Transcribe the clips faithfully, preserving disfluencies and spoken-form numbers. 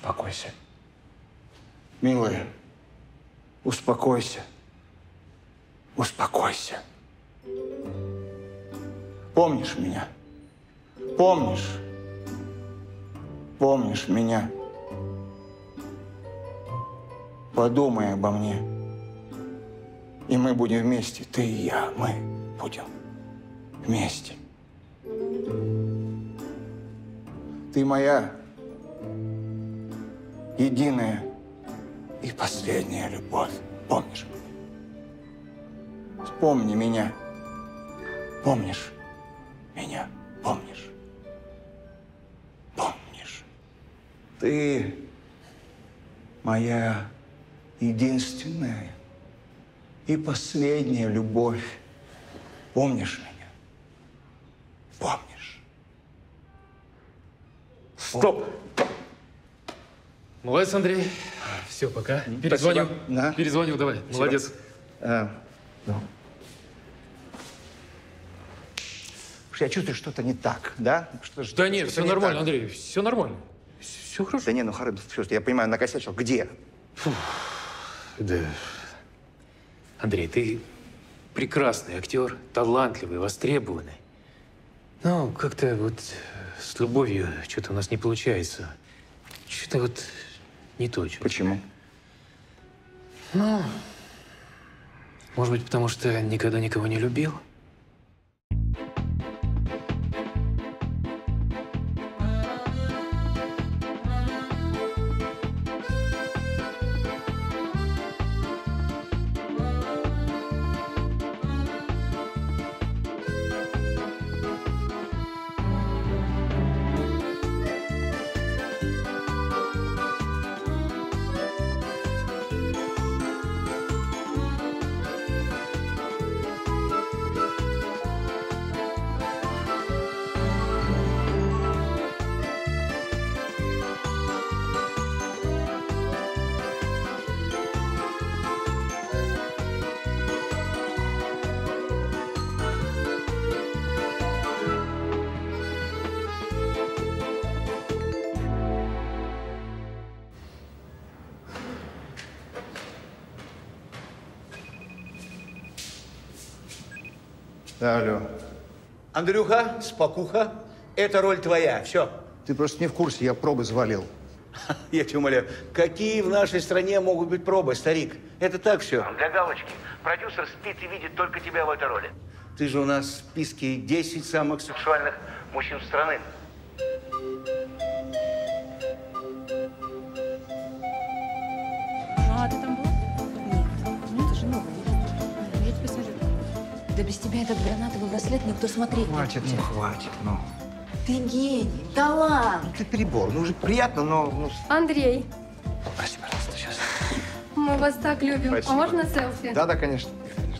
Успокойся. Милая, успокойся. Успокойся. Помнишь меня? Помнишь? Помнишь меня? Подумай обо мне. И мы будем вместе, ты и я. Мы будем вместе. Ты моя единая и последняя любовь. Помнишь меня? Вспомни меня. Помнишь меня? Помнишь? Помнишь? Ты моя единственная и последняя любовь. Помнишь меня? Помнишь? Стоп! Молодец, Андрей. Все, пока. Перезвоню. Да. Перезвоню, давай. Спасибо. Молодец. А, да. Я чувствую, что-то не так, да? Что, Да нет, все не нормально, так. Андрей. Все нормально. Все хорошо. Да не, ну хорошо, все, я понимаю, накосячил. Где? Фу. Да. Андрей, ты прекрасный актер, талантливый, востребованный. Но как-то вот с любовью что-то у нас не получается. Что-то вот не то. Что-то. Почему? Ну, может быть, потому что никогда никого не любил? Да, алло. Андрюха, спокуха, эта роль твоя. Все. Ты просто не в курсе, я пробы завалил. Я тебя умоляю, какие в нашей стране могут быть пробы, старик? Это так все. Для галочки. Продюсер спит и видит только тебя в этой роли. Ты же у нас в списке десять самых сексуальных. Сексуальных мужчин страны. А ты там был? Нет. Ну, ты же новый. Я тебе скажу. Да без тебя этот гранатовый браслет никто смотреть не Хватит, будет. ну хватит, ну. Ты гений, талант. Ну ты перебор, ну уже приятно, но… Ну, Андрей, прости, пожалуйста, сейчас. мы вас так любим. Спасибо. А можно селфи? Да, да, конечно.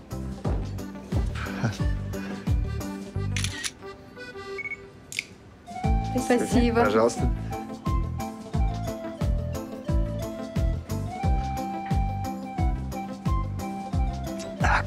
Спасибо. Пожалуйста. Так.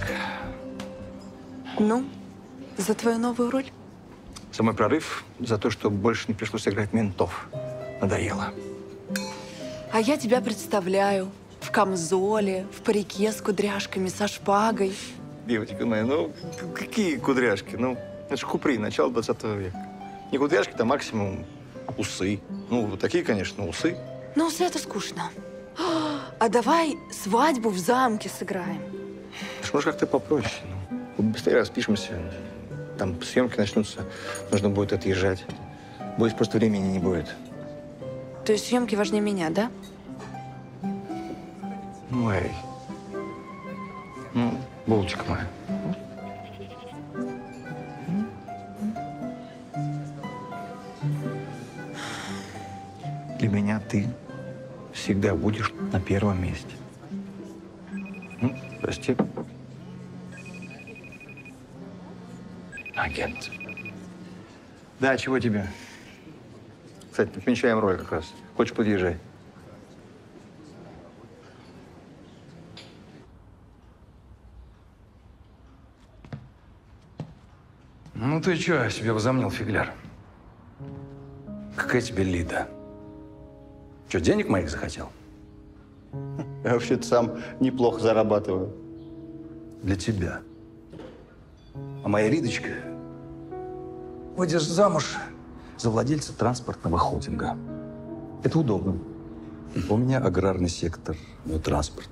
Ну, за твою новую роль? За мой прорыв, за то, что больше не пришлось играть ментов. Надоело. А я тебя представляю в камзоле, в парике с кудряшками, со шпагой. Девочка моя, ну какие кудряшки? Ну, это же Купри, начало двадцатого века. Не кудряшки, там максимум усы. Ну, вот такие, конечно, усы. Ну, усы это скучно. А давай свадьбу в замке сыграем. Может, как-то попроще. Ну, быстрее распишемся. Там съемки начнутся, нужно будет отъезжать. Боюсь, просто времени не будет. То есть съемки важнее меня, да? Ну, эй. Ну, булочка моя. Для меня ты всегда будешь на первом месте. Ну, прости. Агент. Да, чего тебе? Кстати, отмечаем роль как раз. Хочешь, подъезжай. Ну ты чё, себе возомнил, фигляр? Какая тебе Лида? Что, денег моих захотел? Я вообще-то сам неплохо зарабатываю. Для тебя. А моя Лидочка выйдешь замуж за владельца транспортного холдинга. Это удобно. У меня аграрный сектор, ну, транспорт.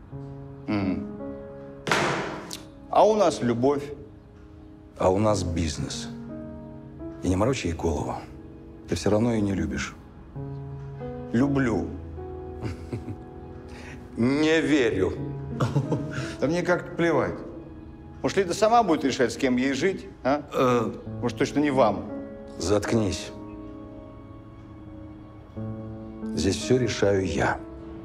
А у нас любовь. А у нас бизнес. И не морочи ей голову. Ты все равно ее не любишь. Люблю. Не верю. Да мне как-то плевать. Может, Лида сама будет решать, с кем ей жить, а? Может, точно не вам. Заткнись. Здесь все решаю я.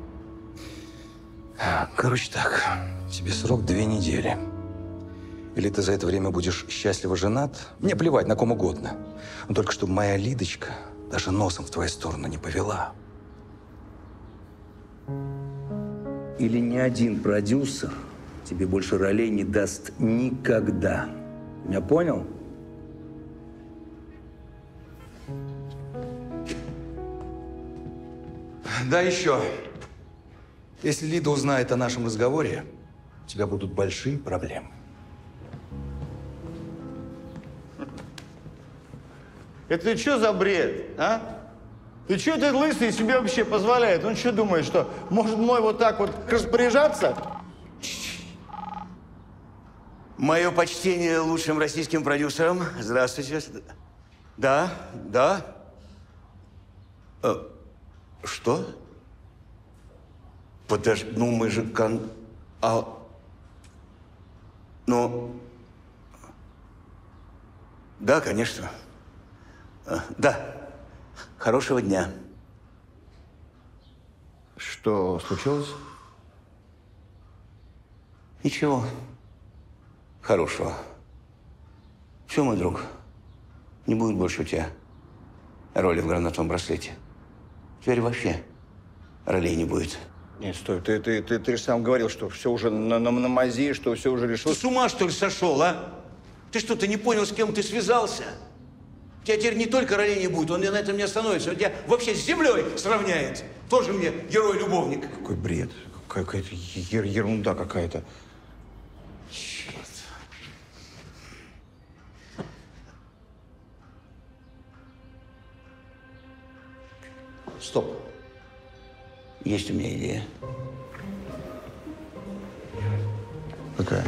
Короче так, тебе срок две недели. Или ты за это время будешь счастливо женат? Мне плевать, на ком угодно. Но только чтобы моя Лидочка даже носом в твою сторону не повела. Или ни один продюсер тебе больше ролей не даст никогда. Меня понял? Да, еще. Если Лида узнает о нашем разговоре, у тебя будут большие проблемы. Это ты что за бред, а? Ты что этот лысый себе вообще позволяет? Он что думает, что может мной вот так вот распоряжаться? Мое почтение лучшим российским продюсерам. Здравствуйте. Да, да. Э, что? Подожди, ну мы же кон... А... Ну... Да, конечно. Э, да. Хорошего дня. Что случилось? Ничего. Хорошего. Все, мой друг, не будет больше у тебя роли в гранатовом браслете. Теперь вообще ролей не будет. Нет, стой, ты, ты, ты, ты же сам говорил, что все уже на, на, на мази, что все уже Ты решилось. с ума, что ли, сошел, а? Ты что, ты не понял, с кем ты связался? У тебя теперь не только ролей не будет, он на этом не остановится. Он тебя вообще с землей сравняет. Тоже мне герой-любовник. Какой бред. Какая-то ер- ерунда какая-то. Черт. Стоп. Есть у меня идея. Какая?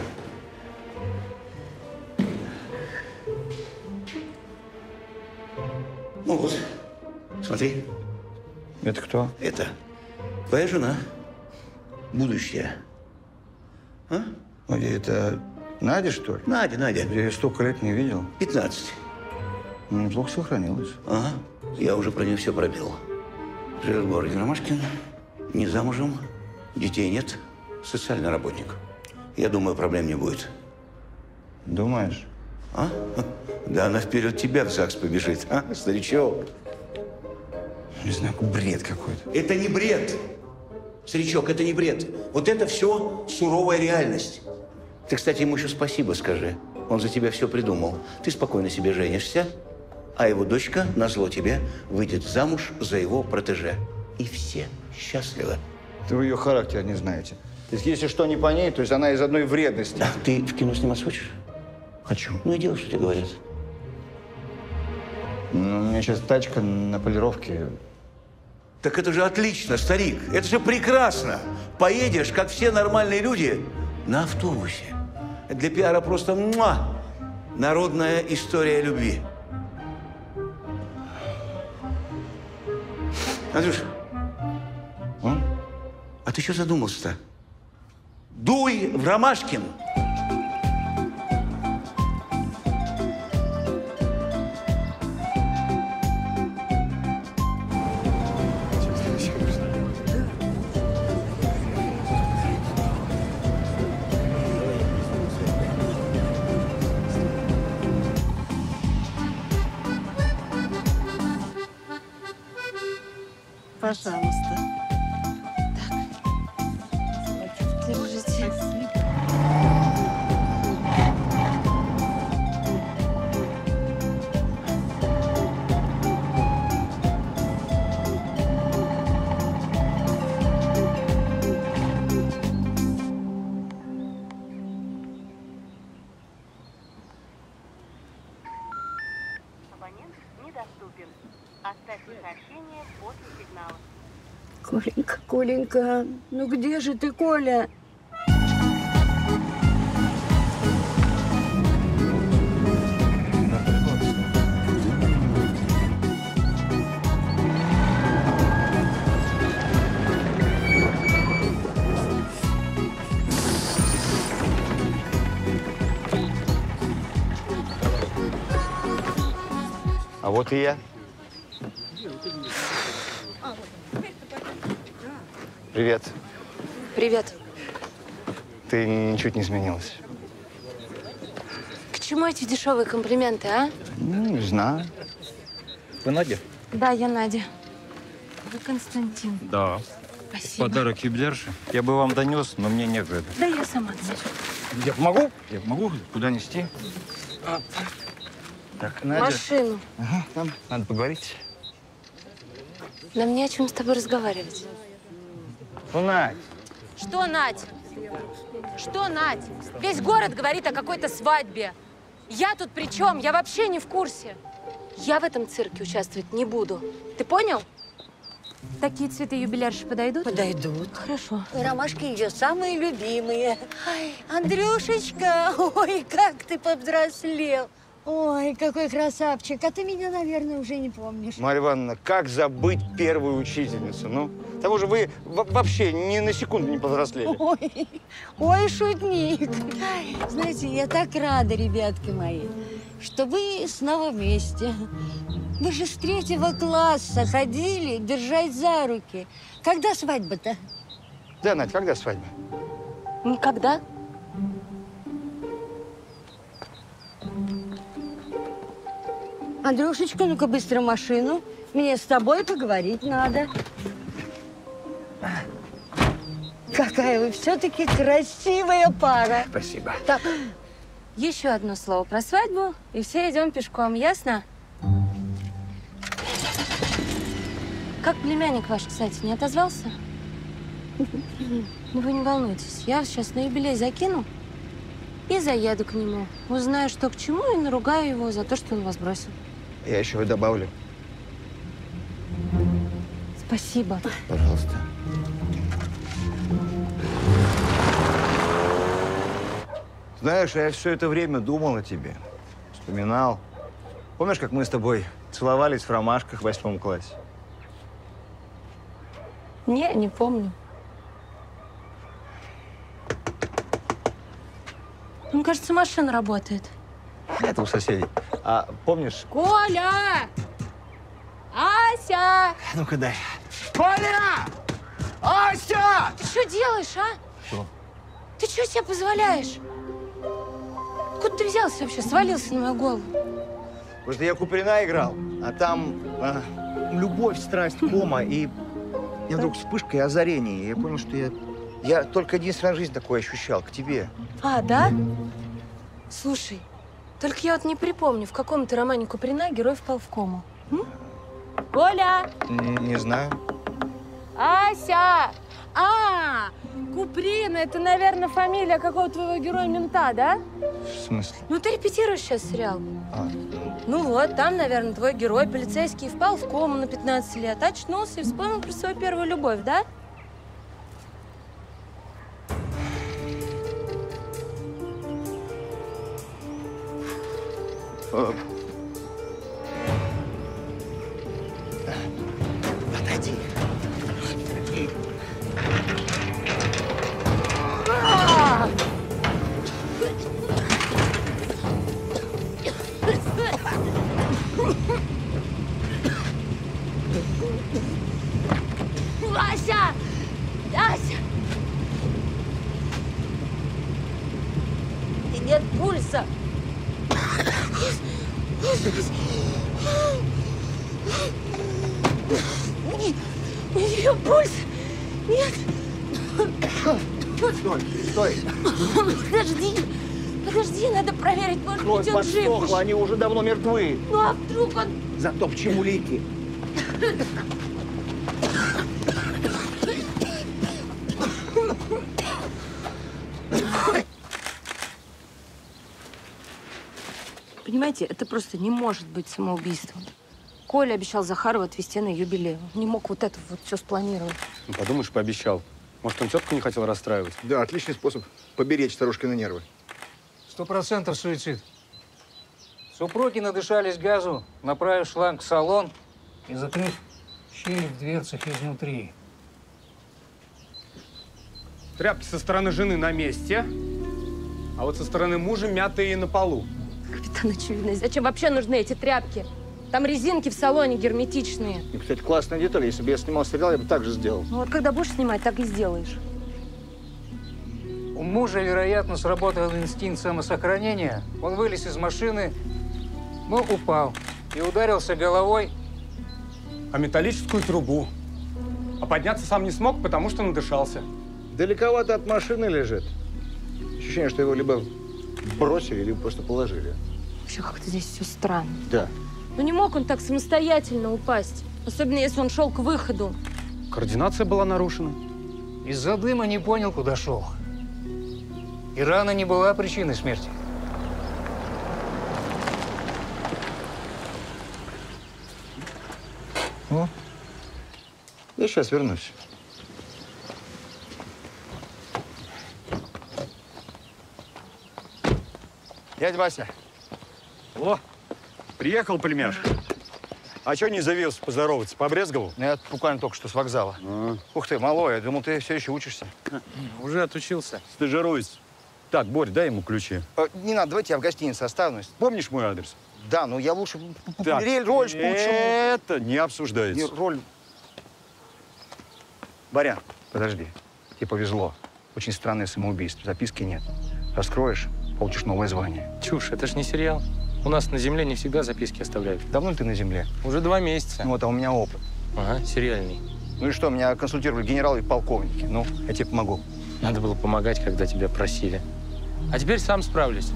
Ну вот, смотри. Это кто? Это твоя жена. Будущее. А? Ой, это Надя, что ли? Надя, Надя. Я ее столько лет не видел. пятнадцать. Ну, неплохо сохранилась. Ага. Я уже про нее все пробил. Живет в городе Ромашкин. Не замужем. Детей нет. Социальный работник. Я думаю, проблем не будет. Думаешь? А? Да она вперед тебя в ЗАГС побежит, а, старичок? Не знаю, бред какой-то. Это не бред. Старичок, это не бред. Вот это все суровая реальность. Ты, кстати, ему еще спасибо скажи. Он за тебя все придумал. Ты спокойно себе женишься, а его дочка, назло тебе, выйдет замуж за его протеже. И все счастливы. Это вы ее характер не знаете. То есть, если что не по ней, то есть она из одной вредности. А ты в кино сниматься хочешь? Хочу. Ну и делай, что тебе говорят. Ну, у меня сейчас тачка на полировке. Так это же отлично, старик. Это же прекрасно. Поедешь, как все нормальные люди, на автобусе. Для пиара просто муа, народная история любви. Андрюш, А? а ты что задумался-то? Дуй в Ромашкин. Пожалуйста. Держите. недоступен. Оставьте сообщение после сигнала. Коленька, Коленька, ну где же ты, Коля? А вот и я. Привет. Привет. Ты ничуть не изменилась. К чему эти дешевые комплименты, а? Ну, не знаю. Вы Надя? Да, я Надя. Вы Константин. Да. Спасибо. Подарок юбилярши. Я бы вам донес, но мне некогда. Да я сама донесу. Я помогу? Я помогу. Куда нести? Так, Надя. Машину. Ага, нам надо поговорить. Нам не о чем с тобой разговаривать. Ну, Надь. Что, Надь? Что, Надь? Весь город говорит о какой-то свадьбе. Я тут при чем? Я вообще не в курсе. Я в этом цирке участвовать не буду. Ты понял? Такие цветы юбилярши подойдут? Подойдут. Хорошо. Ромашки ее самые любимые. Ой, Андрюшечка, ой, как ты повзрослел. Ой, какой красавчик. А ты меня, наверное, уже не помнишь. Марья Ивановна, как забыть первую учительницу? Ну, к тому же вы вообще ни на секунду не повзрослели. Ой, ой, шутник. Знаете, я так рада, ребятки мои, что вы снова вместе. Вы же с третьего класса ходили держать за руки. Когда свадьба-то? Да, Надь, когда свадьба? Никогда. Андрюшечка, ну-ка быстро машину. Мне с тобой поговорить надо. Какая вы все-таки красивая пара. Спасибо. Так, еще одно слово про свадьбу, и все идем пешком, ясно? Как племянник ваш, кстати, не отозвался? Ну, вы не волнуйтесь, я сейчас на юбилей закину и заеду к нему. Узнаю, что к чему, и наругаю его за то, что он вас бросил. Я еще и добавлю. Спасибо. Пожалуйста. Знаешь, я все это время думал о тебе. Вспоминал. Помнишь, как мы с тобой целовались в ромашках в восьмом классе? Не, не помню. Мне кажется, машина работает. Это у соседей. А помнишь? Коля! Ася! Ну-ка дай. Коля! Ася! Ты что делаешь, а? Что? Ты что себе позволяешь? Откуда ты взялся вообще? Свалился на мою голову. Просто я Куприна играл, а там а, любовь, страсть, кома, и я вдруг вспышка и озарение. И я понял, что я, я только единственную жизнь такое ощущал, к тебе. А, да? Слушай, только я вот не припомню, в каком ты романе Куприна герой впал в кому. М? Коля! Не, не знаю. Ася! А, Куприн, это, наверное, фамилия какого-то твоего героя-мента, да? В смысле? Ну, ты репетируешь сейчас сериал. А. Ну вот, там, наверное, твой герой, полицейский, впал в кому на пятнадцать лет, очнулся и вспомнил про свою первую любовь, да? Отойди. Ася! Ася! И нет пульса. У нее пульс. Нет. Стой, стой. Подожди. Подожди, надо проверить, может, Кровь идет жив. подсохла, они уже давно мертвы. Ну, а вдруг он... Затопчем улики. Понимаете, это просто не может быть самоубийством. Коля обещал Захарова отвезти на юбилей. Он не мог вот это вот все спланировать. Ну, подумаешь, пообещал. Может, он тетку не хотел расстраивать? Да, отличный способ поберечь старушкины нервы. Сто процентов суицид. Супруги надышались газу, направив шланг в салон и закрыв щели в дверцах изнутри. Тряпки со стороны жены на месте, а вот со стороны мужа мятые на полу. Капитан Очевидность, зачем вообще нужны эти тряпки? Там резинки в салоне герметичные. И, кстати, классная деталь. Если бы я снимал сериал, я бы так же сделал. Ну вот когда будешь снимать, так и сделаешь. У мужа, вероятно, сработал инстинкт самосохранения. Он вылез из машины, но упал и ударился головой А металлическую трубу. А подняться сам не смог, потому что надышался. Далековато от машины лежит. Ощущение, что его либо бросили, либо просто положили. Вообще как-то здесь все странно. Да. Ну не мог он так самостоятельно упасть. Особенно, если он шел к выходу. Координация была нарушена. Из-за дыма не понял, куда шел. И рана не была причиной смерти. О, я сейчас вернусь. Дядя Вася. О, приехал племяш. А что не завез поздороваться? Побрезговал? Я буквально только что с вокзала. А. Ух ты, малой, я думал, ты все еще учишься. Уже отучился. Стажируюсь. Так, Борь, дай ему ключи. Э, не надо, давайте я в гостинице останусь. Помнишь мой адрес? Да, ну я лучше Так, роль получу. это не обсуждается. Не, роль. Барян, подожди. Тебе повезло. Очень странное самоубийство. Записки нет. Раскроешь, получишь новое звание. Чушь, это ж не сериал. У нас на земле не всегда записки оставляют. Давно ли ты на земле? Уже два месяца. Ну вот, а у меня опыт. Ага, сериальный. Ну и что, меня консультировали генералы и полковники. Ну, я тебе помогу. Надо было помогать, когда тебя просили. А теперь сам справлюсь.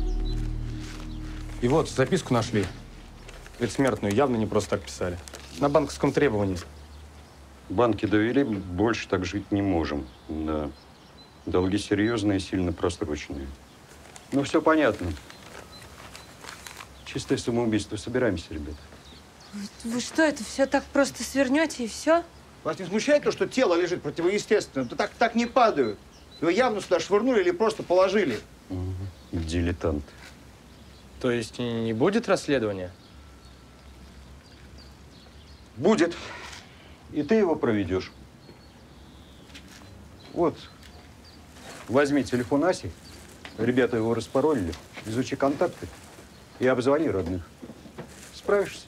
И вот, записку нашли. Предсмертную явно не просто так писали. На банковском требовании. Банки довели, больше так жить не можем. Да. Долги серьезные, сильно просроченные. Ну, все понятно. Чистое самоубийство. Собираемся, ребята. Вы, вы что, это все так просто свернете и все? Вас не смущает то, что тело лежит противоестественно? Да так, так не падают. Его явно сюда швырнули или просто положили. Угу. Дилетант. То есть не будет расследования? Будет. И ты его проведешь. Вот. Возьми телефон Аси. Ребята его распаролили. Изучи контакты и обзвони родных. Справишься?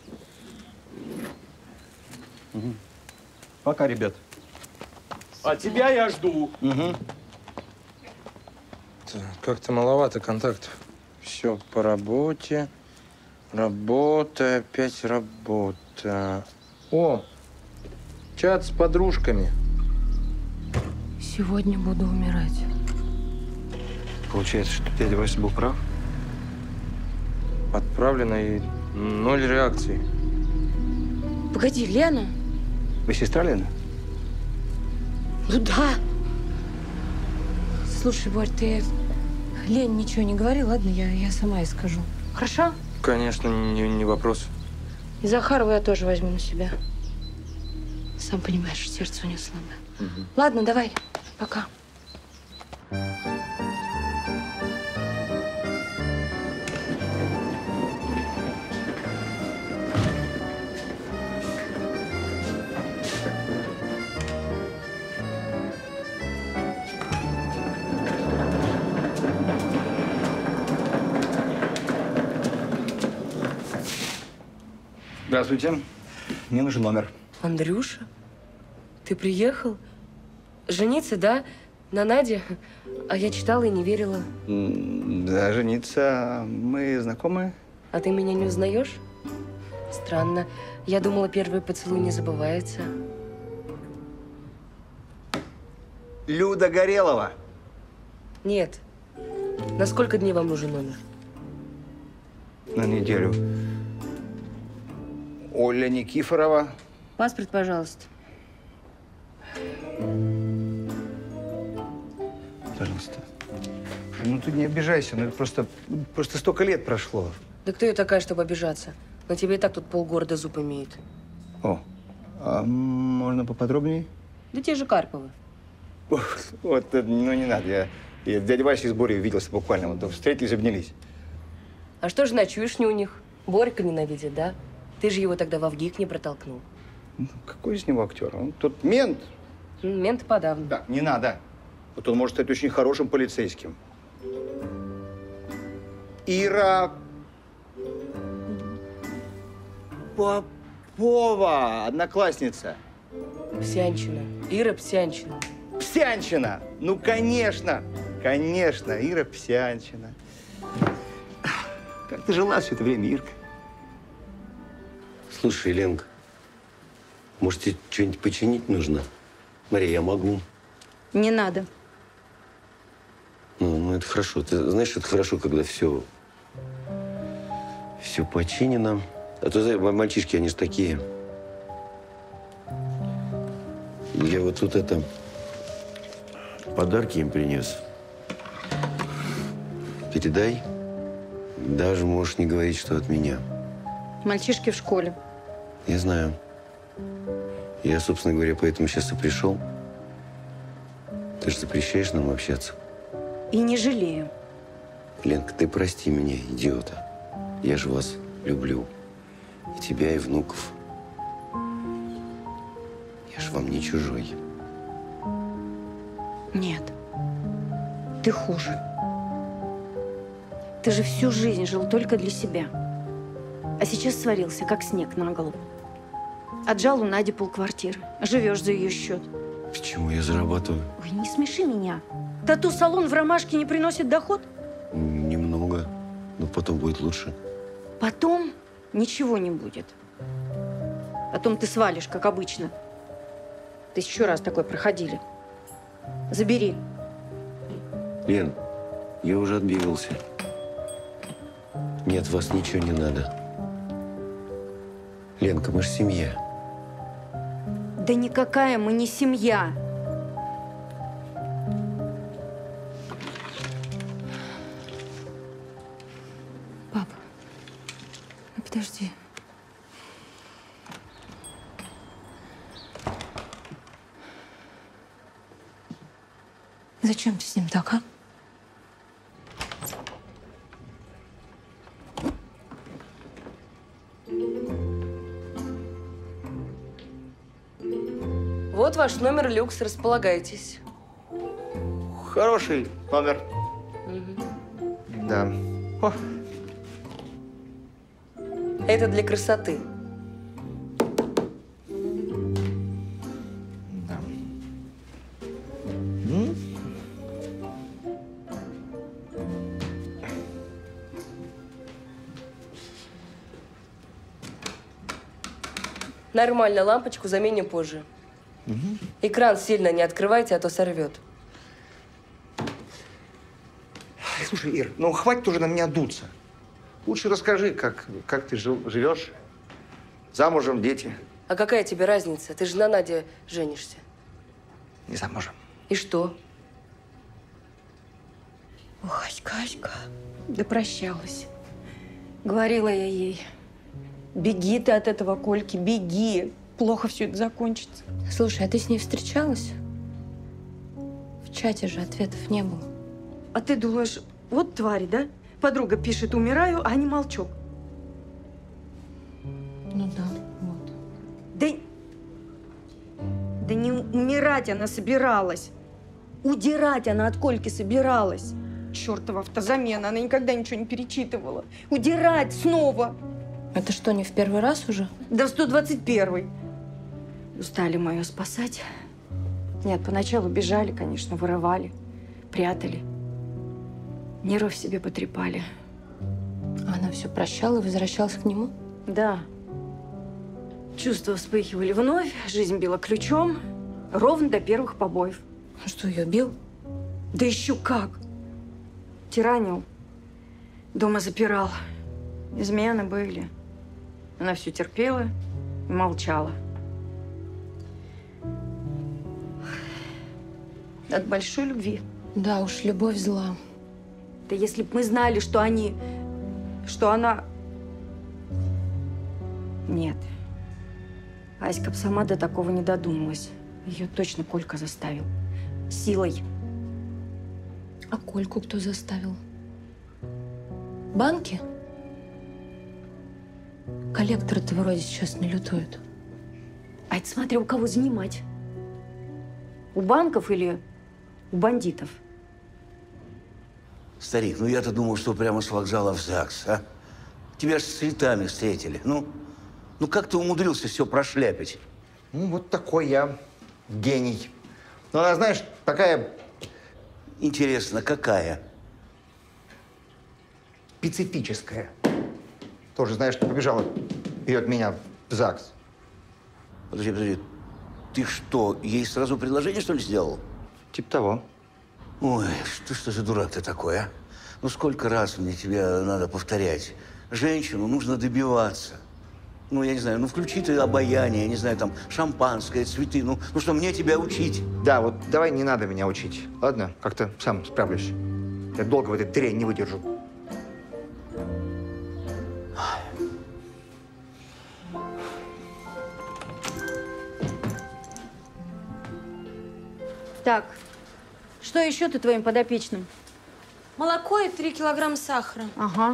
Угу. Пока, ребят. А тебя я жду. Угу. Как-то маловато контактов. Все по работе. Работа, опять работа. О, чат с подружками. Сегодня буду умирать. Получается, что дядя Вася был прав? Отправлено и ноль реакций. Погоди, Лена? Вы сестра Лена? Ну да. Слушай, Борь, ты Лене ничего не говори, ладно? Я, я сама ей скажу. Хорошо? Конечно, не, не вопрос. И Захарова я тоже возьму на себя. Сам понимаешь, сердце у нее слабое. Угу. Ладно, давай. Пока. Здравствуйте. Мне нужен номер. Андрюша, ты приехал? Жениться, да? На Наде? А я читала и не верила. Да, жениться. Мы знакомы. А ты меня не узнаешь? Странно. Я думала, первый поцелуй не забывается. Люда Горелова. Нет. На сколько дней вам нужен номер? На неделю. Оля Никифорова. Паспорт, пожалуйста. Пожалуйста. Ну ты не обижайся, ну это просто, просто столько лет прошло. Да кто я такая, чтобы обижаться? На тебе и так тут полгорода зуб имеет. О, а можно поподробнее? Да те же Карповы. Вот, ну не надо. Я, я с дядей Васей с Борей виделся буквально. Вот встретились, обнялись. А что ж ночуешь не у них? Борька ненавидит, да? Ты же его тогда в ВГИК не протолкнул. Ну, какой из него актер? Он тут мент. Мент подавно. Так, не надо. Вот он может стать очень хорошим полицейским. Ира Попова, одноклассница. Псянчина. Ира Псянчина. Псянчина! Ну, конечно! Конечно, Ира Псянчина. Как ты жила все это время, Ирка? Слушай, Ленка, может, тебе что-нибудь починить нужно? Мария, я могу. Не надо. Ну, ну, это хорошо. Ты знаешь, это хорошо, когда все, все починено. А то, знаешь, мальчишки, они же такие. Я вот тут это, подарки им принес. Передай. Даже можешь не говорить, что от меня. Мальчишки в школе. Я знаю. Я, собственно говоря, поэтому сейчас и пришел. Ты же запрещаешь нам общаться. И не жалею. Ленка, ты прости меня, идиота. Я же вас люблю. И тебя, и внуков. Я же вам не чужой. Нет. Ты хуже. Ты же всю жизнь жил только для себя. А сейчас свалился, как снег на голову. Отжал у Нади полквартиры. Живешь за ее счет. Почему я зарабатываю? Ой, не смеши меня. Тату-салон в Ромашке не приносит доход? Немного. Но потом будет лучше. Потом ничего не будет. Потом ты свалишь, как обычно. Тысячу раз такое проходили. Забери. Лен, я уже отбивался. Нет, вас ничего не надо. Ленка, мы же семья. Да никакая мы не семья. Папа, ну подожди. Зачем ты с ним так, а? Вот ваш номер люкс, располагайтесь. Хороший номер. Угу. Да. О. Это для красоты. Да. М? Нормально, лампочку заменим позже. Угу. Экран сильно не открывайте, а то сорвет. Слушай, Ир, ну хватит уже на меня дуться. Лучше расскажи, как, как ты жил, живешь, замужем, дети. А какая тебе разница? Ты же на Наде женишься. Не замужем. И что? Ой, Аська, да прощалась. Говорила я ей, беги ты от этого Кольки, беги. Плохо все это закончится. Слушай, а ты с ней встречалась? В чате же ответов не было. А ты думаешь, вот твари, да? Подруга пишет «умираю», а они молчок. Ну да, вот. Да, да не умирать она собиралась. Удирать она от Кольки собиралась. Чёртова автозамена, она никогда ничего не перечитывала. Удирать снова. Это что, не в первый раз уже? Да в сто двадцать первый. Устали мою спасать. Нет, поначалу бежали, конечно, вырывали, прятали. Нервов себе потрепали. А она все прощала и возвращалась к нему? Да. Чувства вспыхивали вновь, жизнь била ключом, ровно до первых побоев. А что, ее бил? Да еще как! Тиранил, дома запирал. Измены были. Она все терпела и молчала. От большой любви. Да уж, любовь зла. Да если бы мы знали, что они… что она… Нет. Аська б сама до такого не додумалась. Ее точно Колька заставил. Силой. А Кольку кто заставил? Банки? Коллекторы-то вроде сейчас не лютуют. А это смотри, у кого занимать. У банков или у бандитов? Старик, ну я-то думал, что прямо с вокзала в ЗАГС, а? Тебя ж с цветами встретили. Ну, ну как ты умудрился все прошляпить? Ну, вот такой я гений. Но она, знаешь, такая… Интересно, какая? Специфическая. Тоже, знаешь, побежала вперед меня в ЗАГС. Подожди, подожди. Ты что, ей сразу предложение, что ли, сделал? Типа того. Ой, что, что за дурак ты такой, а? Ну, сколько раз мне тебе надо повторять? Женщину нужно добиваться. Ну, я не знаю, ну, включи ты обаяние, я не знаю, там, шампанское, цветы. Ну, ну что, мне тебя учить? Да, вот давай не надо меня учить. Ладно? Как-то сам справлюсь. Я долго в этой дыре не выдержу. Так, что еще ты твоим подопечным? Молоко и три килограмма сахара. Ага.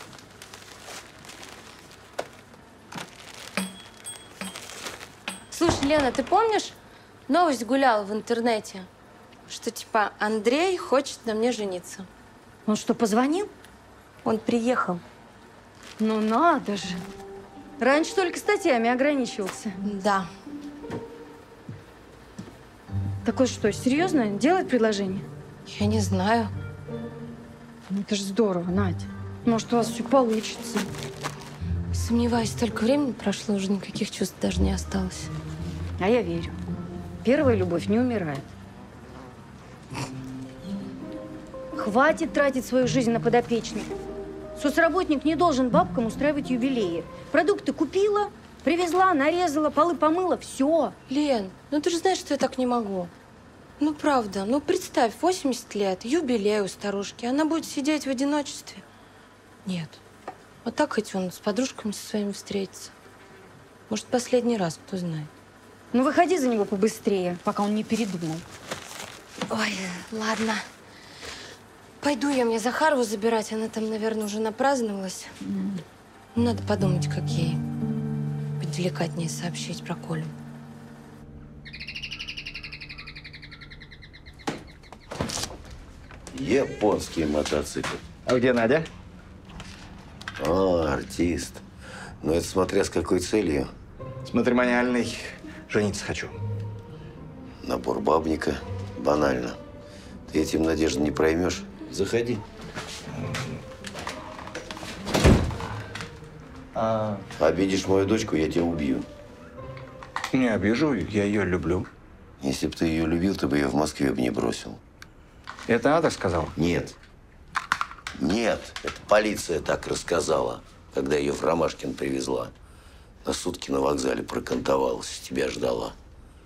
Слушай, Лена, ты помнишь, новость гуляла в интернете, что типа Андрей хочет на мне жениться? Он что, позвонил? Он приехал. Ну надо же. Раньше только статьями ограничивался. Да. Такой что, серьезно? Делает предложение? Я не знаю. Ну, это же здорово, Надь. Может, у вас все получится. Сомневаюсь, столько времени прошло, уже никаких чувств даже не осталось. А я верю. Первая любовь не умирает. Хватит тратить свою жизнь на подопечных. Соцработник не должен бабкам устраивать юбилеи. Продукты купила, привезла, нарезала, полы помыла, все. Лен, ну ты же знаешь, что я так не могу. Ну правда, ну представь, восемьдесят лет, юбилей у старушки, она будет сидеть в одиночестве. Нет. Вот так хоть он с подружками со своими встретится. Может, последний раз, кто знает. Ну выходи за него побыстрее, пока он не передумал. Ой, ладно. Пойду я мне Захарову забирать, она там, наверное, уже напраздновалась. Mm. Надо подумать, как ей поделикатнее сообщить про Колю. Японский мотоцикл. А где Надя? О, артист. Но это смотря с какой целью. С матримониальной. Жениться хочу. Набор бабника. Банально. Ты этим, Надежда, не проймешь. Заходи. А... Обидишь мою дочку, я тебя убью. Не обижу, я ее люблю. Если бы ты ее любил, ты бы ее в Москве бы не бросил. Это она так сказала? Нет. Нет. Это полиция так рассказала, когда ее в Ромашкин привезла. На сутки на вокзале прокантовалась, тебя ждала.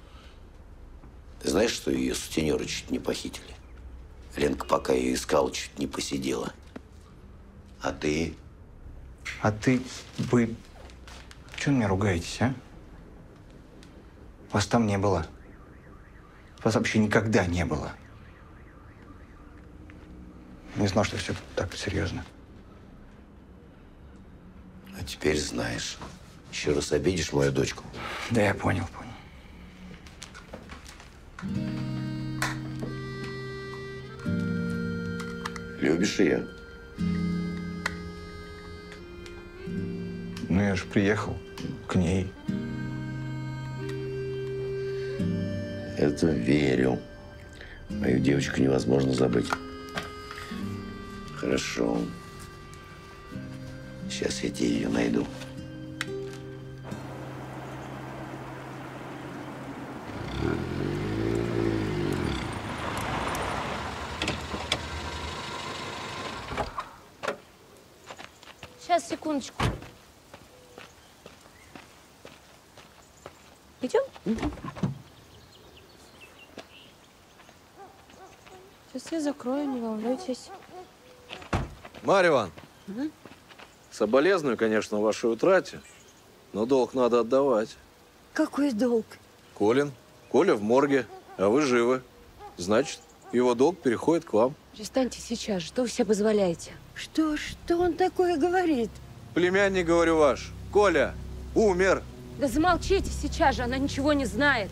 Ты знаешь, что ее сутенеры чуть не похитили? Ленка, пока ее искала, чуть не посидела. А ты? А ты, вы… Чего на меня ругаетесь, а? Вас там не было. Вас вообще никогда не было. Не знал, что все так серьезно. А теперь знаешь. Еще раз обидишь мою дочку. Да, я понял, понял. Любишь ее? Ну, я же приехал к ней. Это верю. Мою девочку невозможно забыть. Хорошо. Сейчас я тебе ее найду. Сейчас, секундочку. Идем? Угу. Сейчас я закрою, не волнуйтесь. Марья Ивановна, Угу. соболезную, конечно, вашей утрате, Но долг надо отдавать. Какой долг? Колин. Коля в морге, а вы живы. Значит, его долг переходит к вам. Перестаньте сейчас. Что вы себе позволяете? Что, что он такое говорит? Племянник, говорю, ваш. Коля умер. Да замолчите сейчас же, она ничего не знает.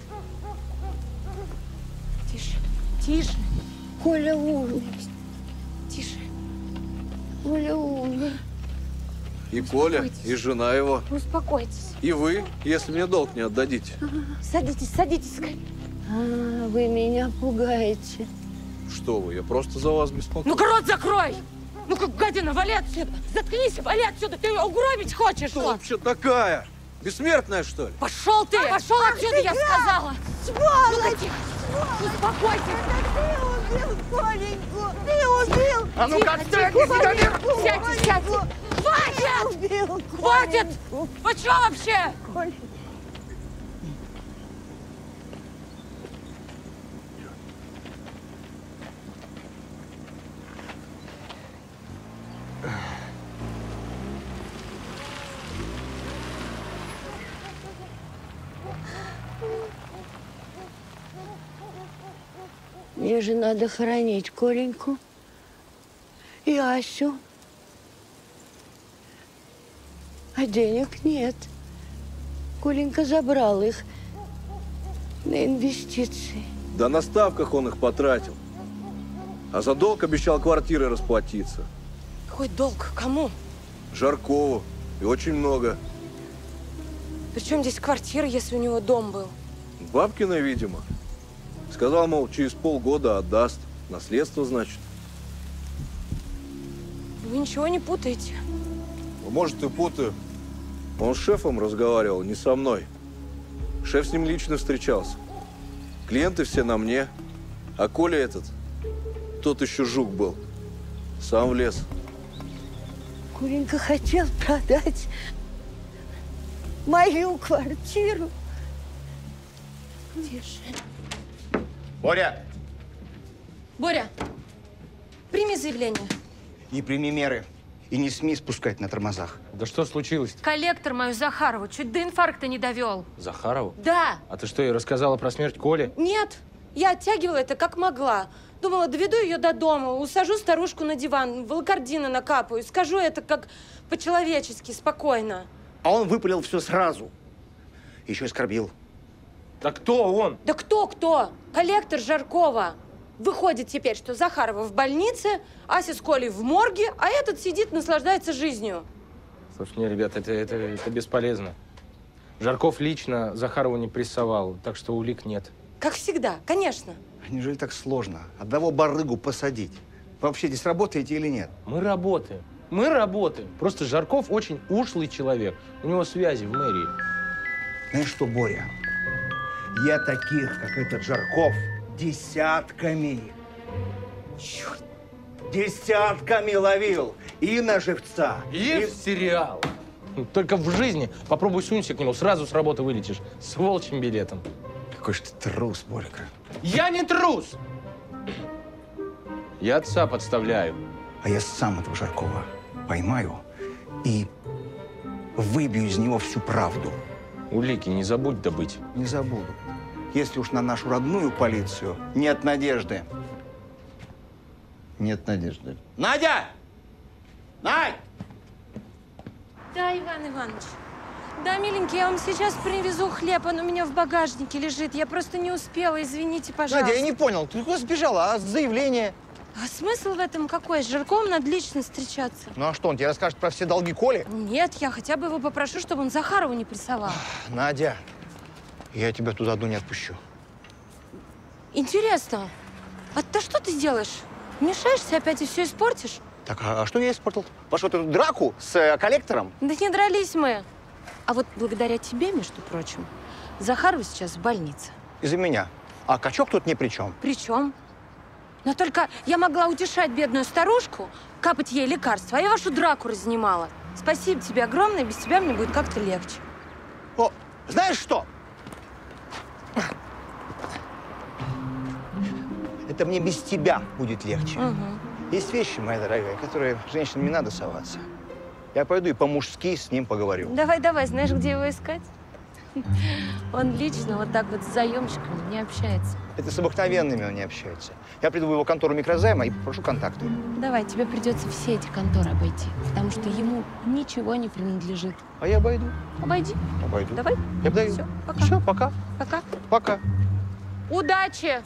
Тише, тише. Коля умер. Тише. Коля умер. И Коля, и жена его. Успокойтесь. И вы, если мне долг не отдадите. Садитесь, садитесь. А, вы меня пугаете. Что вы, я просто за вас беспокоюсь. Ну-ка рот закрой! Ну-ка, гадина, вали отсюда! Заткнись, вали отсюда! Ты ее угробить хочешь, Кто что? вообще такая? Бессмертная, что ли? Пошел ты! Пошел отсюда, я сказала! Сволочь! Ну-ка, успокойся! Ты убил Коленьку! Ты убил! А ну-ка, отстань! Сядьте, сядьте! Хватит! Хватит! Вы что вообще? Мне же надо хоронить Коленьку и Асю. А денег нет. Коленька забрал их на инвестиции. Да на ставках он их потратил. А за долг обещал квартирой расплатиться. Какой долг? Кому? Жаркову. И очень много. Причем здесь квартира, если у него дом был? Бабкина, видимо. Сказал, мол, через полгода отдаст. Наследство, значит. Вы ничего не путаете. Может, и путаю. Он с шефом разговаривал, не со мной. Шеф с ним лично встречался. Клиенты все на мне. А Коля этот, тот еще жук был. Сам влез. Коленька хотел продать мою квартиру. Тише. Боря! Боря, прими заявление. И прими меры. И не смей спускать на тормозах. Да что случилось-то? Коллектор мою Захарову чуть до инфаркта не довел. Захарову? Да. А ты что, ей рассказала про смерть Коли? Нет, я оттягивала это как могла. Думала, доведу ее до дома, усажу старушку на диван, волокордина накапаю, скажу это как по-человечески, спокойно. А он выпалил все сразу. Еще и оскорбил. Да кто он? Да кто-кто? Коллектор Жаркова. Выходит теперь, что Захарова в больнице, Ася с Колей в морге, а этот сидит, наслаждается жизнью. Слушай, не, ребята, это, это, это бесполезно. Жарков лично Захарову не прессовал, так что улик нет. Как всегда, конечно. Неужели так сложно? Одного барыгу посадить? Вы вообще здесь работаете или нет? Мы работаем. Мы работаем. Просто Жарков очень ушлый человек. У него связи в мэрии. Знаешь что, Боря? Я таких, как этот Жарков, десятками, черт, десятками ловил. И на живца. И, и в сериал. Только в жизни попробуй сунься к нему, сразу с работы вылетишь. С волчьим билетом. Какой же ты трус, Борька. Я не трус! Я отца подставляю. А я сам этого Жаркова поймаю и выбью из него всю правду. Улики не забудь добыть. Не забуду. Если уж на нашу родную полицию нет надежды. Нет надежды. Надя! Надь! Да, Иван Иванович. Да, миленький, я вам сейчас привезу хлеб, он у меня в багажнике лежит. Я просто не успела, извините, пожалуйста. Надя, я не понял, ты куда сбежала? А заявление? А смысл в этом какой? С Жарковым надо лично встречаться. Ну а что, он тебе расскажет про все долги Коли? Нет, я хотя бы его попрошу, чтобы он Захарову не прессовал. Надя, я тебя туда одну не отпущу. Интересно, а ты что ты делаешь? Вмешаешься опять и все испортишь? Так, а, а что я испортил? Пошел эту драку с э, коллектором? Да не дрались мы. А вот благодаря тебе, между прочим, Захарова сейчас в больнице. Из-за меня. А качок тут ни при чем. При чем? Но только я могла утешать бедную старушку, капать ей лекарства, а я вашу драку разнимала. Спасибо тебе огромное, без тебя мне будет как-то легче. О, знаешь что? Это мне без тебя будет легче. Угу. Есть вещи, моя дорогая, которые женщинам не надо соваться. Я пойду и по-мужски с ним поговорю. Давай, давай, знаешь, где его искать? Он лично вот так вот с заемщиками не общается. Это с обыкновенными он не общается. Я приду в его контору микрозайма и попрошу контакты. Давай, тебе придется все эти конторы обойти, потому что ему ничего не принадлежит. А я обойду. Обойди. Обойду. Давай. Я подойду. Все, пока. Все, пока. Пока. Пока. Удачи!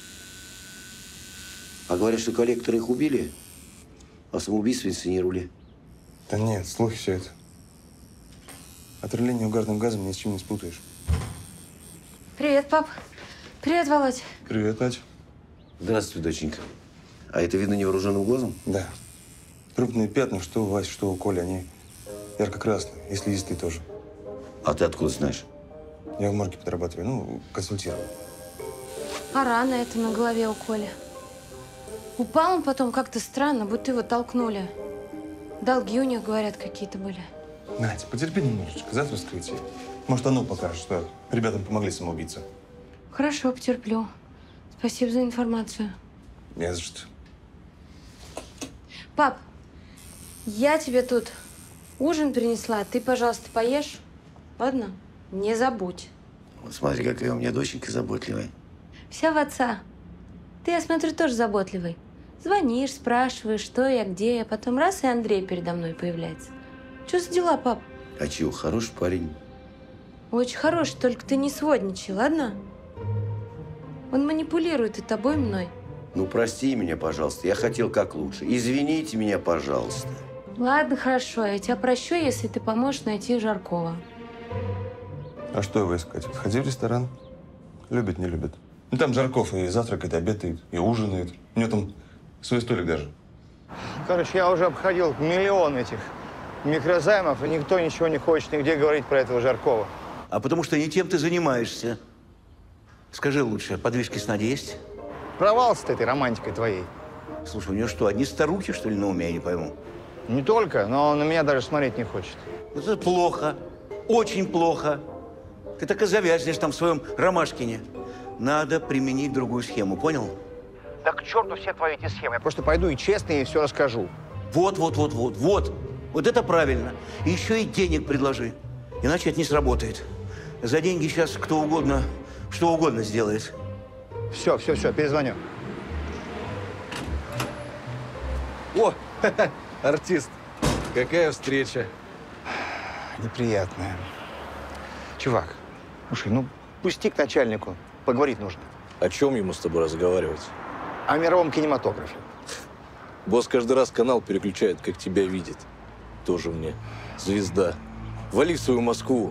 А говорят, что коллекторы их убили, а самоубийство инсценировали. Да нет, слухи все это. Отравление угарным газом ни с чем не спутаешь. Привет, пап. Привет, Володь. Привет, Надь. Здравствуй, доченька. А это видно невооруженным глазом? Да. Крупные пятна, что у Васи, что у Коли, они ярко-красные, и слизистые тоже. А ты откуда знаешь? Я в морге подрабатываю, ну, консультирую. А рана это на голове у Коли. Упал он потом как-то странно, будто его толкнули. Долги у них, говорят, какие-то были. Надь, потерпи немножечко, завтра вскрытие. Может, оно покажет, что ребятам помогли самоубийцы. Хорошо, потерплю. Спасибо за информацию. Не за что. Пап, я тебе тут ужин принесла. Ты, пожалуйста, поешь. Ладно? Не забудь. Вот смотри, какая у меня доченька заботливая. Вся в отца. Ты, я смотрю, тоже заботливый. Звонишь, спрашиваешь, что я, где я. Потом раз, и Андрей передо мной появляется. Что за дела, пап? А чего, хороший парень. Очень хороший, только ты не сводничай, ладно? Он манипулирует и тобой, и мной. Ну, прости меня, пожалуйста. Я хотел как лучше. Извините меня, пожалуйста. Ладно, хорошо. Я тебя прощу, если ты поможешь найти Жаркова. А что его искать? Сходи в ресторан. Любит, не любит. Ну, там Жарков и завтракает, и обедает, и ужинает. У него там свой столик даже. Короче, я уже обходил миллион этих микрозаймов, и никто ничего не хочет нигде говорить про этого Жаркова. А потому что не тем ты занимаешься. Скажи лучше, подвижки с Надей есть? Провал с этой романтикой твоей. Слушай, у нее что, одни старухи, что ли, на уме, я не пойму? Не только, но он на меня даже смотреть не хочет. Это плохо. Очень плохо. Ты так и завязнешь там в своем Ромашкине. Надо применить другую схему, понял? Да к черту все твои эти схемы. Я просто пойду и честно ей все расскажу. Вот, вот, вот, вот, вот. Вот это правильно. И еще и денег предложи. Иначе это не сработает. За деньги сейчас кто угодно, что угодно сделает. Все, все, все, перезвоню. О, артист. Какая встреча. Неприятная. Чувак, слушай, ну пусти к начальнику. Поговорить нужно. О чем ему с тобой разговаривать? О мировом кинематографе. Босс каждый раз канал переключает, как тебя видит. Тоже мне звезда. Вали в свою Москву.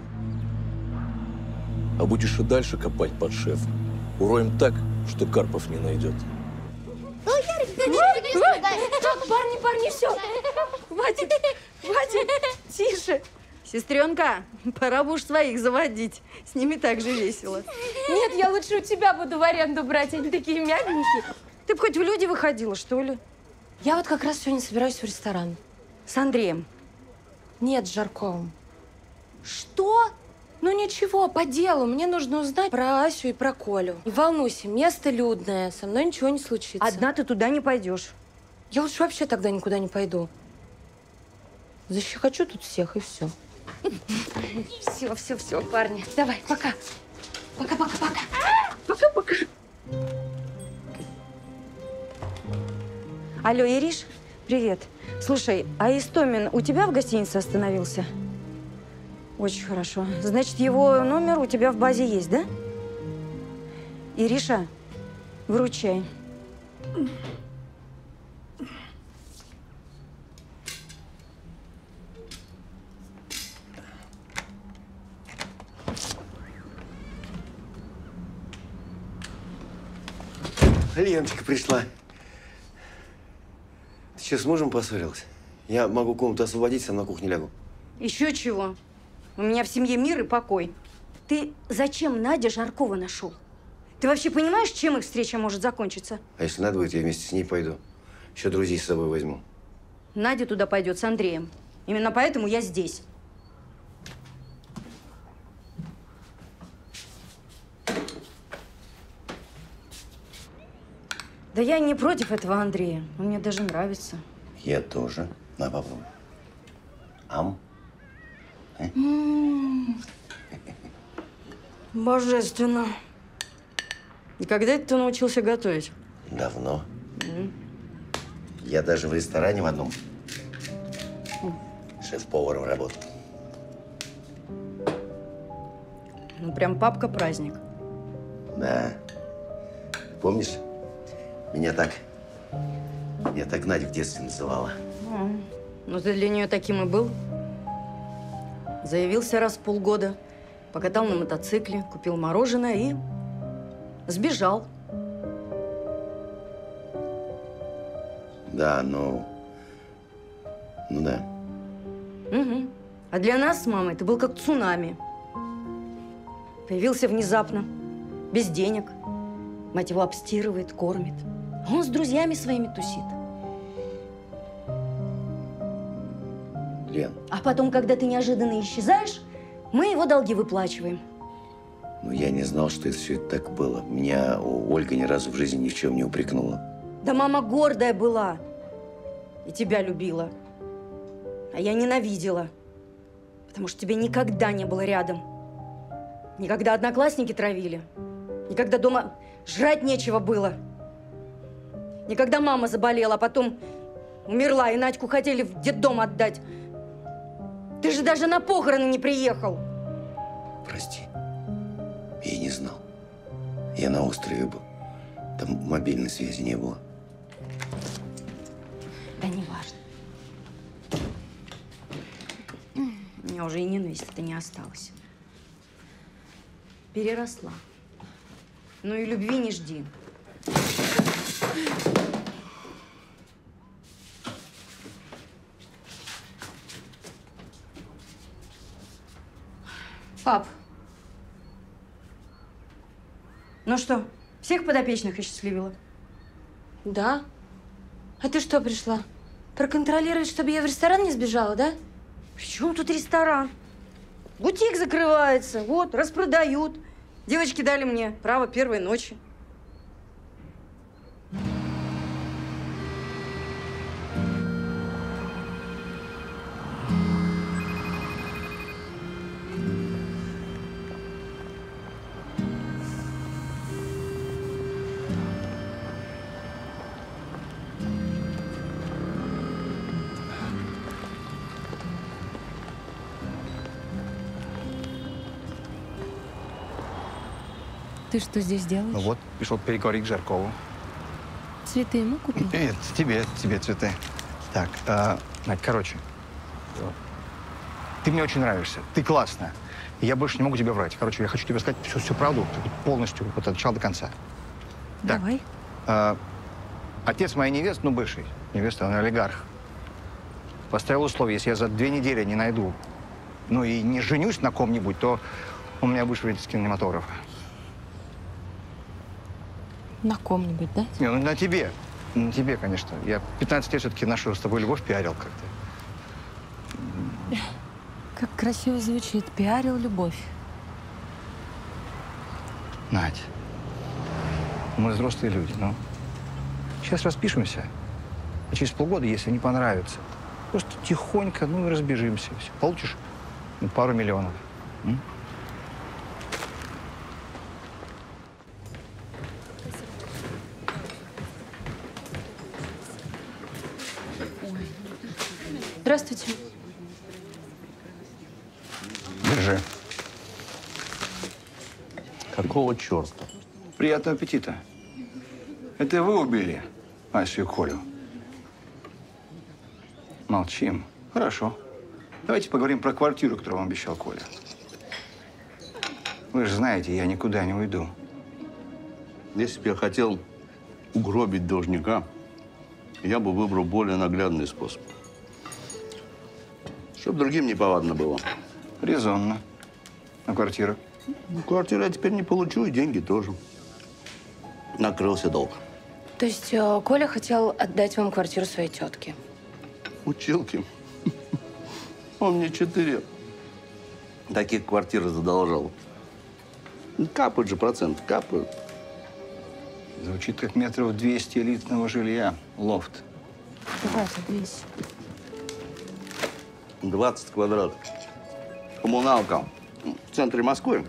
А будешь и дальше копать под шеф. Уроем так, что Карпов не найдет. Парни, парни, все. Хватит, хватит, тише. Сестренка, пора бы уж своих заводить. С ними так же весело. Нет, я лучше у тебя буду в аренду брать. Они такие мягенькие. Ты бы хоть в люди выходила, что ли? Я вот как раз сегодня собираюсь в ресторан. С Андреем? Нет, с Жарковым. Что? Ну ничего, по делу. Мне нужно узнать про Асю и про Колю. Не волнуйся, место людное. Со мной ничего не случится. Одна ты туда не пойдешь. Я лучше вообще тогда никуда не пойду. Защекочу тут всех, и все. Все, все, все, парни. Давай, пока. Пока-пока-пока. Пока-пока. Алло, Ириш, привет. Слушай, а Истомин у тебя в гостинице остановился? Очень хорошо. Значит, его номер у тебя в базе есть, да? Ириша, выручай. Леночка пришла. Ты что, с мужем поссорилась? Я могу комнату освободить, сам на кухне лягу. Еще чего? У меня в семье мир и покой. Ты зачем Надя Жаркова нашел? Ты вообще понимаешь, чем их встреча может закончиться? А если надо будет, я вместе с ней пойду. Еще друзей с собой возьму. Надя туда пойдет с Андреем. Именно поэтому я здесь. Да я не против этого Андрея. Он мне даже нравится. Я тоже. На, попробуй. Ам? М-м-м. Божественно. И когда это ты научился готовить? Давно. М. Я даже в ресторане в одном М. шеф-поваром работал. Ну, прям папка-праздник. Да. Помнишь, меня так, меня так Надя в детстве называла. М. Ну, ты для нее таким и был. Заявился раз в полгода, покатал на мотоцикле, купил мороженое и сбежал. Да, ну, ну да. Угу. А для нас с мамой ты был как цунами. Появился внезапно, без денег. Мать его обстирывает, кормит. А он с друзьями своими тусит. Лен, А потом, когда ты неожиданно исчезаешь, мы его долги выплачиваем. ну я не знал, что это все это так было. Меня Ольга ни разу в жизни ни в чем не упрекнула. Да мама гордая была. И тебя любила. А я ненавидела. Потому что тебя никогда не было рядом. Никогда одноклассники травили. Никогда дома жрать нечего было. Никогда мама заболела, а потом умерла, и Надьку хотели в детдом отдать. Ты же даже на похороны не приехал. Прости. Я не знал. Я на острове был. Там мобильной связи не было. Да не важно. У меня уже и ненависти-то не осталось. Переросла. Ну и любви не жди. Пап. Ну что, всех подопечных осчастливила? Да. А ты что пришла? Проконтролировать, чтобы я в ресторан не сбежала, да? В чем тут ресторан? Бутик закрывается, вот, распродают. Девочки дали мне право первой ночи. Ты что здесь делаешь? Ну вот, пришел переговорить к Жаркову. Цветы ему купил? Нет, тебе, тебе цветы. Так, э, Надь, короче, ты мне очень нравишься, ты классная. И я больше не могу тебе врать. Короче, я хочу тебе сказать всю, всю правду, полностью, вот от начала до конца. Давай. Так, э, отец моей невесты, ну, бывший невеста, он олигарх, поставил условие, если я за две недели не найду, ну, и не женюсь на ком-нибудь, то у меня вышвырнет из кинематографа. На ком-нибудь, да? Не, ну на тебе. На тебе, конечно. Я пятнадцать лет все-таки нашу с тобой любовь пиарил как-то. Как красиво звучит. Пиарил любовь. Надь, мы взрослые люди, ну. Сейчас распишемся. А через полгода, если не понравится, просто тихонько, ну, и разбежимся. Все. Получишь ну, пару миллионов. М? Здравствуйте. Держи. Какого черта? Приятного аппетита. Это вы убили Асю и Колю? Молчим. Хорошо. Давайте поговорим про квартиру, которую вам обещал Коля. Вы же знаете, я никуда не уйду. Если бы я хотел угробить должника, я бы выбрал более наглядный способ. Чтобы другим неповадно было. Резонно. А квартира? Ну, квартиру я теперь не получу, и деньги тоже. Накрылся долг. То есть э, Коля хотел отдать вам квартиру своей тетке? Училки. Он мне четыре таких квартир задолжал. Капают же процент, капают. Звучит как метров двести элитного жилья. Лофт. Давай, садись. двадцать квадратов. Коммуналка в центре Москвы.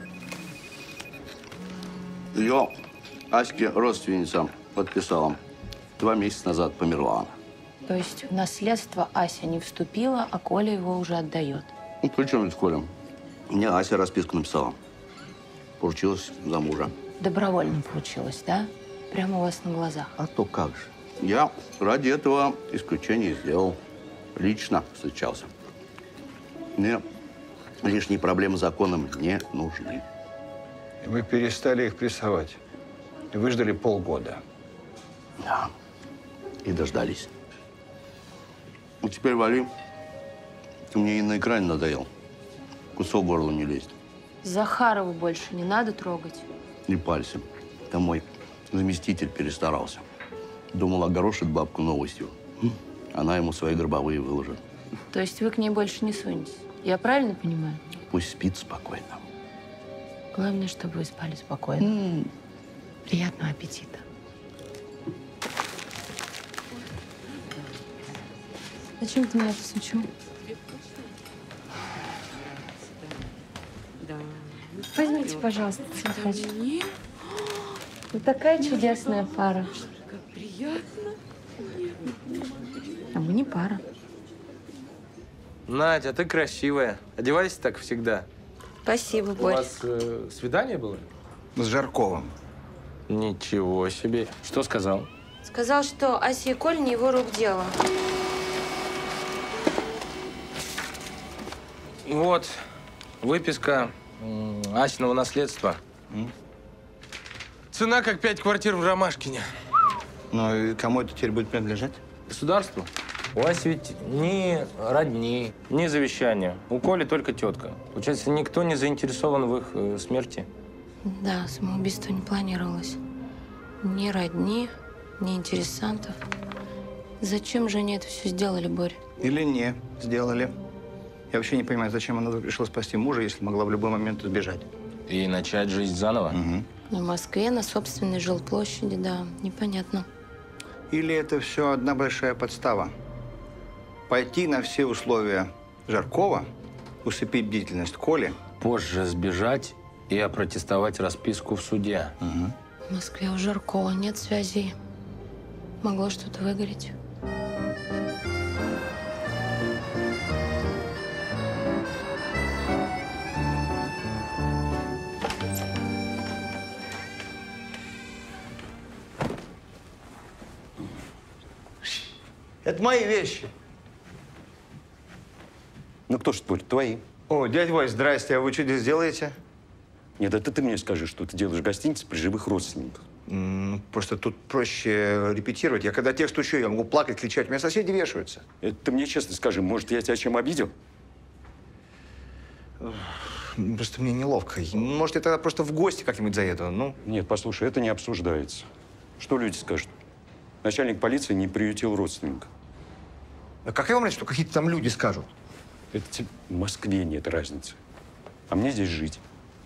Ее Аське родственница подписала. Два месяца назад померла. То есть в наследство Ася не вступила, а Коля его уже отдает. Ну, при чем это Коля? Мне Ася расписку написала. Поручилась за мужа. Добровольно получилось, да? Прямо у вас на глазах. А то как же. Я ради этого исключение сделал. Лично встречался. Мне лишние проблемы с законом не нужны. Вы перестали их прессовать. Выждали полгода. Да. И дождались. Ну, теперь вали. Ты мне и на экране надоел. Кусок в горло не лезет. Захарову больше не надо трогать. Не пальцем. Там мой заместитель перестарался. Думал, огорошит бабку новостью. Она ему свои гробовые выложит. То есть вы к ней больше не сунетесь? Я правильно понимаю? Пусть спит спокойно. Главное, чтобы вы спали спокойно. Mm. Приятного аппетита. Зачем ты меня посучил? Возьмите, пожалуйста, цветочек. Вы такая чудесная пара. Как приятно. А мы не пара. Надя, ты красивая. Одевайся так всегда. Спасибо, У Борь. вас э, свидание было? С Жарковым. Ничего себе. Что сказал? Сказал, что Ася и Коль не его рук дело. Вот, выписка м, Асиного наследства. М? Цена как пять квартир в Ромашкине. Ну и кому это теперь будет принадлежать? Государству. У Аси ведь ни родни, ни завещания. У Коли только тетка. Получается, никто не заинтересован в их э, смерти. Да, самоубийство не планировалось. Ни родни, ни интересантов. Зачем же они это все сделали, Борь? Или не сделали. Я вообще не понимаю, зачем она решила спасти мужа, если могла в любой момент сбежать. И начать жизнь заново? Угу. В Москве, на собственной жилплощади, да, непонятно. Или это все одна большая подстава? Пойти на все условия Жаркова, усыпить бдительность Коли. Позже сбежать и опротестовать расписку в суде. Угу. В Москве у Жаркова нет связей. Могло что-то выгореть. Это мои вещи. Ну, кто ж спорит? Твои. О, дядь Вась, здрасте. А вы что здесь делаете? Нет, это ты мне скажи, что ты делаешь в гостинице при живых родственниках. М, Просто тут проще репетировать. Я когда текст учу, я могу плакать, кричать. У меня соседи вешаются. Это ты мне честно скажи, может, я тебя чем обидел? Просто мне неловко. Может, я тогда просто в гости как-нибудь заеду, ну? Нет, послушай, это не обсуждается. Что люди скажут? Начальник полиции не приютил родственника. А как я вам говорю, что какие-то там люди скажут? Это тебе в Москве нет разницы. А мне здесь жить.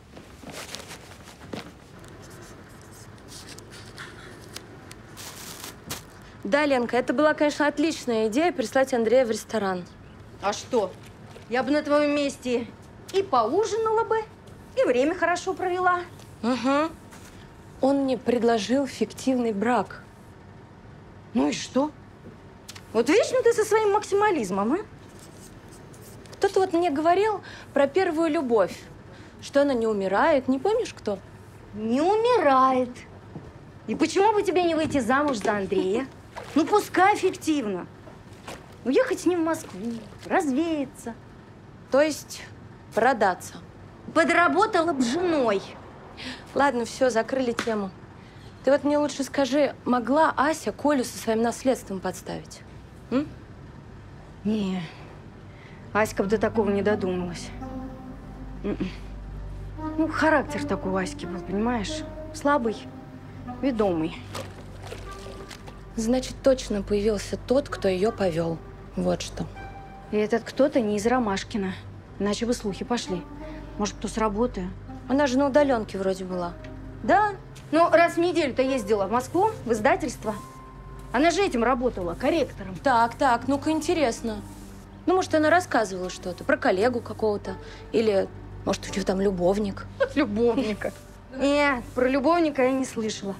Да, Ленка, это была, конечно, отличная идея прислать Андрея в ресторан. А что? Я бы на твоем месте и поужинала бы, и время хорошо провела. Угу. Он мне предложил фиктивный брак. Ну и что? Вот вечно ты со своим максимализмом, а? Кто-то вот мне говорил про первую любовь, что она не умирает. Не помнишь, кто? Не умирает. И почему бы тебе не выйти замуж за Андрея? Ну, пускай фиктивно. Уехать с ним в Москву, развеяться. То есть продаться. Подработала б женой. Ладно, все, закрыли тему. Ты вот мне лучше скажи, могла Ася Колю со своим наследством подставить? М? Не, Аська бы до такого не додумалась. М-м. Ну, характер такой у Аськи был, понимаешь? Слабый, ведомый. Значит, точно появился тот, кто ее повел. Вот что. И этот кто-то не из Ромашкина. Иначе бы слухи пошли. Может, кто с работы. Она же на удаленке вроде была. Да. Ну, раз в неделю-то ездила в Москву, в издательство. Она же этим работала, корректором. Так, так, ну-ка, интересно. Ну, может, она рассказывала что-то про коллегу какого-то. Или, может, у нее там любовник. Любовника. Нет, про любовника я не слышала.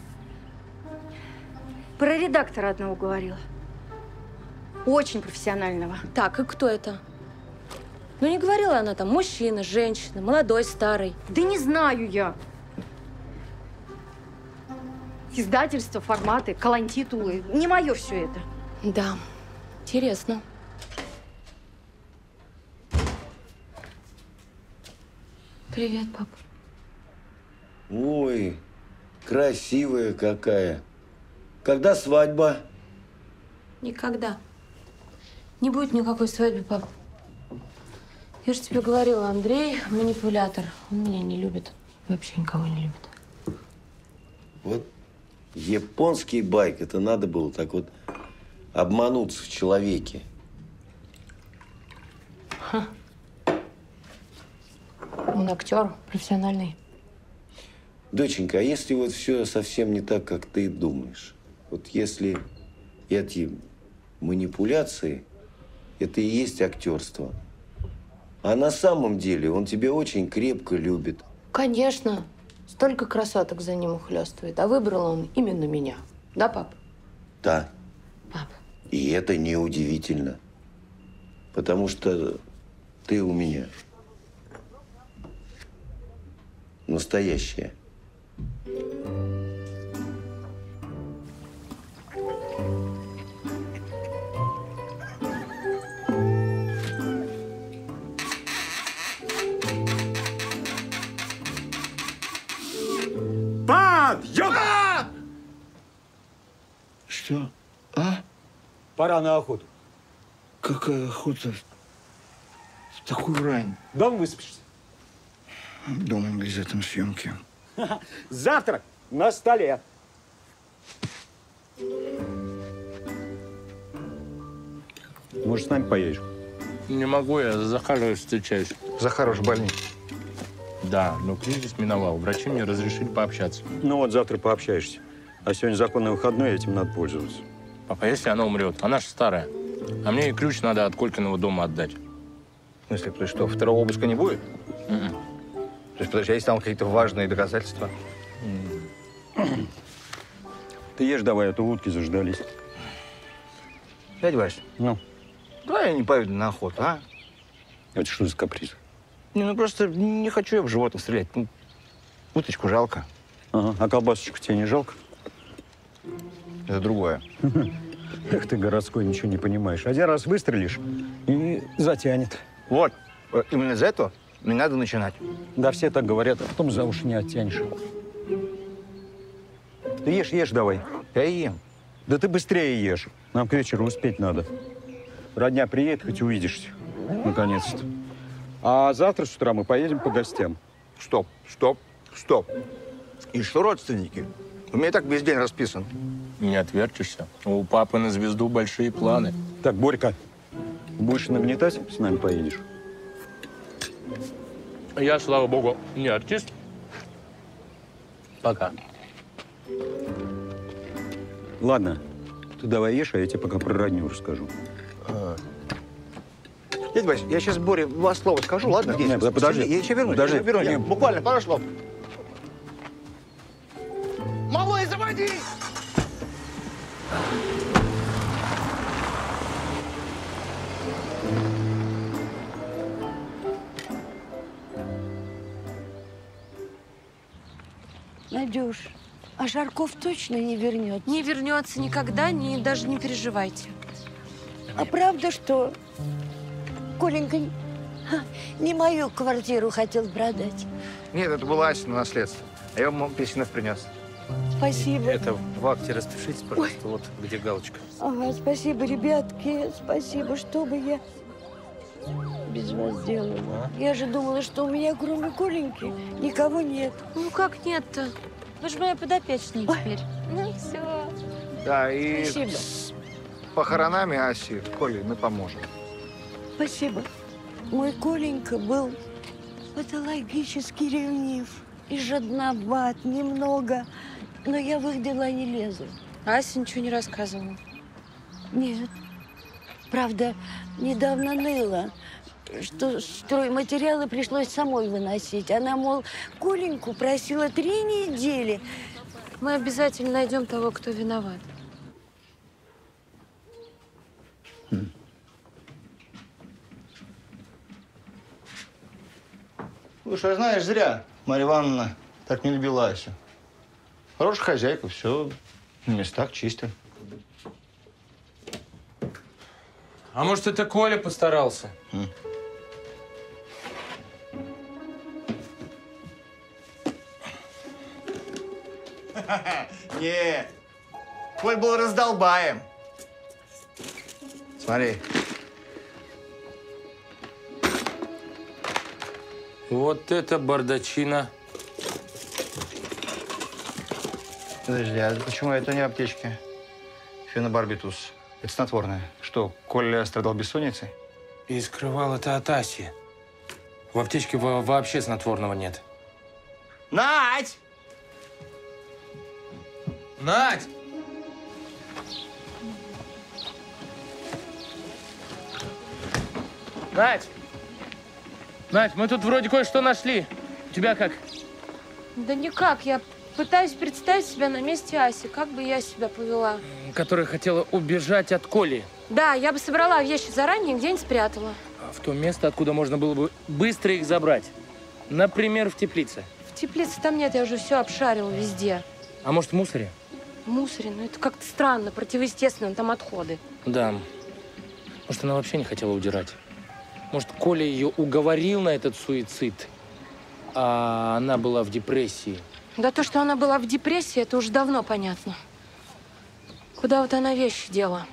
Про редактора одного говорила. Очень профессионального. Так, и кто это? Ну, не говорила она там мужчина, женщина, молодой, старый. Да не знаю я. Издательства, форматы, колонтитулы. Не мое все это. Да, интересно. Привет, пап. Ой, красивая какая. Когда свадьба? Никогда. Не будет никакой свадьбы, пап. Я же тебе говорила, Андрей манипулятор. Он меня не любит. Вообще никого не любит. Вот японский байк, это надо было так вот обмануться в человеке. Ха. Он актер профессиональный. Доченька, а если вот все совсем не так, как ты думаешь? Вот если эти манипуляции, это и есть актерство. А на самом деле он тебя очень крепко любит. Конечно. Столько красоток за ним ухлёстывает. А выбрал он именно меня. Да, пап? Да. Пап. И это неудивительно. Потому что ты у меня настоящая. Подъем! Что? А? Пора на охоту. Какая охота? В такую рань. Дома выспишься. Дома нельзя, там съемки. Завтрак на столе. Может, с нами поедешь? Не могу, я с Захаровой встречаюсь. Захар уж в больнице. Да, но кризис миновал. Врачи мне разрешили пообщаться. Ну вот завтра пообщаешься. А сегодня законный выходной, этим надо пользоваться. Папа, если она умрет, она же старая. А мне и ключ надо от Колькиного дома отдать. В смысле, то есть что, второго обыска не будет? Mm-mm. То есть, подожди, а есть там какие-то важные доказательства? Mm. Ты ешь давай, а то утки заждались. Дядя Вась, ну? Давай я не поеду на охоту, а? Это что за каприз? Не, ну просто не хочу я в животных стрелять. Ну, уточку жалко. Ага. А колбасочку тебе не жалко? Это другое. Эх ты, городской, ничего не понимаешь. Один раз выстрелишь и затянет. Вот. Именно из-за этого не надо начинать. Да, все так говорят, а потом за уши не оттянешь. Ты ешь, ешь давай. Я ем. Да ты быстрее ешь. Нам к вечеру успеть надо. Родня приедет, хоть увидишься. Наконец-то. А завтра с утра мы поедем по гостям. Стоп, стоп, стоп. И что родственники? У меня так весь день расписан. Не отвертишься. У папы на звезду большие планы. Так, Борька, будешь нагнетать, с нами поедешь? Я, слава богу, не артист. Пока. Ладно, ты давай ешь, а я тебе пока про родню расскажу. А... Дядя Вась, я сейчас Боре два слова скажу, ладно? Нет, нет, подожди. Я еще вернусь, Подожди. я вернусь. Нет. Буквально пару слов. Малой, заводи! Надюш, а Жарков точно не вернется? Не вернется никогда, не, даже не переживайте. А правда, что Коленька ха, не мою квартиру хотел продать? Нет, это была Ася на наследство. А я вам письменных принес. Спасибо. Это в акте распишитесь, пожалуйста, Ой. Вот где галочка. Ага, спасибо, ребятки, спасибо. Что бы я без вас делала? А? Я же думала, что у меня, кроме Коленьки, никого нет. Ну как нет-то? Вы же моя подопечная теперь. Ну все. Да, и спасибо. С похоронами Аси, Коле, мы поможем. Спасибо. Мой Коленька был патологически ревнив и жадноват немного, но я в их дела не лезу. Ася ничего не рассказывала? Нет. Правда, недавно ныла, что стройматериалы пришлось самой выносить. Она, мол, Коленьку просила три недели. Мы обязательно найдем того, кто виноват. Слушай, а знаешь, зря Марья Ивановна так не любила Асю. Хорошая хозяйка, все на местах чисто. А может, это Коля постарался? М. Нет, Коль был раздолбаем. Смотри. Вот это бардачина. Подожди, а почему это не аптечки? Фенобарбитус. Это снотворное. Что, Коля страдал бессонницей? И скрывал это от Аси. В аптечке во- вообще снотворного нет. Надь! Надь! Надь! Надь, мы тут вроде кое-что нашли. У тебя как? Да никак. Я пытаюсь представить себя на месте Аси. Как бы я себя повела? Которая хотела убежать от Коли. Да, я бы собрала вещи заранее, где-нибудь спрятала. В то место, откуда можно было бы быстро их забрать. Например, в теплице. В теплице там нет, я уже все обшарила везде. А может, в мусоре? В мусоре, ну это как-то странно, противоестественно, там отходы. Да. Может, она вообще не хотела удирать. Может, Коля ее уговорил на этот суицид, а она была в депрессии. Да то, что она была в депрессии, это уже давно понятно. Куда вот она вещи дела?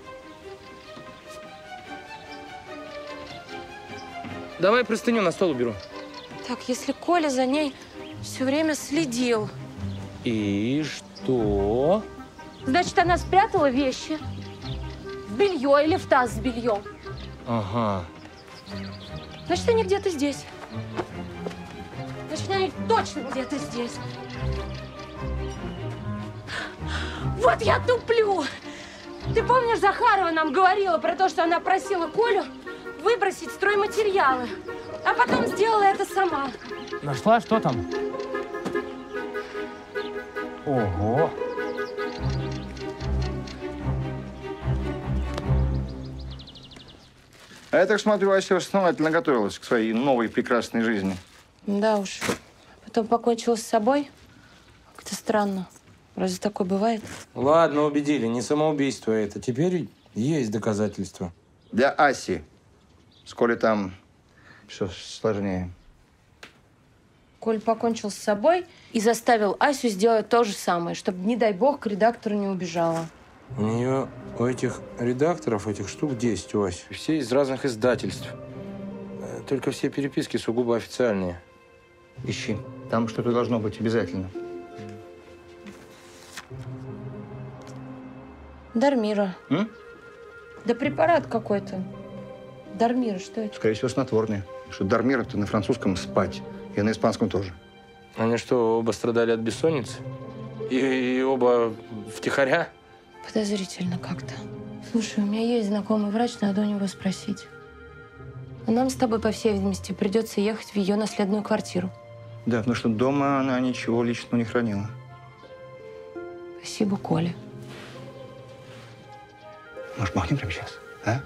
Давай простыню на стол уберу. Так, если Коля за ней все время следил, И что? значит, она спрятала вещи в белье или в таз с бельем. Ага. Значит, они где-то здесь. Значит, они точно где-то здесь. Вот я туплю! Ты помнишь, Захарова нам говорила про то, что она просила Колю выбросить стройматериалы, а потом сделала это сама. Нашла, что там? Ого! А я так смотрю, Ася основательно готовилась к своей новой прекрасной жизни. Да уж. Потом покончила с собой. Как-то странно. Разве такое бывает? Ладно, убедили, не самоубийство это. Теперь есть доказательства. Для Аси. С Колей там все сложнее. Коль покончил с собой и заставил Асю сделать то же самое, чтобы, не дай бог, к редактору не убежала. У нее, у этих редакторов, этих штук десять, у Аси. Все из разных издательств. Э, Только все переписки сугубо официальные. Ищи. Там что-то должно быть обязательно. Дармира. М? Да препарат какой-то. Дармира, что это? Скорее всего, снотворное. Что Дармир – это на французском «спать». И на испанском тоже. Они что, оба страдали от бессонницы? И, и оба втихаря? Подозрительно как-то. Слушай, у меня есть знакомый врач, надо у него спросить. А нам с тобой, по всей видимости, придется ехать в ее наследную квартиру. Да, потому что дома она ничего личного не хранила. Спасибо, Коля. Может, махнем прямо сейчас, а?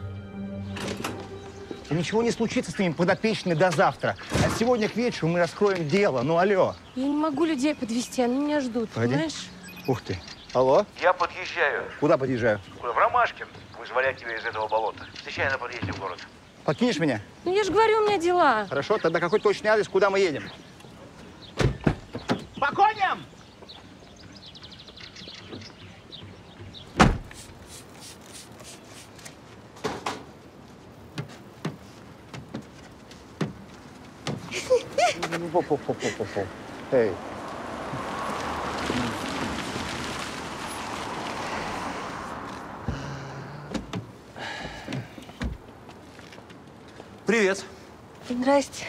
И ничего не случится с твоими подопечными до завтра. А сегодня к вечеру мы раскроем дело. Ну, алло. Я не могу людей подвести, они меня ждут, Погоди. понимаешь? Ух ты. Алло? Я подъезжаю. Куда подъезжаю? Куда? В Ромашкин. Вызволять тебя из этого болота. Встречай на подъезде в город. Покинешь меня? Ну, я же говорю, у меня дела. Хорошо, тогда какой точный адрес, куда мы едем? По коням! Эй. Привет. Здрасте.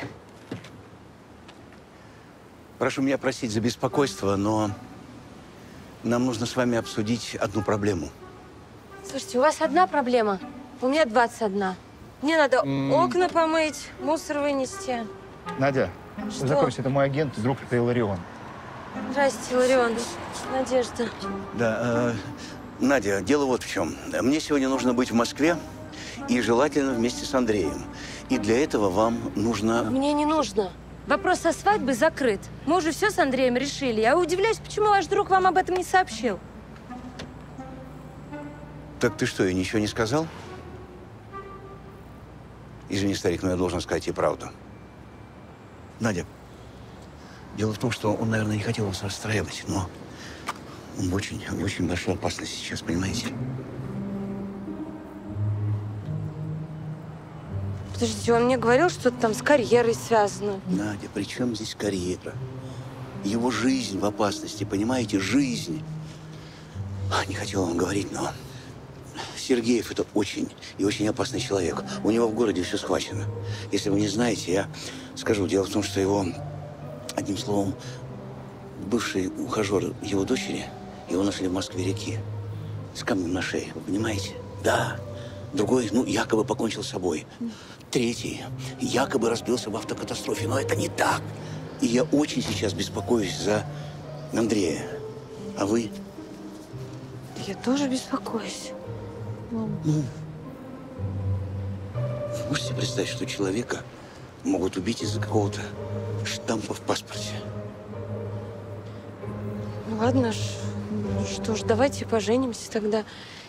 Прошу меня простить за беспокойство, но нам нужно с вами обсудить одну проблему. Слушайте, у вас одна проблема. У меня двадцать одна. Мне надо М. окна помыть, мусор вынести. Надя, Что? знакомься, это мой агент, друг, это Иларион. Здрасте, Ларион. Надежда. Да, э, Надя, дело вот в чем. Мне сегодня нужно быть в Москве, и желательно вместе с Андреем. И для этого вам нужно… Мне не нужно. Вопрос о свадьбе закрыт. Мы уже все с Андреем решили. Я удивляюсь, почему ваш друг вам об этом не сообщил. Так ты что, я ничего не сказал? Извини, старик, но я должен сказать тебе правду. Надя, дело в том, что он, наверное, не хотел вас расстраивать, но он в очень, в очень большой опасности сейчас, понимаете? Подождите, он мне говорил, что это там с карьерой связано. Надя, при чем здесь карьера? Его жизнь в опасности, понимаете? Жизнь. А, не хотел вам говорить, но Сергеев – это очень и очень опасный человек. У него в городе все схвачено. Если вы не знаете, я скажу. Дело в том, что его, одним словом, бывший ухажер его дочери, его нашли в Москве-реке с камнем на шее. Вы понимаете? Да. Другой, ну, якобы покончил с собой. Третий якобы разбился в автокатастрофе. Но это не так. И я очень сейчас беспокоюсь за Андрея. А вы? Я тоже беспокоюсь. Ну, вы можете представить, что человека могут убить из-за какого-то штампа в паспорте? Ну ладно, ж, ну что ж, давайте поженимся тогда.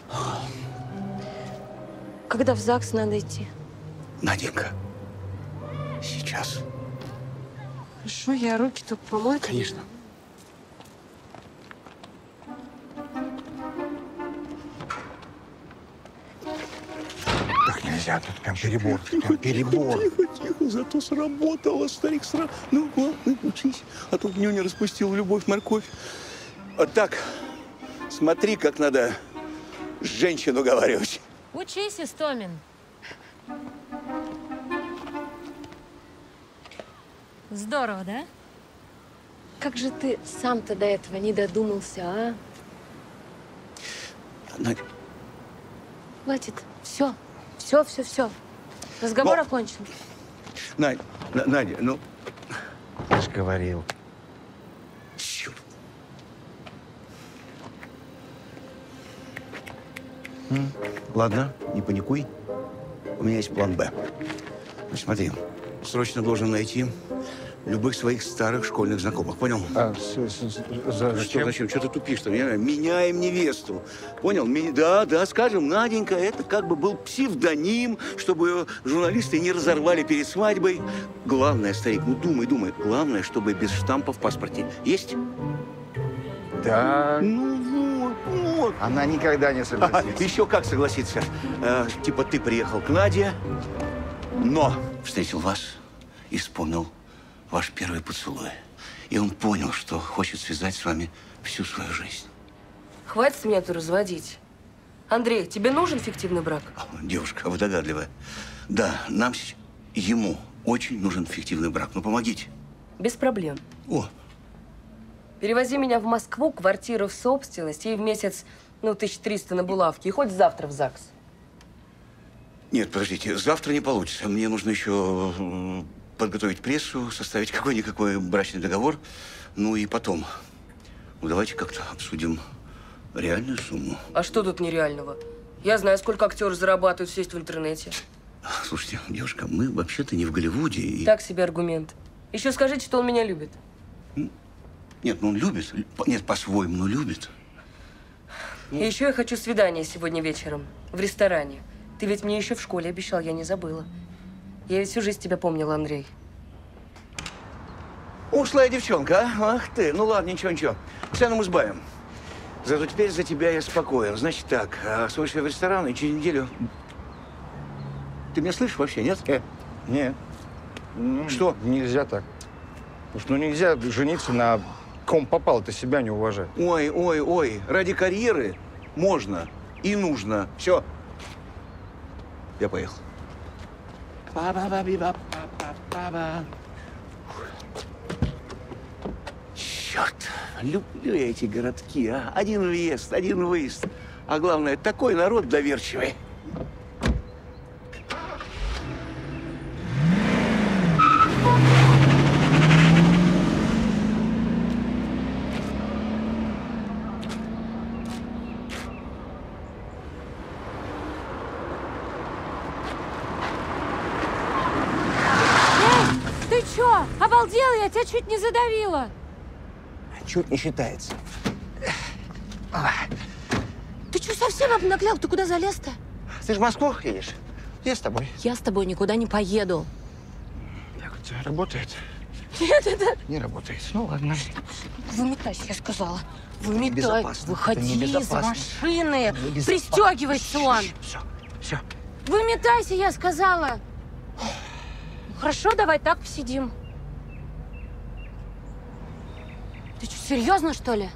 Когда в ЗАГС надо идти? Наденька, сейчас. Хорошо, я руки только помою. Конечно. Так нельзя, тут прям перебор, прям перебор. Тихо, тихо, зато сработало, старик, сра... Ну, ладно, учись, а то нюня распустил любовь, морковь. Вот так, смотри, как надо женщину уговаривать. Учись, Истомин. Здорово, да? Как же ты сам-то до этого не додумался, а? Надя. Хватит. Все. Все, все, все. Разговор Но... окончен. Надя, На- Надя, ну… Я же говорил. Черт. М? Ладно, не паникуй. У меня есть план «Б». Ну, смотри, срочно должен найти любых своих старых школьных знакомых. Понял? А, с, с, с, за, Что, зачем? Что ты тупишь-то? Меняем невесту. Понял? Ми- Да, да, скажем, Наденька, это как бы был псевдоним, чтобы ее журналисты не разорвали перед свадьбой. Главное, старик, ну думай, думай. Главное, чтобы без штампа в паспорте. Есть? Да. Ну вот, вот. Она никогда не согласится. А, еще как согласиться? Э, типа ты приехал к Наде, но встретил вас и вспомнил ваш первый поцелуй. И он понял, что хочет связать с вами всю свою жизнь. Хватит меня тут разводить. Андрей, тебе нужен фиктивный брак? Девушка, вы догадливая. Да, нам, с- ему очень нужен фиктивный брак. Ну, помогите. Без проблем. О, Перевози меня в Москву, квартиру в собственность и в месяц, ну, тысяч триста на булавки. И хоть завтра в ЗАГС. нет, подождите, завтра не получится. Мне нужно еще э, подготовить прессу, составить какой-никакой брачный договор. Ну и потом. Ну, давайте как-то обсудим реальную сумму. А что тут нереального? Я знаю, сколько актеры зарабатывают, все есть в интернете. Слушайте, девушка, мы вообще-то не в Голливуде. И… Так себе аргумент. Еще скажите, что он меня любит. Нет, ну он любит. Нет, по-своему, но любит. И еще я хочу свидание сегодня вечером в ресторане. Ты ведь мне еще в школе обещал, я не забыла. Я ведь всю жизнь тебя помнила, Андрей. Ушлая девчонка, а? Ах ты. Ну ладно, ничего, ничего. Цену мы сбавим. Зато теперь за тебя я спокоен. Значит так, а, сводишь в ресторан, и через неделю… Ты меня слышишь вообще, нет? Э, нет. Ну, Что? Нельзя так. Потому что ну, нельзя жениться на ком попало, ты себя не уважаешь. Ой, ой, ой. Ради карьеры можно и нужно. Все. Я поехал. Черт, люблю я эти городки, а. Один въезд, один выезд. А главное, такой народ доверчивый. что? Обалдела, я тебя чуть не задавила. Чуть не считается. Ты что, совсем обнаглял? Ты куда залез-то? Ты же в Москву едешь? Я с тобой. Я с тобой никуда не поеду. Так вот работает? Нет, это... Не работает. Ну ладно. Выметайся, я сказала. Выметай. Небезопасно. Выходи Это из небезопасно. машины. Небезопасно. Пристегивайся, он. Все, все. Выметайся, я сказала. Хорошо, давай так посидим. Ты что, серьезно, что ли?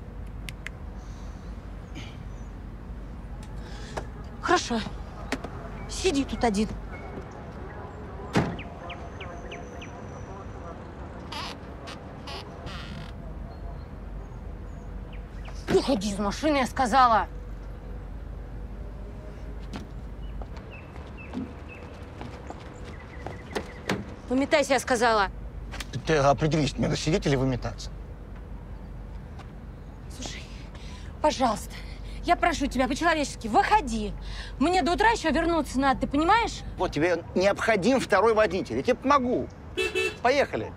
Хорошо. Сиди тут один. Выходи из машины, я сказала. Выметайся, я сказала. Ты, ты определись, мне надо сидеть или выметаться? Слушай, пожалуйста, я прошу тебя по-человечески, выходи. Мне до утра еще вернуться надо, ты понимаешь? Вот тебе необходим второй водитель. Я тебе помогу. Поехали.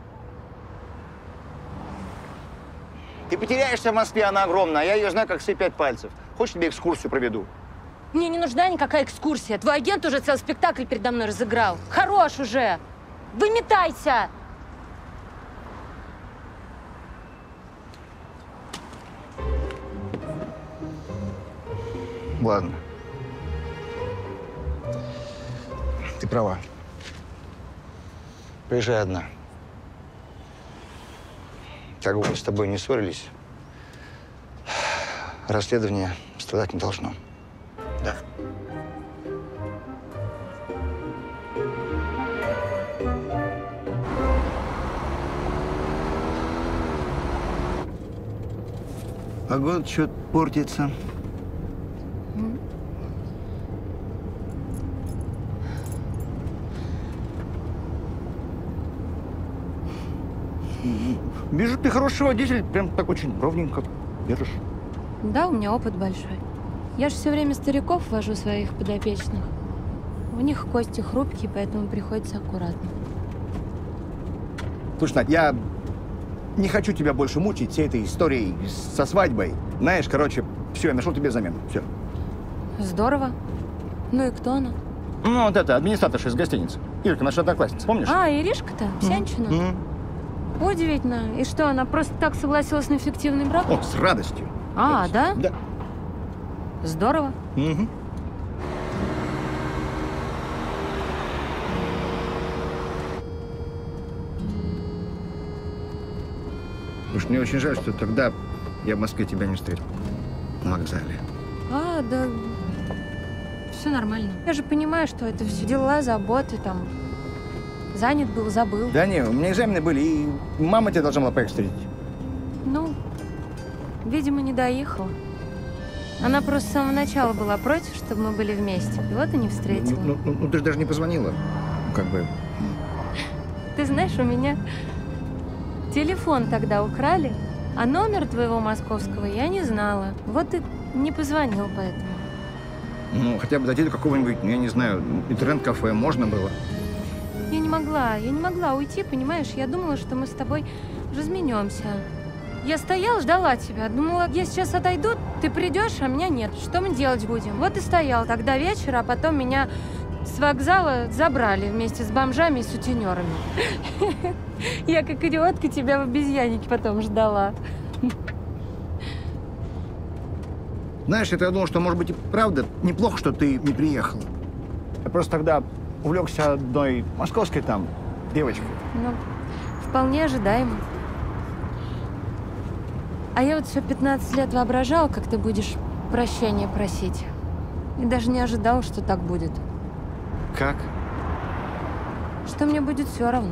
Ты потеряешься в Москве, она огромная, а я ее знаю как все пять пальцев. Хочешь, тебе экскурсию проведу? Мне не нужна никакая экскурсия. Твой агент уже целый спектакль передо мной разыграл. Хорош уже. Выметайся. Ладно. Ты права. Приезжай одна. Как бы мы с тобой не ссорились, расследование страдать не должно. Да. Погода что-то портится. Вижу, ты хороший водитель, прям так очень ровненько держишь. Да, у меня опыт большой. Я же все время стариков вожу своих подопечных. У них кости хрупкие, поэтому приходится аккуратно. Слушай, Надь, я не хочу тебя больше мучить всей этой историей со свадьбой. Знаешь, короче, все, я нашел тебе замену. Все. Здорово. Ну и кто она? Ну, вот это, администраторша из гостиницы. Ирка, наша одноклассница, помнишь? А, Иришка-то? Псянчина? Mm-hmm. Удивительно. И что, она просто так согласилась на фиктивный брак? О, с радостью. А, с да? Да. Здорово. Угу. Слушай, мне очень жаль, что тогда я в Москве тебя не встретил. На вокзале. А, да, все нормально. Я же понимаю, что это все дела, заботы, там, занят был, забыл. Да не, у меня экзамены были, и мама тебя должна была поехать встретить. Ну, видимо, не доехала. Она просто с самого начала была против, чтобы мы были вместе. И вот и не встретила. Ну, ну, ну ты же даже не позвонила. Как бы. Ты знаешь, у меня телефон тогда украли, а номер твоего московского я не знала. Вот и не позвонил поэтому. Ну, хотя бы дойти до какого-нибудь, ну, я не знаю, интернет-кафе можно было. Я не могла, я не могла уйти, понимаешь? Я думала, что мы с тобой разменемся. Я стояла, ждала тебя. Думала, я сейчас отойду, ты придешь, а меня нет. Что мы делать будем? Вот и стояла тогда вечер, а потом меня с вокзала забрали вместе с бомжами и сутенерами. Я как идиотка тебя в обезьяннике потом ждала. Знаешь, это я думал, что, может быть, и правда неплохо, что ты не приехала. Я просто тогда увлекся одной московской там девочкой. Ну, вполне ожидаемо. А я вот все пятнадцать лет воображала, как ты будешь прощения просить. И даже не ожидала, что так будет. Как? Что мне будет все равно.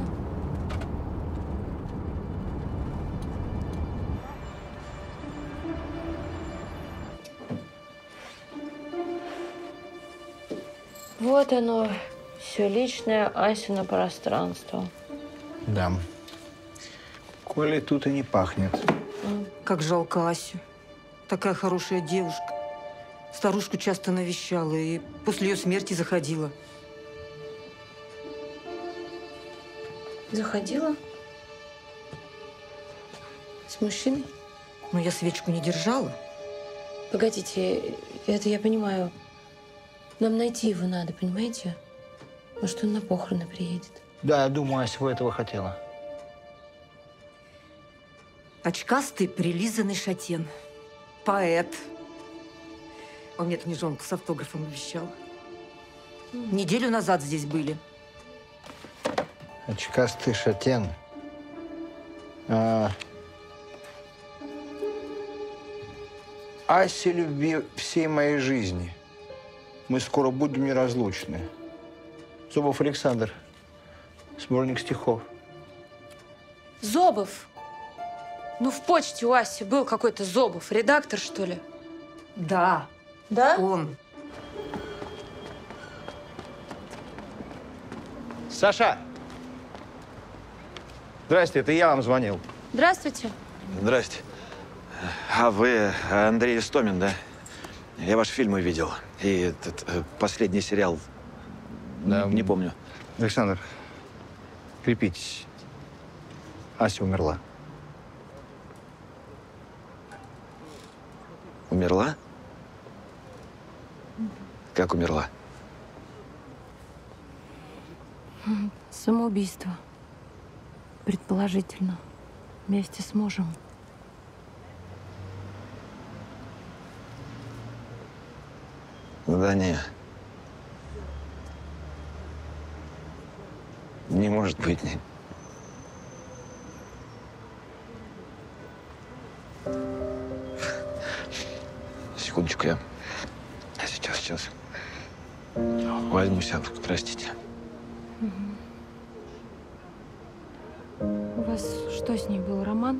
Вот оно, все личное Асино пространство. Да. Коли тут и не пахнет. Как жалко Асю. Такая хорошая девушка. Старушку часто навещала и после ее смерти заходила. Заходила. С мужчиной? Ну, я свечку не держала. Погодите, это я понимаю. Нам найти его надо, понимаете? Может, он на похороны приедет. Да, я думаю, Ася бы этого хотела. Очкастый, прилизанный шатен. Поэт. Он мне книжонку с автографом обещал. Неделю назад здесь были. Очкастый шатен. А... Ася, люби всей моей жизни. Мы скоро будем неразлучны. Зубов Александр. Сборник стихов. Зобов? Ну, в почте у Аси был какой-то Зобов. Редактор, что ли? Да. Да? Он. Саша! Здрасте, это я вам звонил. Здравствуйте. Здрасте. А вы Андрей Истомин, да? Я ваши фильмы видел. И этот э, последний сериал. Да. Не помню. Александр, крепитесь. Ася умерла. Умерла? Как умерла? Самоубийство. Предположительно. Вместе с мужем. Да не. Не может быть. Не. Секундочку, я... Сейчас, сейчас. Возьму себя, простите. У вас что с ней был, роман?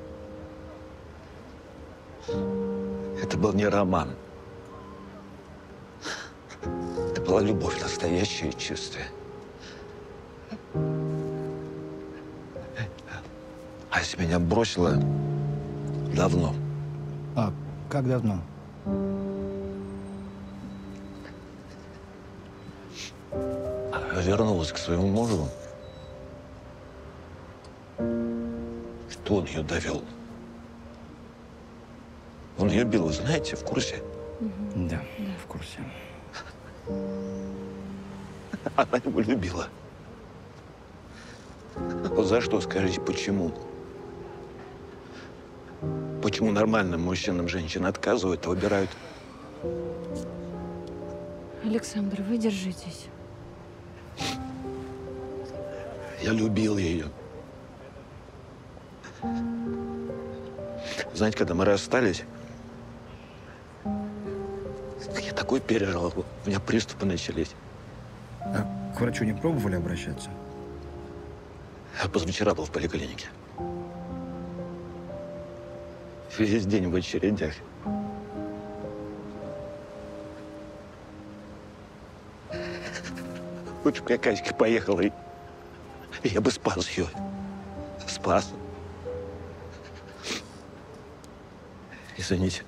Это был не роман. Это была любовь настоящая и чистая. Ася меня бросила давно. А как давно? Она вернулась к своему мужу. Что он ее довел? Он ее бил, вы знаете, в курсе? Угу. Да, да, в курсе. Она его любила. Вот за что, скажите, почему? Почему нормальным мужчинам женщины отказывают, а выбирают? Александр, вы держитесь. Я любил ее. Знаете, когда мы расстались, я такой пережил, у меня приступы начались. А к врачу не пробовали обращаться? Я позавчера был в поликлинике. Весь день в очередях. Лучше бы я Катька поехала, и я бы спас ее. Спас. Извините.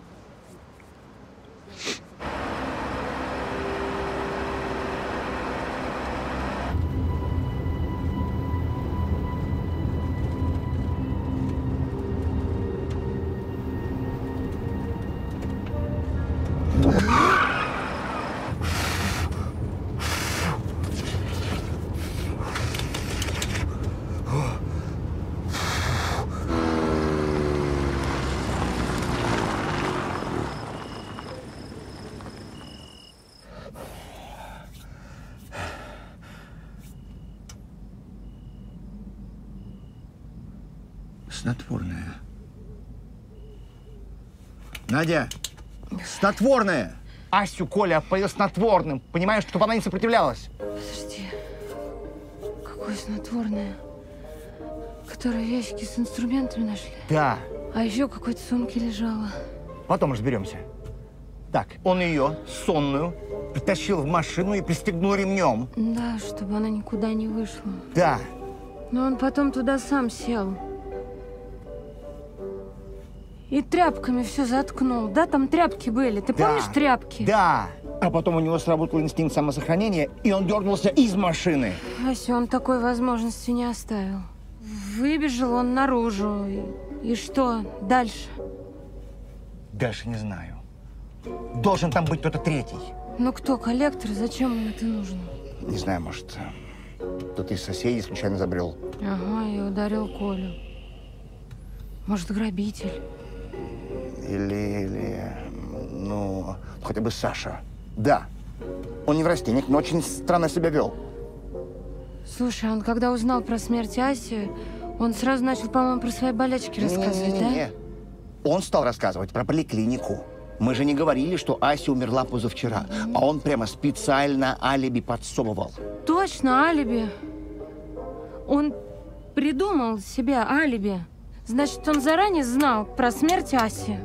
Снотворное. Надя, снотворное! Асю Коля опоил снотворным. Понимаешь, чтобы она не сопротивлялась. Подожди. Какое снотворное? Которое в ящике с инструментами нашли? Да. А еще в какой-то сумке лежало. Потом разберемся. Так, он ее, сонную, притащил в машину и пристегнул ремнем. Да, чтобы она никуда не вышла. Да. Но он потом туда сам сел. И тряпками все заткнул. Да, там тряпки были. Ты Да. помнишь тряпки? Да. А потом у него сработал инстинкт самосохранения, и он дернулся из машины. Ася, он такой возможности не оставил. Выбежал он наружу. И, и что дальше? Дальше не знаю. Должен там быть кто-то третий. Ну кто, коллектор? Зачем ему это нужно? Не знаю, может, кто-то из соседей случайно забрел. Ага, и ударил Колю. Может, грабитель? Или, или, ну, хотя бы Саша. Да, он не в растениях, но очень странно себя вел. Слушай, он когда узнал про смерть Аси, он сразу начал, по-моему, про свои болячки рассказывать, не, не, не, не. да? Он стал рассказывать про поликлинику. Мы же не говорили, что Ася умерла позавчера, mm-hmm. а он прямо специально алиби подсовывал. Точно, алиби. Он придумал себе алиби. Значит, он заранее знал про смерть Аси.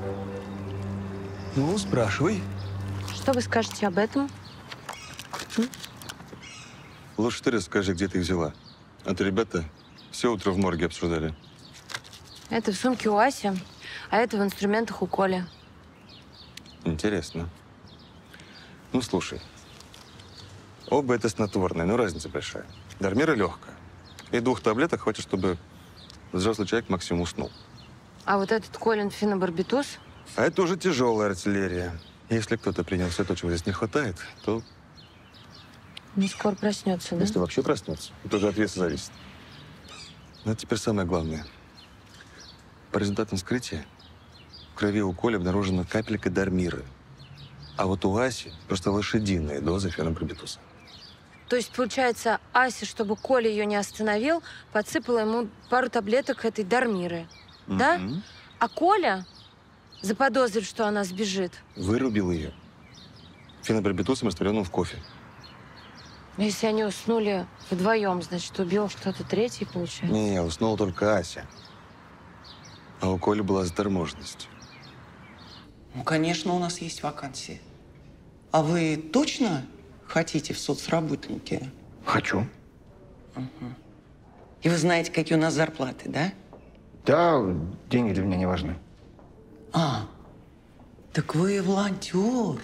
Ну, спрашивай. Что вы скажете об этом? М? Лучше ты расскажи, где ты их взяла. А то ребята все утро в морге обсуждали. Это в сумке у Аси, а это в инструментах у Коли. Интересно. Ну, слушай. Оба это снотворные, но разница большая. Дармира легкая. И двух таблеток хватит, чтобы взрослый человек максимум уснул. А вот этот Колин фенобарбитус? А это уже тяжелая артиллерия. Если кто-то принял все то, чего здесь не хватает, то… Не скоро проснется, да? Если вообще проснется, то тоже от веса зависит. Но это теперь самое главное. По результатам вскрытия в крови у Коли обнаружена капелька дармиры. А вот у Аси просто лошадиная доза фенобарбитуса. То есть, получается, Ася, чтобы Коля ее не остановил, подсыпала ему пару таблеток этой дармиры, mm-hmm. да? А Коля, заподозрив, что она сбежит, вырубил ее фенобарбитусом, растворенным в кофе. Если они уснули вдвоем, значит, убил что-то третий, получается? Не, уснула только Ася. А у Коли была заторможенность. Ну, конечно, у нас есть вакансии. А вы точно хотите в соцработники? Хочу. Угу. И вы знаете, какие у нас зарплаты, да? Да, деньги для меня не важны. А, так вы волонтер.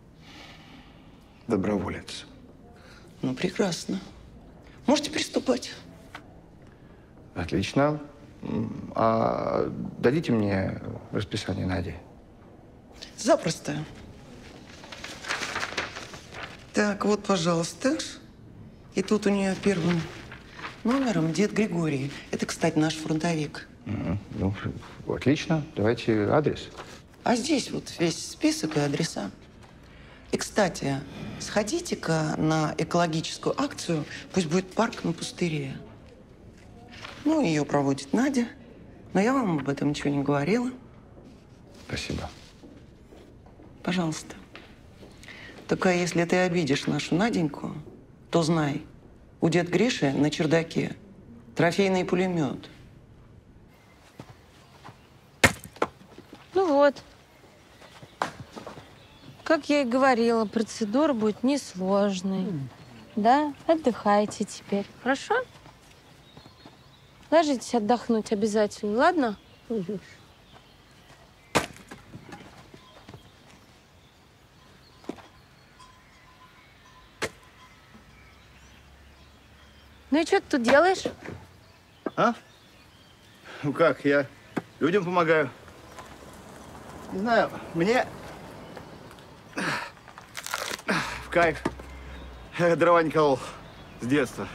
Доброволец. Ну, прекрасно. Можете приступать. Отлично. А дадите мне расписание Нади? Запросто. Так, вот, пожалуйста. И тут у нее первым номером дед Григорий. Это, кстати, наш фронтовик. Mm-hmm. Ну, отлично. Давайте адрес. А здесь вот весь список и адреса. И, кстати, сходите-ка на экологическую акцию. Пусть будет парк на пустыре. Ну, ее проводит Надя. Но я вам об этом ничего не говорила. Спасибо. Пожалуйста. Только если ты обидишь нашу Наденьку, то знай, у дед Гриши на чердаке трофейный пулемет. Ну вот. Как я и говорила, процедура будет несложной. Да? Отдыхайте теперь. Хорошо? Ложитесь отдохнуть обязательно, ладно? Угу. Ну и что ты тут делаешь? А? Ну как, я людям помогаю. Не знаю, мне в кайф. Я дрова не колол с детства.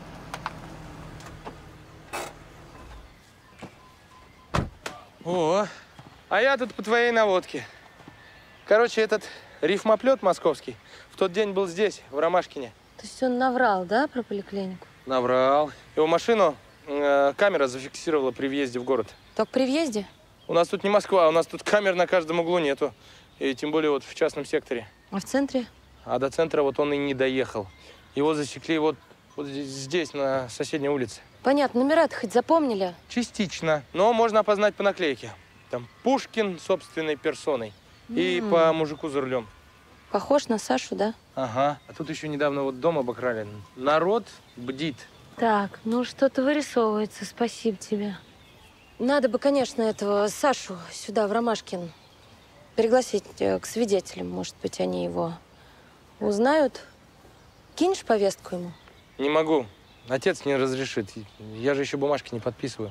О, а я тут по твоей наводке. Короче, этот рифмоплет московский в тот день был здесь, в Ромашкине. То есть он наврал, да, про поликлинику? Наврал. Его машину э, камера зафиксировала при въезде в город. Только при въезде? У нас тут не Москва, у нас тут камер на каждом углу нету. И тем более вот в частном секторе. А в центре? А до центра вот он и не доехал. Его засекли вот, вот здесь, на соседней улице. Понятно. Номера-то хоть запомнили? Частично. Но можно опознать по наклейке. Там Пушкин собственной персоной. И М-м. по мужику за рулем. Похож на Сашу, да? Ага. А тут еще недавно вот дом обокрали. Народ бдит. Так, ну что-то вырисовывается. Спасибо тебе. Надо бы, конечно, этого Сашу сюда, в Ромашкин, пригласить к свидетелям. Может быть, они его Узнают, кинешь повестку ему? Не могу. Отец не разрешит. Я же еще бумажки не подписываю.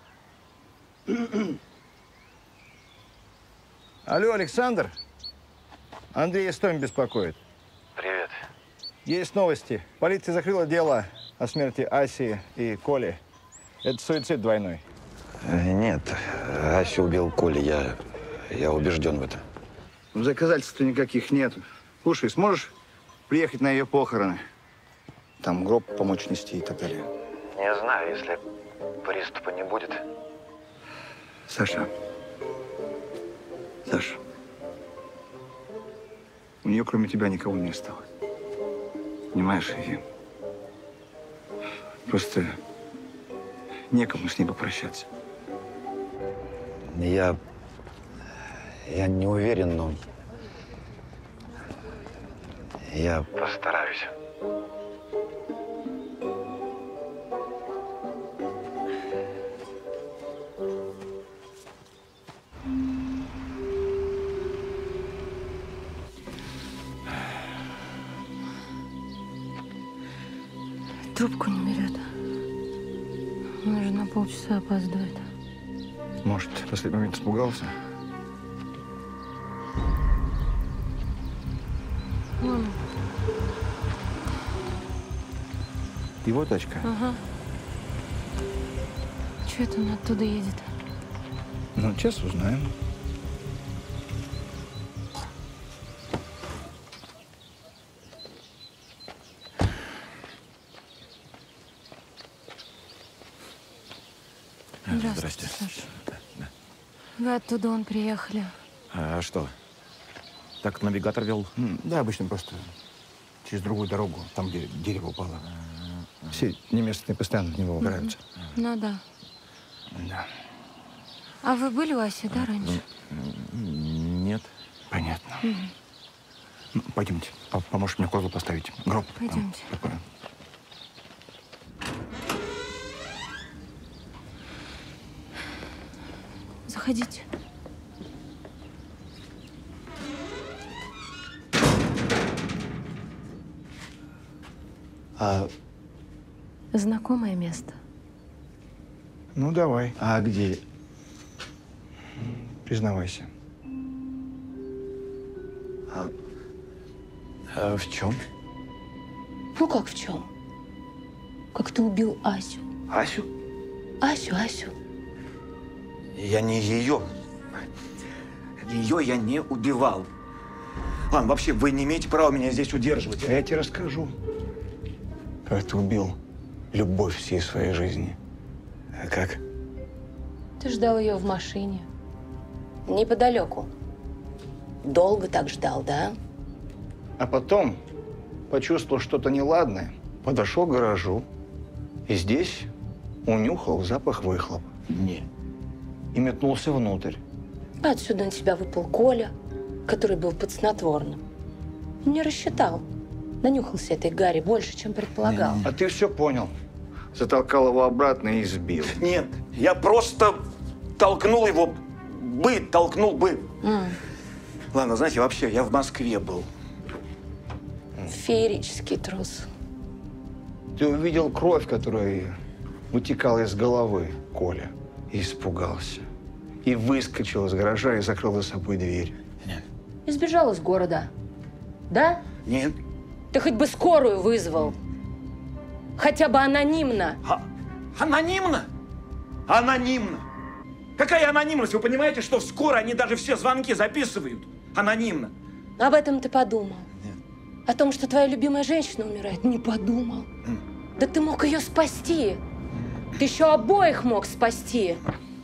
Алло, Александр? Андрей Истомин беспокоит. Привет. Есть новости. Полиция закрыла дело о смерти Аси и Коли. Это суицид двойной. Нет, Асю убил Коля. Я, я убежден в этом. Доказательств никаких нет. Слушай, сможешь приехать на ее похороны? Там гроб помочь нести и так далее. Не знаю, если приступа не будет. Саша. Саша. У нее кроме тебя никого не осталось. Понимаешь, и просто некому с ней попрощаться. Я, я не уверен, но я постараюсь. Трубку не берет. Он уже на полчаса опаздывает. Может, в последний момент испугался? Мама. Его тачка? Ага. Чего это он оттуда едет? Ну, сейчас узнаем. Здравствуйте, Саша. Вы оттуда он приехали. А что? Так навигатор вел? Да, обычно просто через другую дорогу, там, где дерево упало. Все неместные постоянно в него упираются. Ну да. Да. А вы были у Аси, да, раньше? Нет. Понятно. Мгм. Ну, пойдемте. По- Поможешь мне козлу поставить. Гроб. там Пойдемте. такое. Заходите. А, Знакомое место. Ну, давай. А где? Признавайся. а, а в чем? Ну как в чем? Как ты убил Асю. Асю? Асю, Асю. Я не ее. Ее я не убивал. Ладно, вообще, вы не имеете права меня здесь удерживать. А я тебе расскажу, как ты убил любовь всей своей жизни. А как? Ты ждал ее в машине. Неподалеку. Долго так ждал, да? А потом почувствовал что-то неладное, подошел к гаражу и здесь унюхал запах выхлопа. Не. И метнулся внутрь. А отсюда на тебя выпал Коля, который был под снотворным. Не рассчитал. Нанюхался этой гари больше, чем предполагал. А ты все понял. Затолкал его обратно и сбил. Нет, я просто толкнул его бы, толкнул бы. М, Ладно, знаете, вообще, я в Москве был. Феерический трус. Ты увидел кровь, которая вытекала из головы Коля, и испугался. И выскочил из гаража и закрыл за собой дверь. И сбежал из города. Да? Нет. Ты хоть бы скорую вызвал. Хотя бы анонимно. А, анонимно? Анонимно? Какая анонимность? Вы понимаете, что скоро они даже все звонки записывают? Анонимно. Об этом ты подумал? Нет. О том, что твоя любимая женщина умирает? Не подумал. Да ты мог ее спасти. Ты еще обоих мог спасти.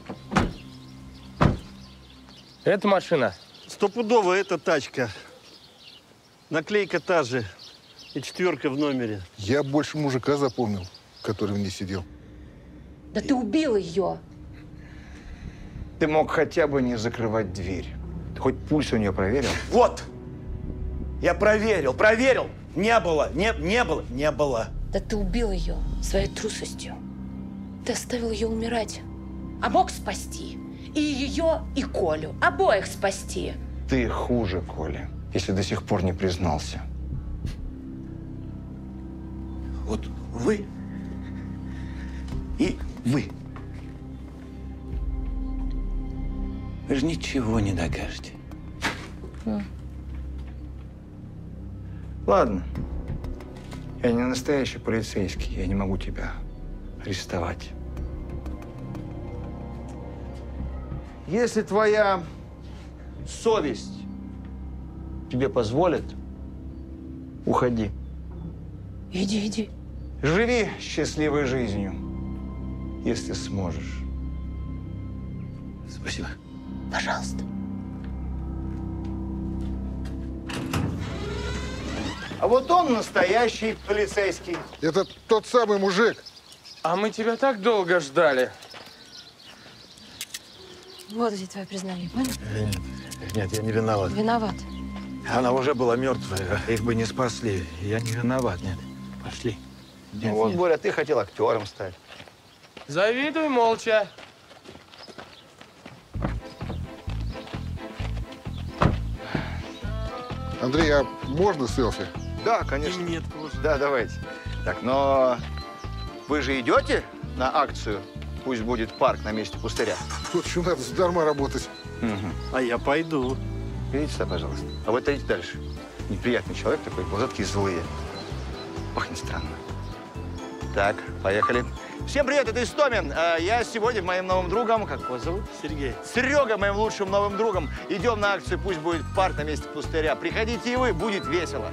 Это машина? Стопудово, это тачка. Наклейка та же. И четверка в номере. Я больше мужика запомнил, который в ней сидел. Да ты убил ее. Ты мог хотя бы не закрывать дверь. Ты хоть пульс у нее проверил? Вот! Я проверил, проверил. Не было, не, не было, не было. Да ты убил ее своей трусостью. Ты оставил ее умирать. А мог спасти. И ее, и Колю. Обоих спасти. Ты хуже, Коля, если до сих пор не признался. Вы и вы. Вы же ничего не докажете. Ладно. Я не настоящий полицейский, я не могу тебя арестовать. Если твоя совесть тебе позволит, уходи. Иди, иди. Живи счастливой жизнью, если сможешь. Спасибо. Пожалуйста. А вот он настоящий полицейский. Это тот самый мужик. А мы тебя так долго ждали. Вот эти твои признания, понял? Нет, я не виноват. Виноват. Она уже была мертвая, их бы не спасли. Я не виноват, нет. Пошли. Ну вот, Боря, ты хотел актером стать. Завидуй молча. Андрей, а можно селфи? Да, конечно. Нет, да, давайте. Так, но вы же идете на акцию «Пусть будет парк на месте пустыря»? Тут еще надо задарма работать. Угу. А я пойду. Идите сюда, пожалуйста. А вы идите дальше. Неприятный человек такой, глаза такие злые. Пахнет странно. Так, поехали. Всем привет, это Истомин. Я сегодня с моим новым другом, как его зовут? Сергей. Серега, моим лучшим новым другом. Идем на акцию «Пусть будет парк на месте пустыря». Приходите и вы, будет весело.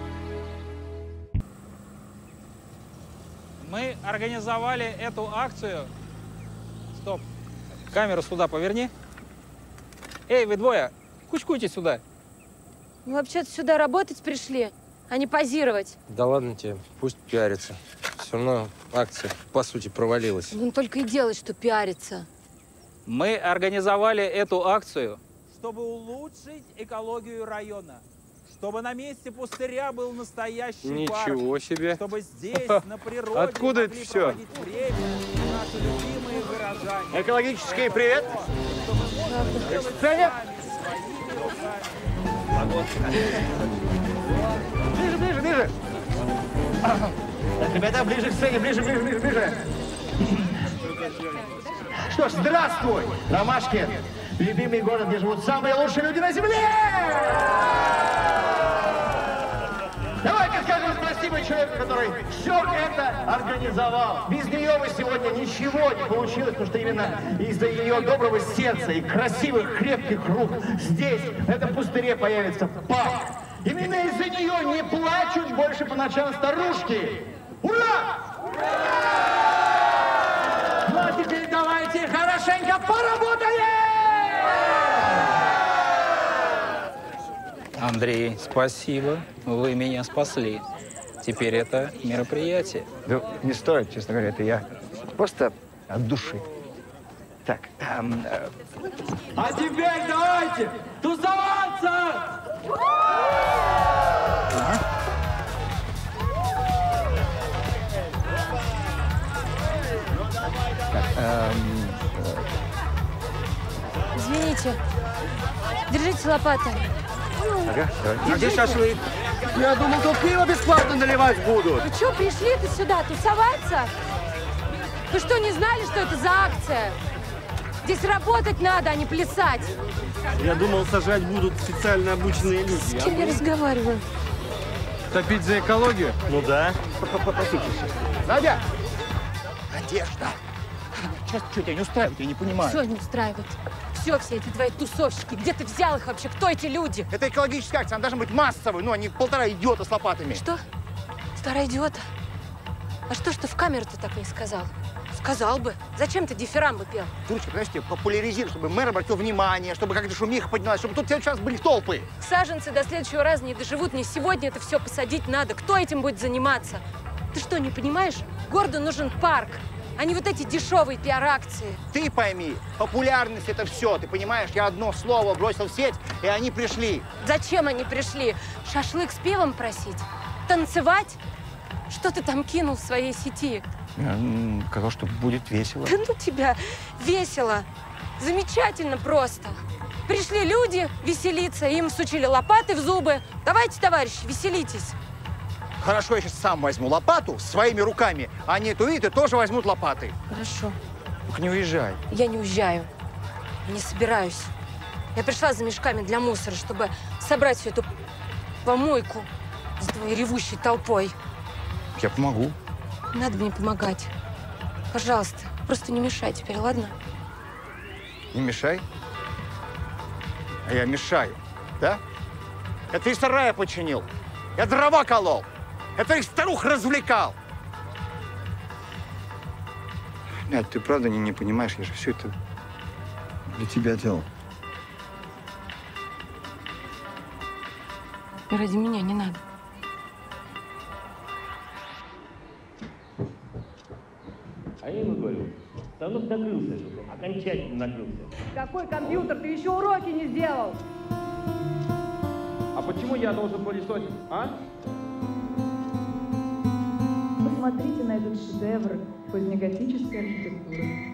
Мы организовали эту акцию. Стоп. Камеру сюда поверни. Эй, вы двое, кучкуйте сюда. Мы вообще-то сюда работать пришли, а не позировать. Да ладно тебе, пусть пиарится. Все равно акция, по сути, провалилась. Он только и делает, что пиарится. Мы организовали эту акцию, чтобы улучшить экологию района. Чтобы на месте пустыря был настоящий Ничего парк. себе. Чтобы здесь, на природе, Откуда это могли все? проводить время наши любимые горожане. Экологический привет. Привет. Ближе, ближе, ближе. Так, ребята, ближе к сцене, ближе, ближе, ближе, ближе. Что ж, здравствуй, Ромашкин. Любимый город, где живут самые лучшие люди на земле! Давайте скажем спасибо человеку, который все это организовал. Без нее бы сегодня ничего не получилось, потому что именно из-за ее доброго сердца и красивых, крепких рук здесь, в этом пустыре, появится парк. Именно из-за нее не плачут больше по ночам старушки. Ура! Ну а теперь давайте хорошенько поработаем! Андрей, спасибо. Вы меня спасли. Теперь это мероприятие. Да не стоит, честно говоря, это я просто от души. Так, эм, э... А теперь давайте тусоваться! Ага. Так, эм, э... Извините. Держите лопатами. Ага, давай. А где шашлык? Я думал, тут пиво бесплатно наливать будут. Вы что, пришли-то сюда тусоваться? Вы что, не знали, что это за акция? Здесь работать надо, а не плясать. Я думал, сажать будут специально обученные люди. С кем я разговариваю? Топить за экологию? Ну да. Надя! Надежда! Сейчас что тебя не устраивает, я не понимаю. Все не устраивает. Все, все эти твои тусовщики. Где ты взял их вообще? Кто эти люди? Это экологическая акция, она должна быть массовой, ну, а не полтора идиота с лопатами. Что? Старая идиота? А что ж ты в камеру-то так не сказал? Сказал бы. Зачем ты дифирамбы пел? Дурочка, понимаешь, тебе популяризируй, чтобы мэр обратил внимание, чтобы как-то шумиха поднялась, чтобы тут сейчас были толпы. Саженцы до следующего раза не доживут. Мне сегодня это все посадить надо. Кто этим будет заниматься? Ты что, не понимаешь? Городу нужен парк, а не вот эти дешевые пиар-акции. Ты пойми, популярность — это все, ты понимаешь? Я одно слово бросил в сеть, и они пришли. Зачем они пришли? Шашлык с пивом просить? Танцевать? Что ты там кинул в своей сети? Я сказал, что будет весело. Да ну тебя, весело. Замечательно просто. Пришли люди веселиться, им сучили лопаты в зубы. Давайте, товарищи, веселитесь. Хорошо, я сейчас сам возьму лопату своими руками, а они эту видят и тоже возьмут лопаты. Хорошо. Только не уезжай. Я не уезжаю. Не собираюсь. Я пришла за мешками для мусора, чтобы собрать всю эту помойку с твоей ревущей толпой. Я помогу. Не надо мне помогать. Пожалуйста, просто не мешай теперь, ладно? Не мешай. А я мешаю, да? Это ты сарая починил. Я дрова колол. Это их старух развлекал. Надь, ты правда не, не понимаешь, я же все это для тебя делал. И ради меня не надо. А я ему говорю, станок накрылся, окончательно накрылся. Какой компьютер? Ты еще уроки не сделал. А почему я должен пылесосить, а? Посмотрите на этот шедевр позднеготической архитектуры.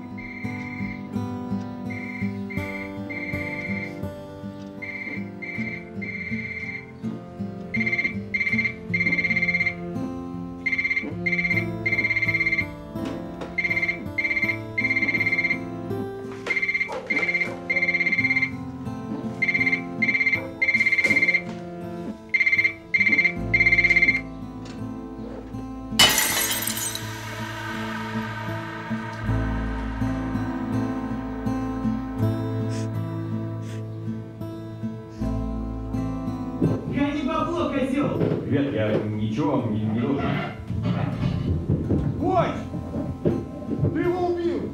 Привет, я ничего вам не, не должен. Ой! Ты его убил!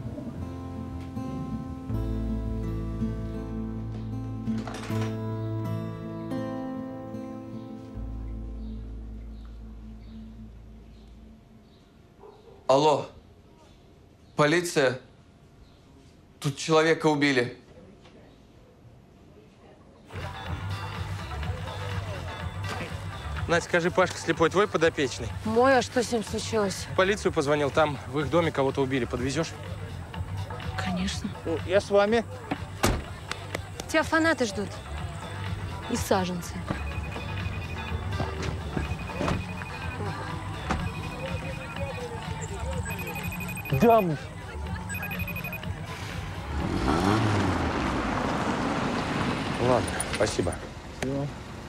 Алло, полиция? Тут человека убили. Надь, скажи, Пашка слепой твой подопечный? Мой, а что с ним случилось? В полицию позвонил, там в их доме кого-то убили. Подвезешь? Конечно. Я с вами. Тебя фанаты ждут. И саженцы. Да. Ладно, спасибо. Все.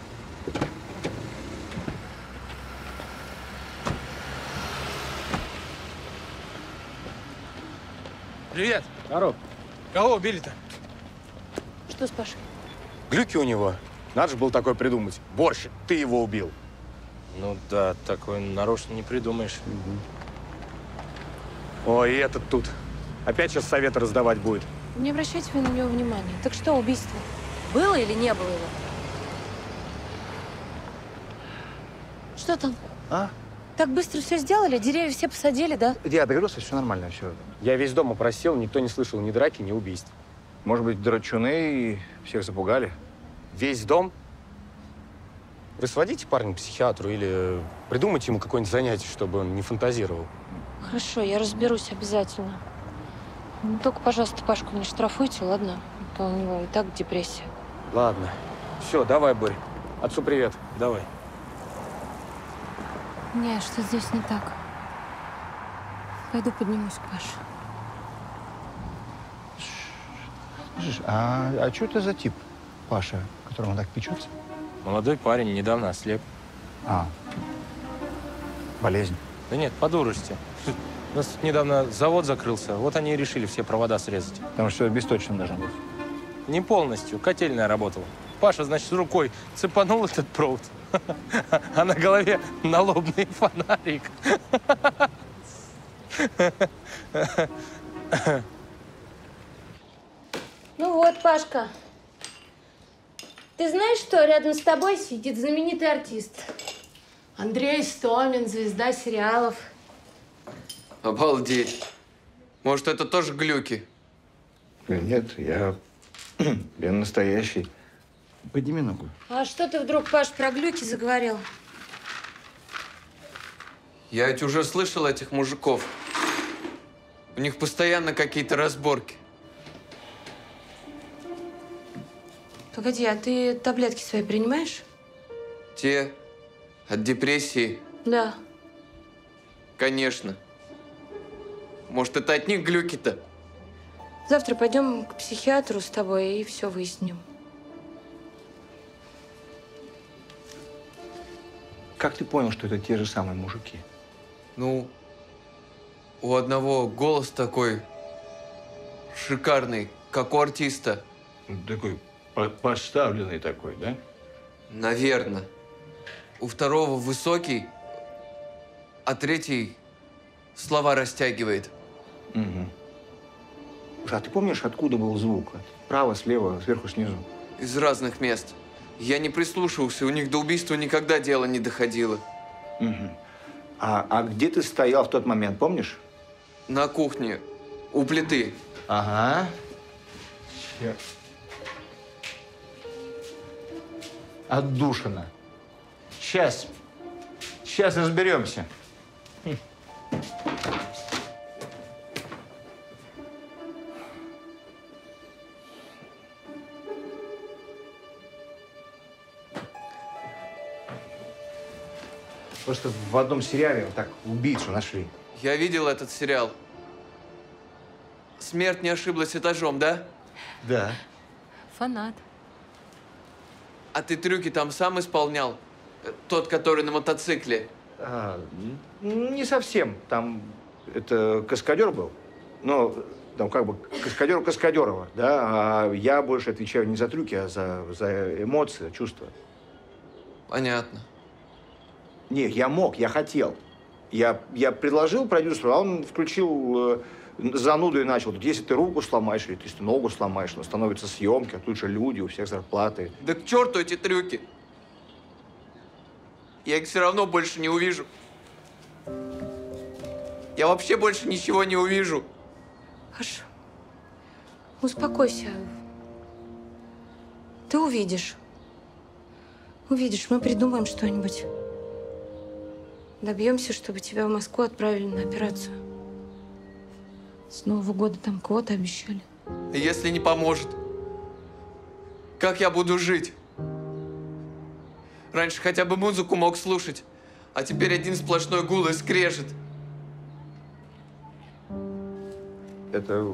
Привет. Здоров. Кого убили-то? Что с Пашей? Глюки у него. Надо же было такое придумать. Борщ, ты его убил. Ну да, такое нарочно не придумаешь. Угу. Ой, и этот тут. Опять сейчас советы раздавать будет. Не обращайте вы на него внимания. Так что, убийство? Было или не было его? Что там? А? Так быстро все сделали? Деревья все посадили, да? Я договорился, все нормально, все. Я весь дом опросил, никто не слышал ни драки, ни убийств. Может быть, драчуны и всех запугали? Весь дом? Вы сводите парня к психиатру или придумайте ему какое-нибудь занятие, чтобы он не фантазировал? Хорошо, я разберусь обязательно. Ну, только, пожалуйста, Пашку не штрафуйте, ладно? А то у него и так депрессия. Ладно. Все, давай, Борь. Отцу привет. Давай. Не, что здесь не так. Пойду поднимусь к Паше. Слушай, а, а что это за тип, Паша, которому он так печется? Молодой парень, недавно ослеп. А, болезнь. Да нет, по дурости. У нас тут недавно завод закрылся, вот они и решили все провода срезать. Потому что бесточным должен быть. Не полностью, котельная работала. Паша, значит, рукой цепанул этот провод, а на голове налобный фонарик. Ну вот, Пашка. Ты знаешь, что рядом с тобой сидит знаменитый артист? Андрей Истомин, звезда сериалов. Обалдеть. Может, это тоже глюки? Нет, я, я настоящий. Подними ногу. А что ты вдруг, Паш, про глюки заговорил? Я ведь уже слышал этих мужиков. У них постоянно какие-то разборки. Погоди, а ты таблетки свои принимаешь? Те. От депрессии? Да. Конечно. Может, это от них глюки-то? Завтра пойдем к психиатру с тобой и все выясним. Как ты понял, что это те же самые мужики? Ну, у одного голос такой шикарный, как у артиста. Такой по- поставленный такой, да? Наверное. У второго высокий, а третий слова растягивает. Угу. А ты помнишь, откуда был звук? Справа, слева, сверху, снизу? Из разных мест. Я не прислушивался, у них до убийства никогда дело не доходило. Угу. А, а где ты стоял в тот момент, помнишь? На кухне, у плиты. Ага. Сейчас. Отдушина. Сейчас. Сейчас разберемся. Просто в одном сериале вот так убийцу нашли. Я видел этот сериал. Смерть не ошиблась этажом, да? Да. Фанат. А ты трюки там сам исполнял? Тот, который на мотоцикле? А, не совсем. Там это каскадер был. Но там как бы каскадер Каскадерова, да? А я больше отвечаю не за трюки, а за, за эмоции, чувства. Понятно. Нет, я мог, я хотел. Я, я предложил продюсеру, а он включил э, зануду и начал. Тут, если ты руку сломаешь, или если ты ногу сломаешь, ну, становятся съемки, а тут же люди, у всех зарплаты. Да к черту эти трюки! Я их все равно больше не увижу. Я вообще больше ничего не увижу. Паш, успокойся. Ты увидишь. Увидишь, мы придумаем что-нибудь. Добьемся, чтобы тебя в Москву отправили на операцию. С Нового года там квоты обещали. Если не поможет, как я буду жить? Раньше хотя бы музыку мог слушать, а теперь один сплошной гул и скрежет. Это...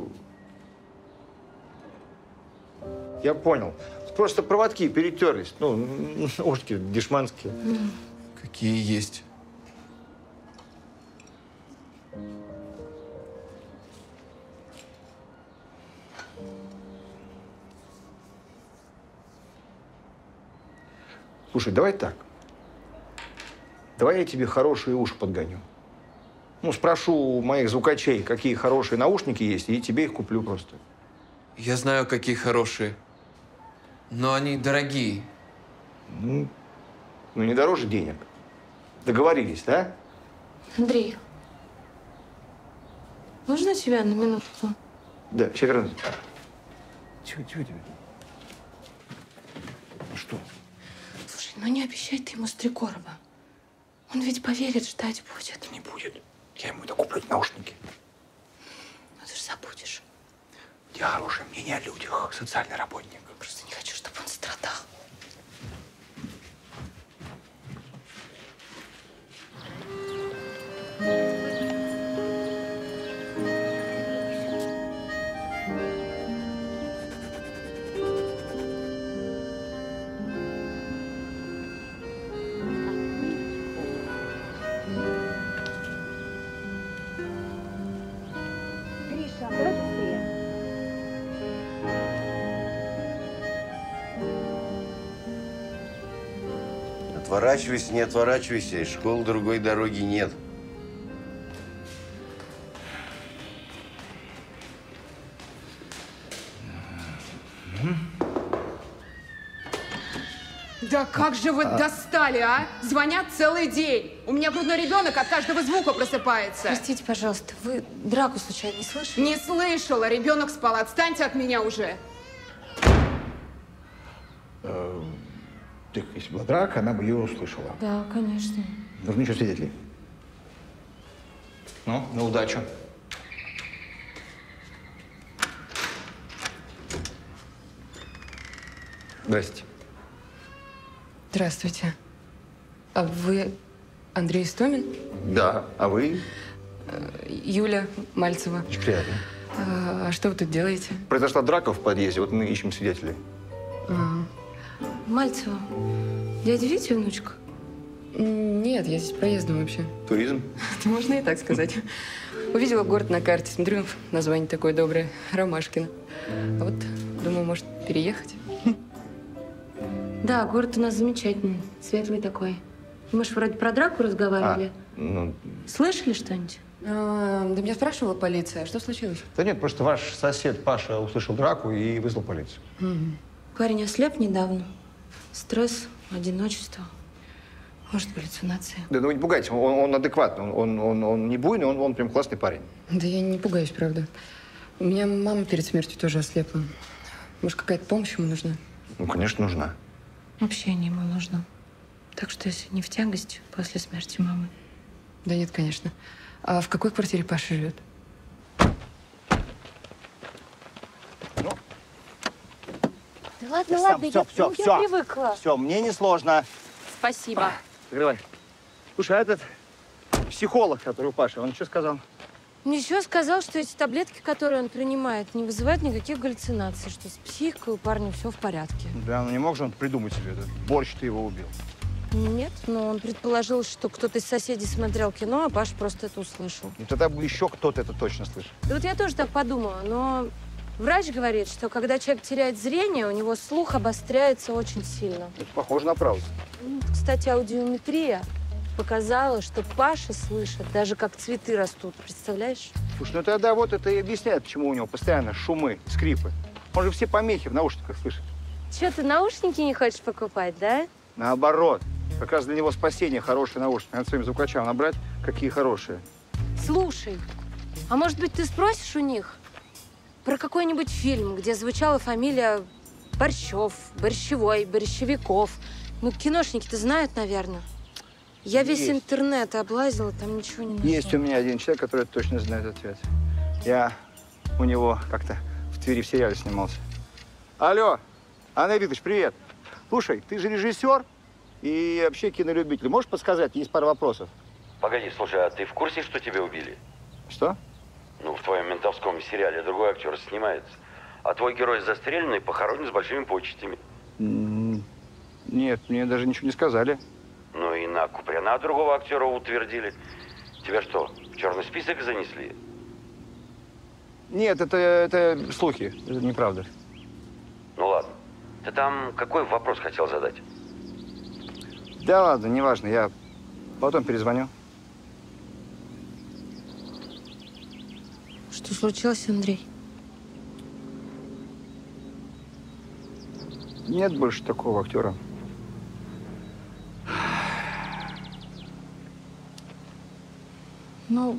Я понял. Просто проводки перетерлись. Ну, ушки дешманские. Какие есть. Слушай, давай так. Давай я тебе хорошие уши подгоню. Ну, спрошу у моих звукачей, какие хорошие наушники есть, и тебе их куплю просто. Я знаю, какие хорошие. Но они дорогие. Ну, ну не дороже денег. Договорились, да? Андрей, можно тебя на минутку? Да, сейчас вернусь. Чего, чего тебе? Ну что? Слушай, ну не обещай ты ему Стрекорова. Он ведь поверит, ждать будет. Не будет. Я ему это куплю, эти наушники. Ну ты же забудешь. У тебя хорошее мнение о людях, социальный работник. Просто не хочу, чтобы он страдал. Гриша, давай быстрее. Отворачивайся, не отворачивайся, из школы другой дороги нет. Да как же вы А. достали, а? Звонят целый день. У меня грудной ребенок от каждого звука просыпается. Простите, пожалуйста, вы драку случайно не слышали? Не слышала, ребенок спал. Отстаньте от меня уже. Э, так, если была драка, она бы ее услышала. Да, конечно. Нужны еще свидетели. Ну, на удачу. Здрасте. Здравствуйте. А вы Андрей Истомин? Да, а вы? Юля Мальцева. Очень приятно. А, а что вы тут делаете? Произошла драка в подъезде, вот мы ищем свидетелей. А, Мальцева, дядя Витя внучка? Нет, я здесь проездом вообще. Туризм? Это можно и так сказать. Увидела город на карте, смотрю, название такое доброе, Ромашкино. А вот думаю, может, переехать? Да, город у нас замечательный, светлый такой. Мы же вроде про драку разговаривали. А, ну... Слышали что-нибудь? А, да меня спрашивала полиция, что случилось? Да нет, просто ваш сосед Паша услышал драку и вызвал полицию. Угу. Парень ослеп недавно. Стресс, одиночество. Может, галлюцинация. Да ну не пугайте, он, он адекватный, он, он, он не буйный, он, он прям классный парень. Да я не пугаюсь, правда. У меня мама перед смертью тоже ослепла. Может, какая-то помощь ему нужна? Ну, конечно, нужна. Общение ему нужно. Так что, если не в тягость после смерти мамы. Да нет, конечно. А в какой квартире Паша живет? Да ладно, Сам, ладно, все, я, все, я все. привыкла. Все, мне не сложно. Спасибо. Закрывай. Слушай, а этот психолог, который у Паши, он что сказал? Ничего, сказал, что эти таблетки, которые он принимает, не вызывают никаких галлюцинаций, что с психикой у парня все в порядке. Да, ну не мог же он придумать себе этот борщ, ты его убил. Нет, но он предположил, что кто-то из соседей смотрел кино, а Паша просто это услышал. Ну тогда бы еще кто-то это точно слышал. Да вот я тоже так подумала, но врач говорит, что когда человек теряет зрение, у него слух обостряется очень сильно. Это похоже на правду. Кстати, аудиометрия показала, что Паша слышит, даже как цветы растут. Представляешь? Слушай, ну тогда вот это и объясняет, почему у него постоянно шумы, скрипы. Он же все помехи в наушниках слышит. Че, ты наушники не хочешь покупать, да? Наоборот. Как раз для него спасение хорошие наушники. Надо своим звукачам набрать, какие хорошие. Слушай, а может быть, ты спросишь у них про какой-нибудь фильм, где звучала фамилия Борщев, Борщевой, Борщевиков? Ну, киношники-то знают, наверное. Я весь Есть. интернет облазила, там ничего не нашла. Есть у меня один человек, который точно знает ответ. Я у него как-то в Твери в сериале снимался. Алло, Андрей Викторович, привет. Слушай, ты же режиссер и вообще кинолюбитель. Можешь подсказать? Есть пара вопросов. Погоди, слушай, а ты в курсе, что тебя убили? Что? Ну, в твоем ментовском сериале другой актер снимается. А твой герой застреленный похоронен с большими почестями. М-м- Нет, мне даже ничего не сказали. Ну и на Куприна другого актера утвердили. Тебя что, в черный список занесли? Нет, это, это слухи, это неправда. Ну ладно. Ты там какой вопрос хотел задать? Да ладно, неважно, я потом перезвоню. Что случилось, Андрей? Нет больше такого актера. Ну,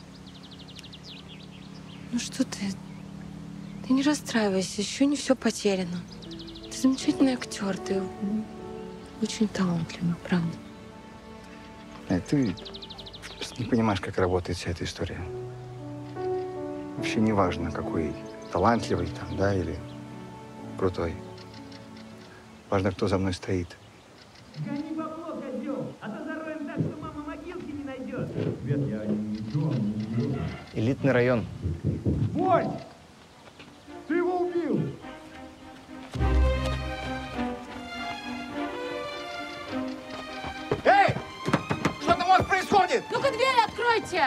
ну что ты? Ты не расстраивайся, еще не все потеряно. Ты замечательный актер, ты очень талантливый, правда. Э, Ты просто не понимаешь, как работает вся эта история. Вообще не важно, какой талантливый там, да, или крутой. Важно, кто за мной стоит. Гони бабло, козел, а то зароем так, что мама могилки не найдет. Свет, я не иду. Элитный район. Борь! Ты его убил! Эй! Что там у вас происходит? Ну-ка, дверь откройте!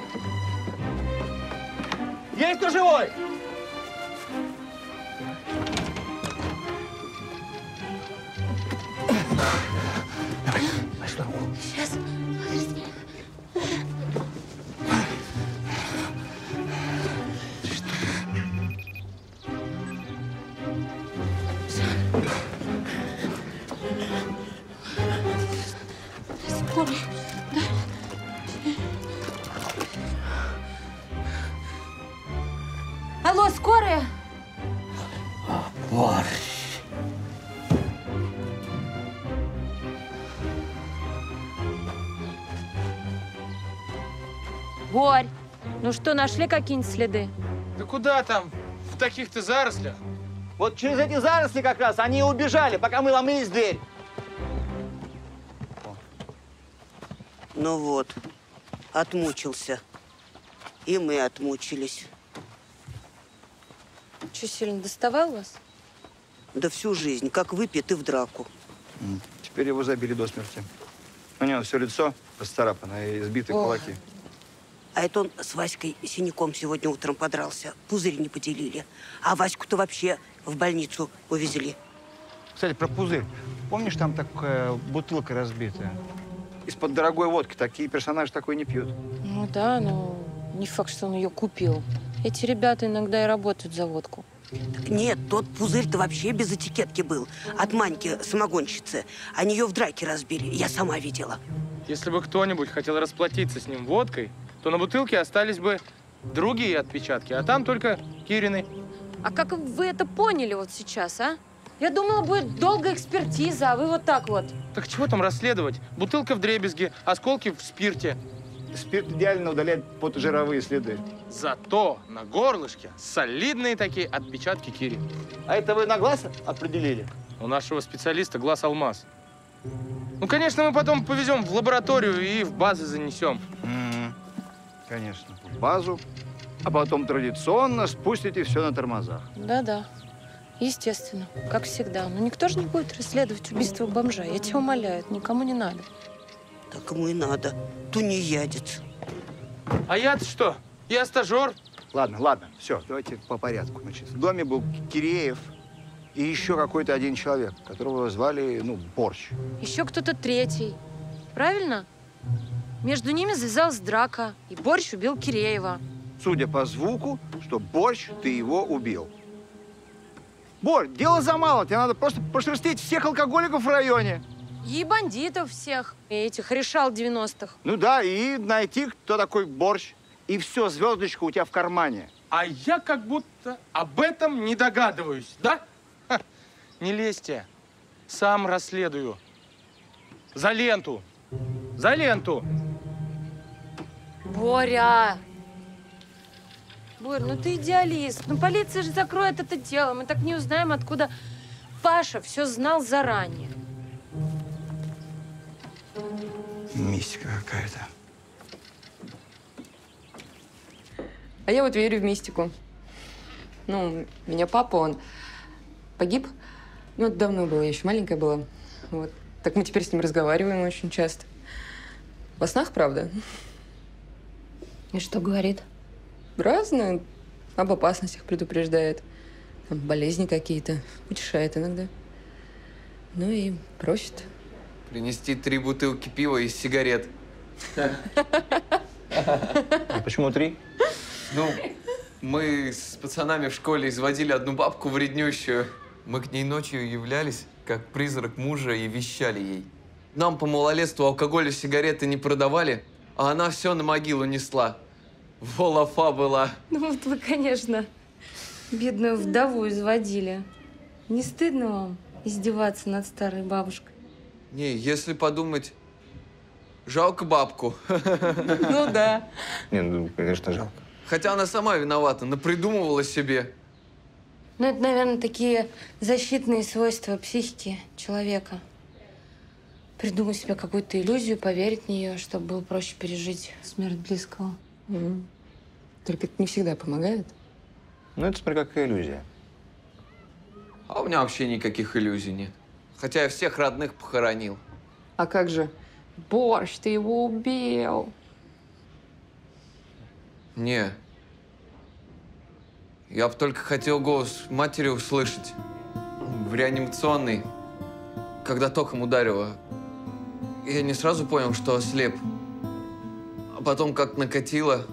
Есть кто живой? Сейчас. Скорую. Алло, скорая? Борщ. Борь, ну что, нашли какие-нибудь следы? Да куда там? В таких-то зарослях. Вот через эти заросли как раз они и убежали, пока мы ломились в дверь. Ну вот, отмучился. И мы отмучились. Что, сильно доставал вас? Да всю жизнь, как выпьет и в драку. Теперь его забили до смерти. У него все лицо расцарапано и сбитые Ох. кулаки. А это он с Васькой синяком сегодня утром подрался. Пузырь не поделили. А Ваську-то вообще в больницу увезли. Кстати, про пузырь. Помнишь, там такая бутылка разбитая? Из-под дорогой водки такие персонажи такой не пьют. Ну да, но не факт, что он ее купил. Эти ребята иногда и работают за водку. Так нет, тот пузырь-то вообще без этикетки был. От Маньки, самогонщицы. Они ее в драке разбили. Я сама видела. Если бы кто-нибудь хотел расплатиться с ним водкой, то на бутылке остались бы другие отпечатки, а там только Кирины. А как вы это поняли вот сейчас, а? Я думала, будет долгая экспертиза, а вы вот так вот. Так чего там расследовать? Бутылка вдребезги, осколки в спирте. Спирт идеально удаляет потожировые следы. Зато на горлышке солидные такие отпечатки Кири. А это вы на глаз определили? У нашего специалиста глаз алмаз. Ну, конечно, мы потом повезем в лабораторию и в базы занесем. Mm-hmm. Конечно, в базу. А потом традиционно спустите все на тормозах. Да-да, естественно, как всегда. Но никто же не будет расследовать убийство бомжа. Я тебя умоляю, это никому не надо. Так ему и надо. Тунеядец. А я-то что? Я стажер. Ладно, ладно, все, давайте по порядку. Значит, в доме был Киреев и еще какой-то один человек, которого звали, ну, Борщ. Еще кто-то третий. Правильно? Между ними завязалась драка, и Борщ убил Киреева. Судя по звуку, что Борщ, ты его убил. Борь, дело за мало, тебе надо просто прошерстить всех алкоголиков в районе. И бандитов всех, и этих решал девяностых. Ну да, и найти, кто такой Борщ. И все, звездочка у тебя в кармане. А я как будто об этом не догадываюсь, да? Ха, не лезьте. Сам расследую. За ленту. За ленту. Боря! Борь, ну ты идеалист. Ну полиция же закроет это дело. Мы так не узнаем, откуда Паша все знал заранее. Мистика какая-то. А я вот верю в мистику. Ну, у меня папа, он погиб. Ну, это давно было, я еще маленькая была. Вот. Так мы теперь с ним разговариваем очень часто. Во снах, правда. И что говорит? Разное. Об опасностях предупреждает. Там болезни какие-то. Утешает иногда. Ну и просит. Принести три бутылки пива и сигарет. А почему три? Ну, мы с пацанами в школе изводили одну бабку вреднющую. Мы к ней ночью являлись, как призрак мужа, и вещали ей. Нам по малолетству алкоголь и сигареты не продавали, а она все на могилу несла. Волофа была. Ну вот вы, конечно, бедную вдову изводили. Не стыдно вам издеваться над старой бабушкой? Не, если подумать, жалко бабку. Ну да. Не, ну, конечно, жалко. Хотя она сама виновата, напридумывала себе. Ну, это, наверное, такие защитные свойства психики человека. Придумать себе какую-то иллюзию, поверить в нее, чтобы было проще пережить смерть близкого. Mm. Только это не всегда помогает. Ну, это смотри, какая иллюзия. А у меня вообще никаких иллюзий нет. Хотя я всех родных похоронил. А как же? Борщ, ты его убил. Не. Я бы только хотел голос матери услышать. В реанимационной, когда током ударило. Я не сразу понял, что ослеп. А потом как накатило.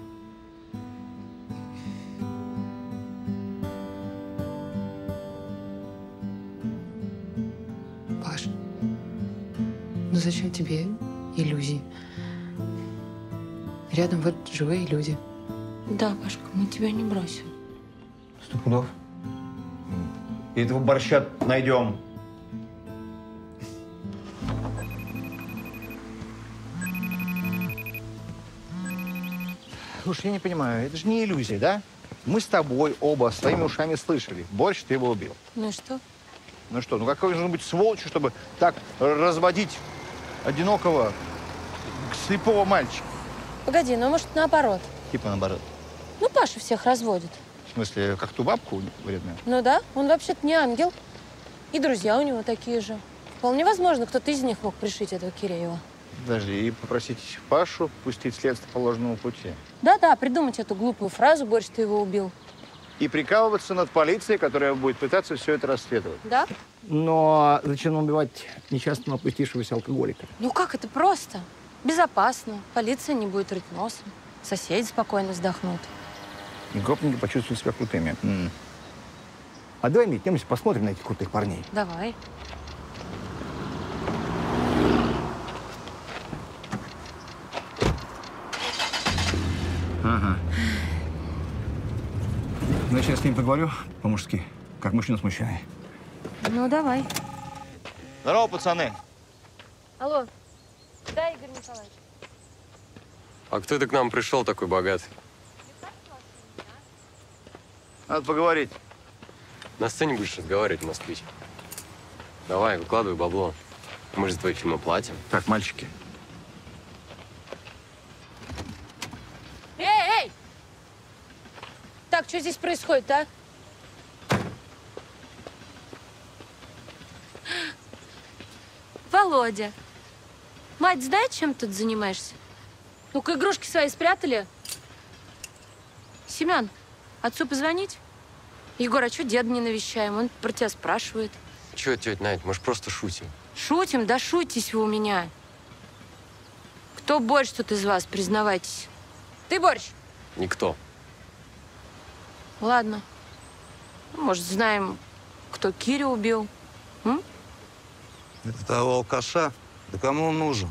Паш, ну зачем тебе иллюзии? Рядом вот живые люди. Да, Пашка, мы тебя не бросим. Сто пудов. И этого борща найдем. Слушай, я не понимаю, это же не иллюзия, да? Мы с тобой оба своими ушами слышали. Борщ, ты его убил. Ну и что? Ну что, ну какой же нужно быть сволочью, чтобы так разводить одинокого слепого мальчика. Погоди, ну может наоборот. Типа наоборот. Ну, Паша всех разводит. В смысле, как ту бабку вредную? Ну да, он вообще-то не ангел. И друзья у него такие же. Вполне возможно, кто-то из них мог пришить этого Киреева. Подожди, и попросить Пашу пустить следствие по ложному пути. Да-да, придумать эту глупую фразу «Борщ, ты его убил». И прикалываться над полицией, которая будет пытаться все это расследовать. Да? Но зачем убивать несчастного опустившегося алкоголика? Ну как, это просто. Безопасно. Полиция не будет рыть носом. Соседи спокойно вздохнут. И гопники почувствуют себя крутыми. М -м. А давай метнемся, посмотрим на этих крутых парней. Давай. Ага. Значит, я с ним поговорю по-мужски, как мужчина с мужчиной. Ну, давай. Здорово, пацаны. Алло. Да, Игорь Николаевич. А кто это к нам пришел такой богатый? Надо поговорить. На сцене будешь разговаривать, москвич. Давай, выкладывай бабло. Мы же за твои фильмы платим. Так, мальчики. Эй, эй! Так, что здесь происходит, а? Володя, мать знает, чем ты тут занимаешься? Ну-ка, игрушки свои спрятали? Семен, отцу позвонить? Егор, а что деда не навещаем? Он про тебя спрашивает. Чего, тетя Надь, мы же просто шутим. Шутим? Да шутитесь вы у меня. Кто борщ тут из вас, признавайтесь? Ты борщ? Никто. Ладно. Может, знаем, кто Кирю убил? М? Это того алкаша? Да кому он нужен?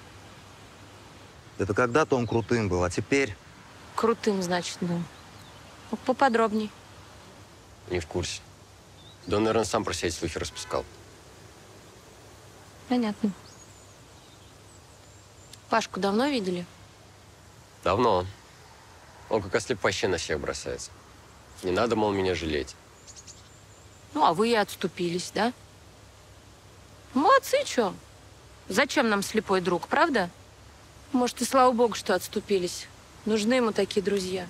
Это когда-то он крутым был, а теперь… Крутым, значит, был. Ну, поподробней. Не в курсе. Да он, наверное, сам про себя слухи распускал. Понятно. Пашку давно видели? Давно. Он как ослеп вообще на себя бросается. Не надо, мол, меня жалеть. Ну, а вы и отступились, да? Молодцы, чё? Зачем нам слепой друг, правда? Может, и слава богу, что отступились. Нужны ему такие друзья.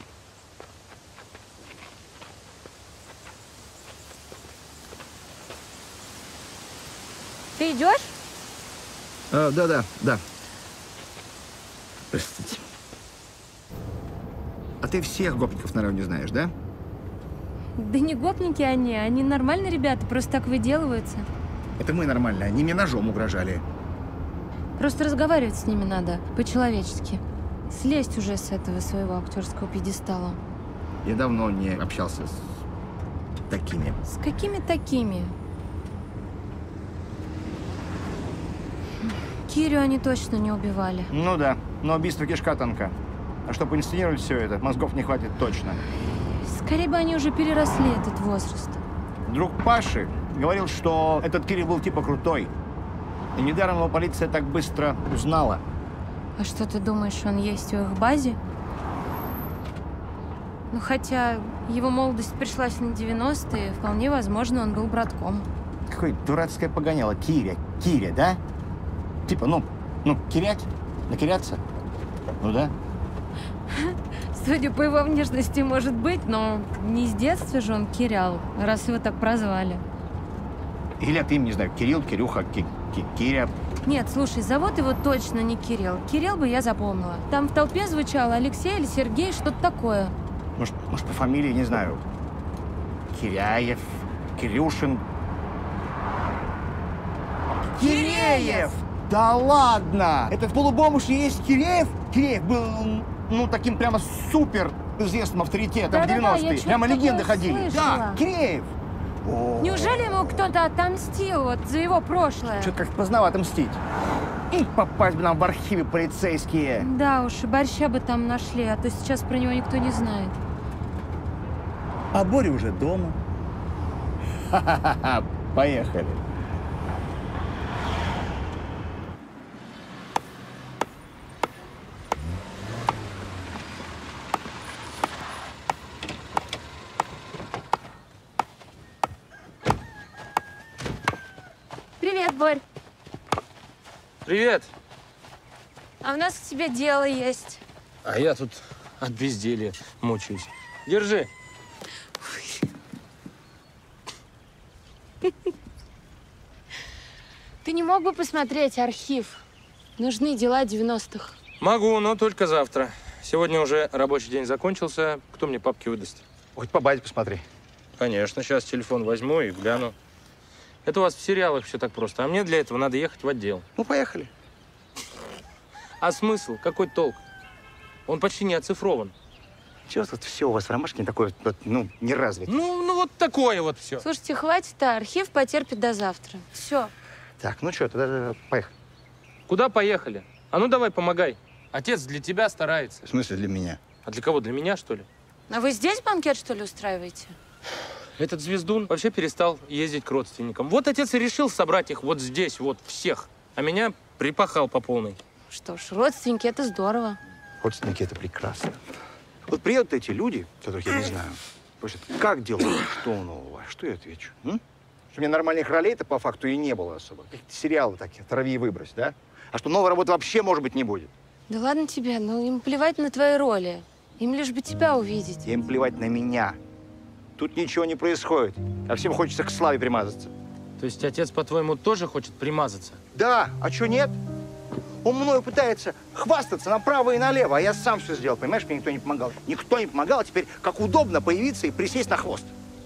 Ты идешь? А, да, да, да. Простите. А ты всех гопников на районе знаешь, да? Да не гопники они, они нормальные ребята, просто так выделываются. Это мы нормально, они мне ножом угрожали. Просто разговаривать с ними надо, по-человечески. Слезть уже с этого своего актерского пьедестала. Я давно не общался с такими. С какими такими? Кирю они точно не убивали. Ну да, но убийство кишка тонка. А чтобы инсценировать все это, мозгов не хватит точно. Скорее бы они уже переросли этот возраст. Друг Паши говорил, что этот Кирилл был типа крутой. И недаром его полиция так быстро узнала. А что ты думаешь, он есть в их базе? Ну, хотя его молодость пришлась на девяностые, вполне возможно, он был братком. Какое дурацкое погоняло. Киря, Киря, да? Типа, ну, ну, кирять, накиряться. Ну да. Судя по его внешности, может быть, но не с детства же он кирял, раз его так прозвали. Или ты, не знаю, Кирилл, Кирюха, Ки Ки Киря. Нет, слушай, зовут его точно не Кирилл. Кирилл бы я запомнила. Там в толпе звучало Алексей или Сергей, что-то такое. Может, может, по фамилии, не знаю, Киряев, Кирюшин. Киреев! Да ладно! Это в полубомуше есть Киреев? Киреев был, ну, таким прямо супер известным авторитетом да, в девяностые. Да, да, прямо легенды ходили. Слышала. Да, Киреев! О. Неужели ему кто-то отомстил вот за его прошлое? Что-то как поздновато мстить. И попасть бы нам в архивы полицейские. Да уж, и борща бы там нашли, а то сейчас про него никто не знает. А Боря уже дома. Ха-ха-ха, поехали. Привет, Борь. Привет. А у нас к тебе дело есть. А я тут от безделья мучаюсь. Держи. Ты не мог бы посмотреть архив? Нужны дела девяностых. Могу, но только завтра. Сегодня уже рабочий день закончился. Кто мне папки выдаст? Хоть по базе посмотри. Конечно, сейчас телефон возьму и гляну. Это у вас в сериалах все так просто, а мне для этого надо ехать в отдел. Ну, поехали. А смысл? Какой толк? Он почти не оцифрован. Чего тут все у вас в Ромашкине такое, вот, ну, не развито? Ну, ну вот такое вот все. Слушайте, хватит, а архив потерпит до завтра. Все. Так, ну что, тогда поехали. Куда поехали? А ну давай, помогай. Отец для тебя старается. В смысле для меня? А для кого? Для меня, что ли? А вы здесь банкет, что ли, устраиваете? Этот звездун вообще перестал ездить к родственникам. Вот отец и решил собрать их вот здесь, вот всех. А меня припахал по полной. Что ж, родственники, это здорово. Родственники – это прекрасно. Вот приедут эти люди, которых я не знаю, спросят, как дела, что нового, что я отвечу? М? Что у меня нормальных ролей-то по факту и не было особо. Какие-то сериалы такие, «Оторви и выбрось», да? А что новой работы вообще, может быть, не будет. Да ладно тебе, ну им плевать на твои роли. Им лишь бы тебя увидеть. Им плевать на меня. Тут ничего не происходит, а всем хочется к славе примазаться. То есть отец, по-твоему, тоже хочет примазаться? Да, а что нет? Он мною пытается хвастаться направо и налево, а я сам все сделал, понимаешь, мне никто не помогал. Никто не помогал, а теперь как удобно появиться и присесть на хвост.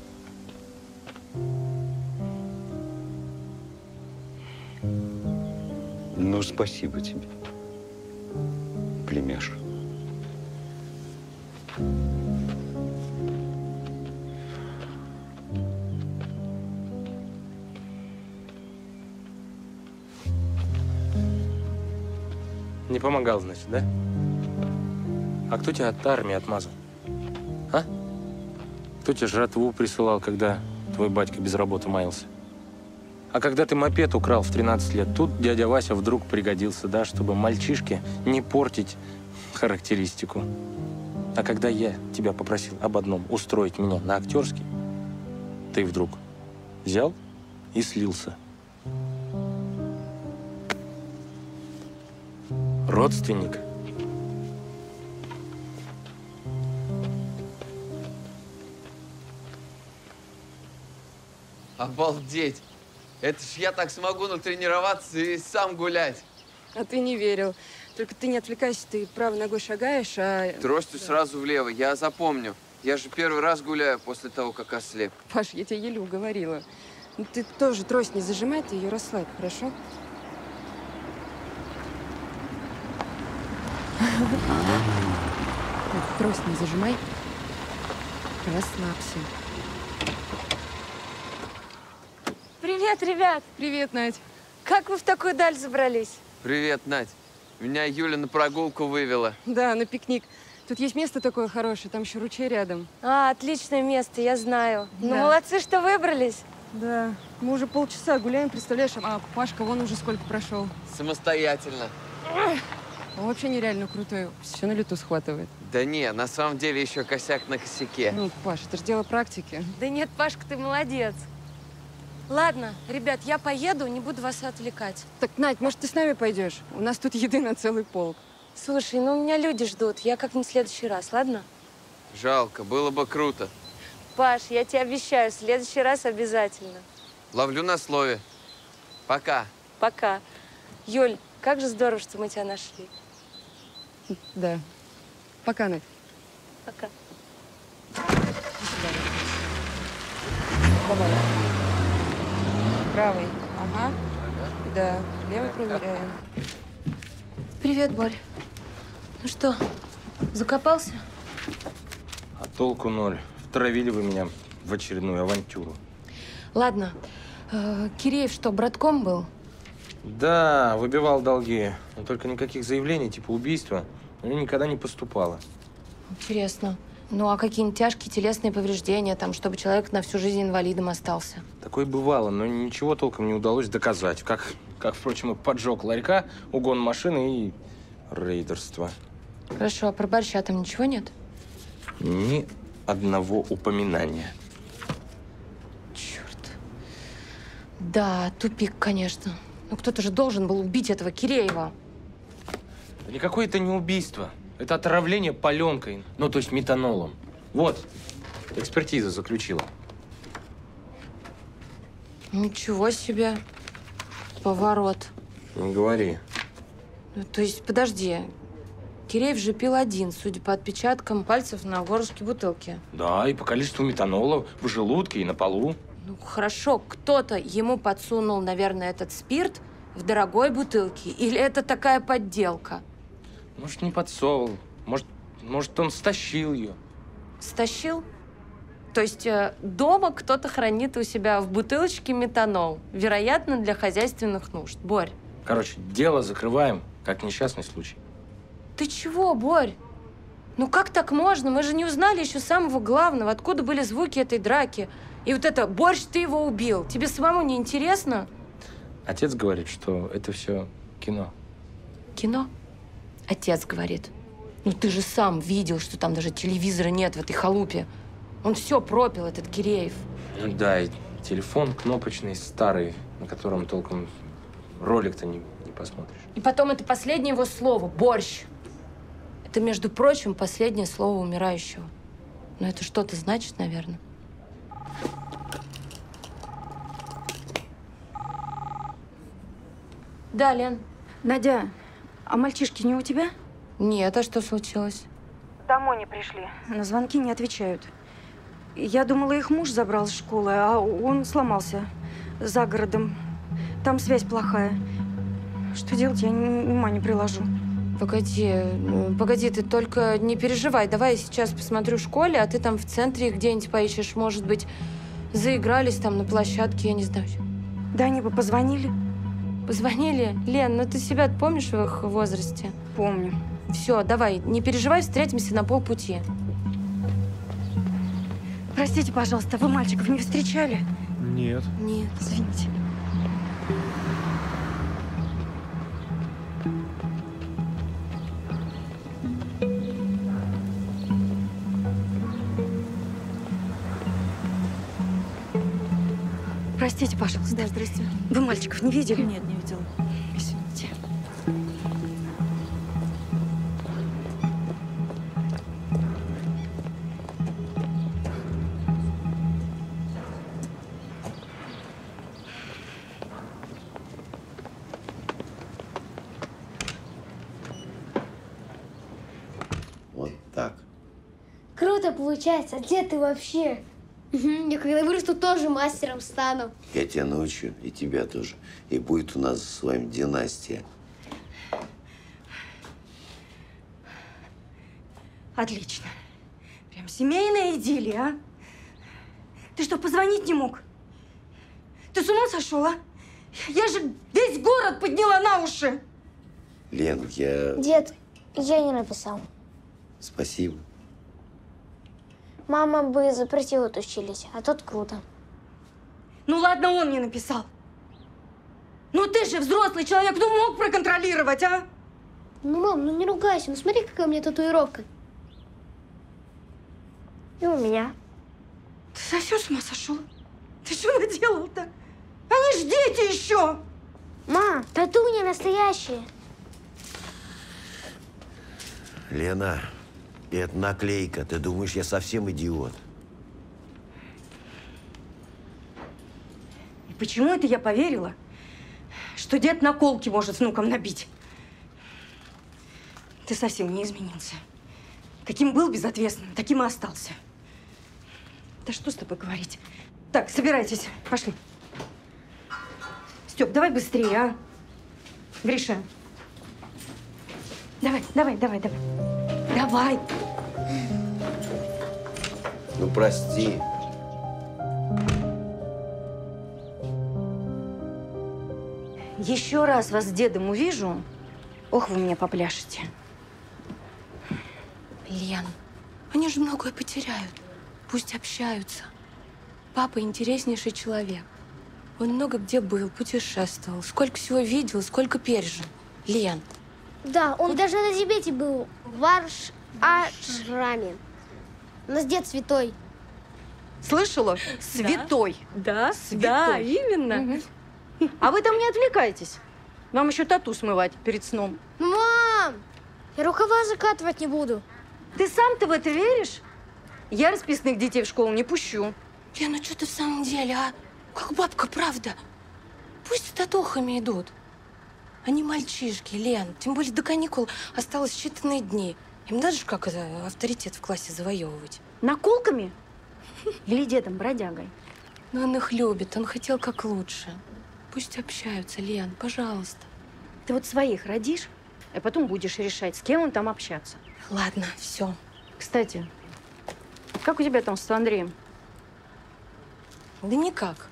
Ну, спасибо тебе, племяш. Не помогал, значит, да? А кто тебя от армии отмазал? А? Кто тебе жратву присылал, когда твой батька без работы маялся? А когда ты мопед украл в тринадцать лет, тут дядя Вася вдруг пригодился, да, чтобы мальчишке не портить характеристику. А когда я тебя попросил об одном – устроить меня на актерский, ты вдруг взял и слился. Родственник. Обалдеть! Это ж я так смогу натренироваться и сам гулять. А ты не верил. Только ты не отвлекайся, ты правой ногой шагаешь, а… Тростью сразу влево, я запомню. Я же первый раз гуляю после того, как ослеп. Паш, я тебе еле уговорила. Ну, ты тоже трость не зажимай, ты ее расслабь, хорошо? Трость не зажимай. Расслабься. Привет, ребят! Привет, Надь. Как вы в такую даль забрались? Привет, Надь. Меня Юля на прогулку вывела. Да, на пикник. Тут есть место такое хорошее, там еще ручей рядом. А, отличное место, я знаю. Да. Ну, молодцы, что выбрались. Да. Мы уже полчаса гуляем, представляешь? А Пашка вон уже сколько прошел. Самостоятельно. Он вообще нереально крутой. Все на лету схватывает. Да не, на самом деле еще косяк на косяке. Ну, Паш, это же дело практики. Да нет, Пашка, ты молодец. Ладно, ребят, я поеду, не буду вас отвлекать. Так, Надь, может, ты с нами пойдешь? У нас тут еды на целый полк. Слушай, ну меня люди ждут. Я как-нибудь в следующий раз, ладно? Жалко, было бы круто. Паш, я тебе обещаю, в следующий раз обязательно. Ловлю на слове. Пока. Пока. Юль, как же здорово, что мы тебя нашли. Да. Пока, Надь. Пока. Давай. Правый. Ага. Да. Левый проверяем. Привет, Борь. Ну что, закопался? А толку ноль. Втравили вы меня в очередную авантюру. Ладно. Э, Киреев что, братком был? Да, выбивал долги. Но только никаких заявлений, типа убийства, у меня никогда не поступало. Интересно. Ну, а какие-нибудь тяжкие телесные повреждения, там, чтобы человек на всю жизнь инвалидом остался? Такое бывало, но ничего толком не удалось доказать. Как, как впрочем, и поджог ларька, угон машины и рейдерство. Хорошо, а про борща там ничего нет? Ни одного упоминания. Черт. Да, тупик, конечно. Ну, кто-то же должен был убить этого Киреева. Да никакое это не убийство. Это отравление паленкой, ну, то есть метанолом. Вот, экспертиза заключила. Ничего себе. Поворот. Не говори. Ну, то есть, подожди. Киреев же пил один, судя по отпечаткам пальцев на горлышке бутылки. Да, и по количеству метанола в желудке и на полу. Ну, хорошо, кто-то ему подсунул, наверное, этот спирт в дорогой бутылке. Или это такая подделка? Может, не подсовывал. Может, может, он стащил ее. Стащил? То есть э, дома кто-то хранит у себя в бутылочке метанол. Вероятно, для хозяйственных нужд. Борь. Короче, дело закрываем, как несчастный случай. Ты чего, Борь? Ну как так можно? Мы же не узнали еще самого главного. Откуда были звуки этой драки? И вот это «Борщ, ты его убил». Тебе самому не интересно? Отец говорит, что это все кино. Кино? Отец говорит. Ну ты же сам видел, что там даже телевизора нет в этой халупе. Он все пропил, этот Киреев. Ну да, и телефон кнопочный, старый, на котором толком ролик-то не, не посмотришь. И потом это последнее его слово «борщ». Это, между прочим, последнее слово умирающего. Но это что-то значит, наверное. Да, Лен. Надя, а мальчишки не у тебя? Нет, а что случилось? Домой не пришли. На звонки не отвечают. Я думала, их муж забрал из школы, а он сломался за городом. Там связь плохая. Что делать, я ни ума не приложу. Погоди, погоди, ты только не переживай. Давай я сейчас посмотрю в школе, а ты там в центре где-нибудь поищешь. Может быть, заигрались там на площадке, я не знаю. Да они бы позвонили. Позвонили? Лен, ну ты себя помнишь в их возрасте? Помню. Все, давай, не переживай, встретимся на полпути. Простите, пожалуйста, вы мальчиков не встречали? Нет. Нет. Извините. Простите, пожалуйста. Да, здрасте. Вы мальчиков не видели? Нет, не видела. Извините. Вот так. Круто получается. Где ты вообще? Я когда вырасту, тоже мастером стану. Я тебя научу, и тебя тоже. И будет у нас с вами династия. Отлично. Прям семейная идиллия, а? Ты что, позвонить не мог? Ты с ума сошел, а? Я же весь город подняла на уши. Лен, я… Дед, я не написал. Спасибо. Мама бы запретила учились, а тут круто. Ну ладно, он не написал. Ну ты же взрослый человек, ну мог проконтролировать, а? Ну, мам, ну не ругайся, ну смотри, какая у меня татуировка. И у меня. Ты совсем с ума сошел? Ты что наделал-то? Они ж дети еще! Ма, тату не настоящие. Лена, это наклейка. Ты думаешь, я совсем идиот? И почему это я поверила, что дед наколки может с внуком набить? Ты совсем не изменился. Каким был безответственным, таким и остался. Да что с тобой говорить? Так, собирайтесь, пошли. Степ, давай быстрее, а? Гриша. Давай, давай, давай, давай. Давай. Ну, прости. Еще раз вас с дедом увижу, ох, вы меня попляшете. Лен, они же многое потеряют. Пусть общаются. Папа интереснейший человек. Он много где был, путешествовал, сколько всего видел, сколько пережил. Лен. Да, он даже на Тибете был. В Варш-Ашраме. У нас дед святой. Слышала? Святой. Да, Святой. да, именно. А вы там не отвлекайтесь. Вам еще тату смывать перед сном. Мам, Я рукава закатывать не буду. Ты сам-то в это веришь? Я расписных детей в школу не пущу. Лен, ну что ты в самом деле, а? Как бабка, правда? Пусть с татухами идут. Они мальчишки, Лен. Тем более до каникул осталось считанные дни. Им надо же как это авторитет в классе завоевывать. Наколками? Или дедом-бродягой? Но он их любит, он хотел как лучше. Пусть общаются, Лен, пожалуйста. Ты вот своих родишь, а потом будешь решать, с кем он там общаться. Ладно, все. Кстати, как у тебя там с Андреем? Да никак.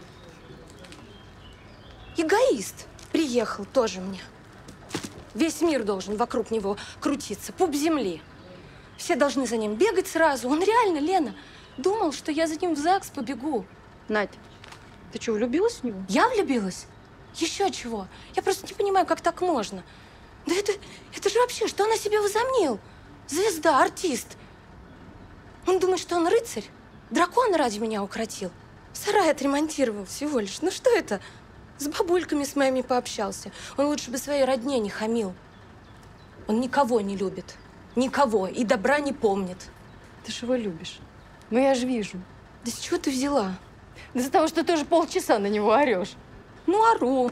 Эгоист приехал тоже мне. Весь мир должен вокруг него крутиться, пуп земли. Все должны за ним бегать сразу. Он реально, Лена, думал, что я за ним в ЗАГС побегу. Надь, ты что, влюбилась в него? Я влюбилась? Еще чего? Я просто не понимаю, как так можно. Да это, это же вообще, что он о себе возомнил? Звезда, артист. Он думает, что он рыцарь? Дракона ради меня укротил. Сарай отремонтировал всего лишь. Ну что это? С бабульками с моими пообщался. Он лучше бы своей родне не хамил. Он никого не любит. Никого. И добра не помнит. Ты ж его любишь. Ну я же вижу. Да с чего ты взяла? Да из-за того, что ты уже полчаса на него орешь. Ну, ору.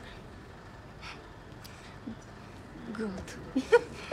Гад.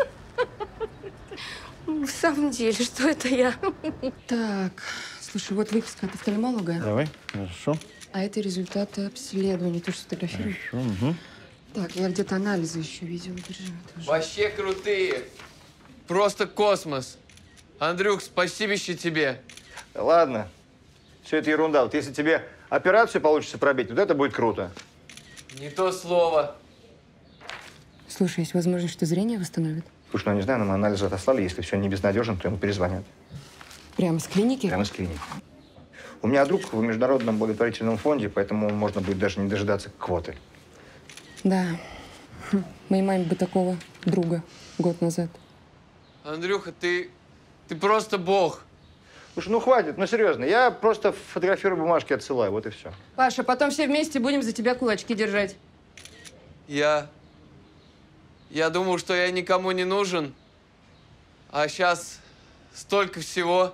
В самом деле, что это я? Так, слушай, вот выписка от офтальмолога. Давай, хорошо. А это результаты обследования, то, что фотографируешь. Хорошо, угу. Так, я где-то анализы еще видела. Держи, тоже. Вообще крутые. Просто космос. Андрюх, спасибище тебе. Да ладно. Все это ерунда. Вот если тебе операцию получится пробить, вот это будет круто. Не то слово. Слушай, есть возможность, что зрение восстановит? Слушай, ну, не знаю, нам анализы отослали. Если все не безнадежно, то ему перезвонят. Прямо с клиники? Прямо с клиники. У меня друг в Международном благотворительном фонде, поэтому можно будет даже не дожидаться квоты. Да. Хм. Моей маме бы такого друга год назад. Андрюха, ты… ты просто бог. Слушай, ну хватит, ну серьезно. Я просто фотографирую бумажки, отсылаю, вот и все. Паша, потом все вместе будем за тебя кулачки держать. Я… Я думал, что я никому не нужен. А сейчас столько всего.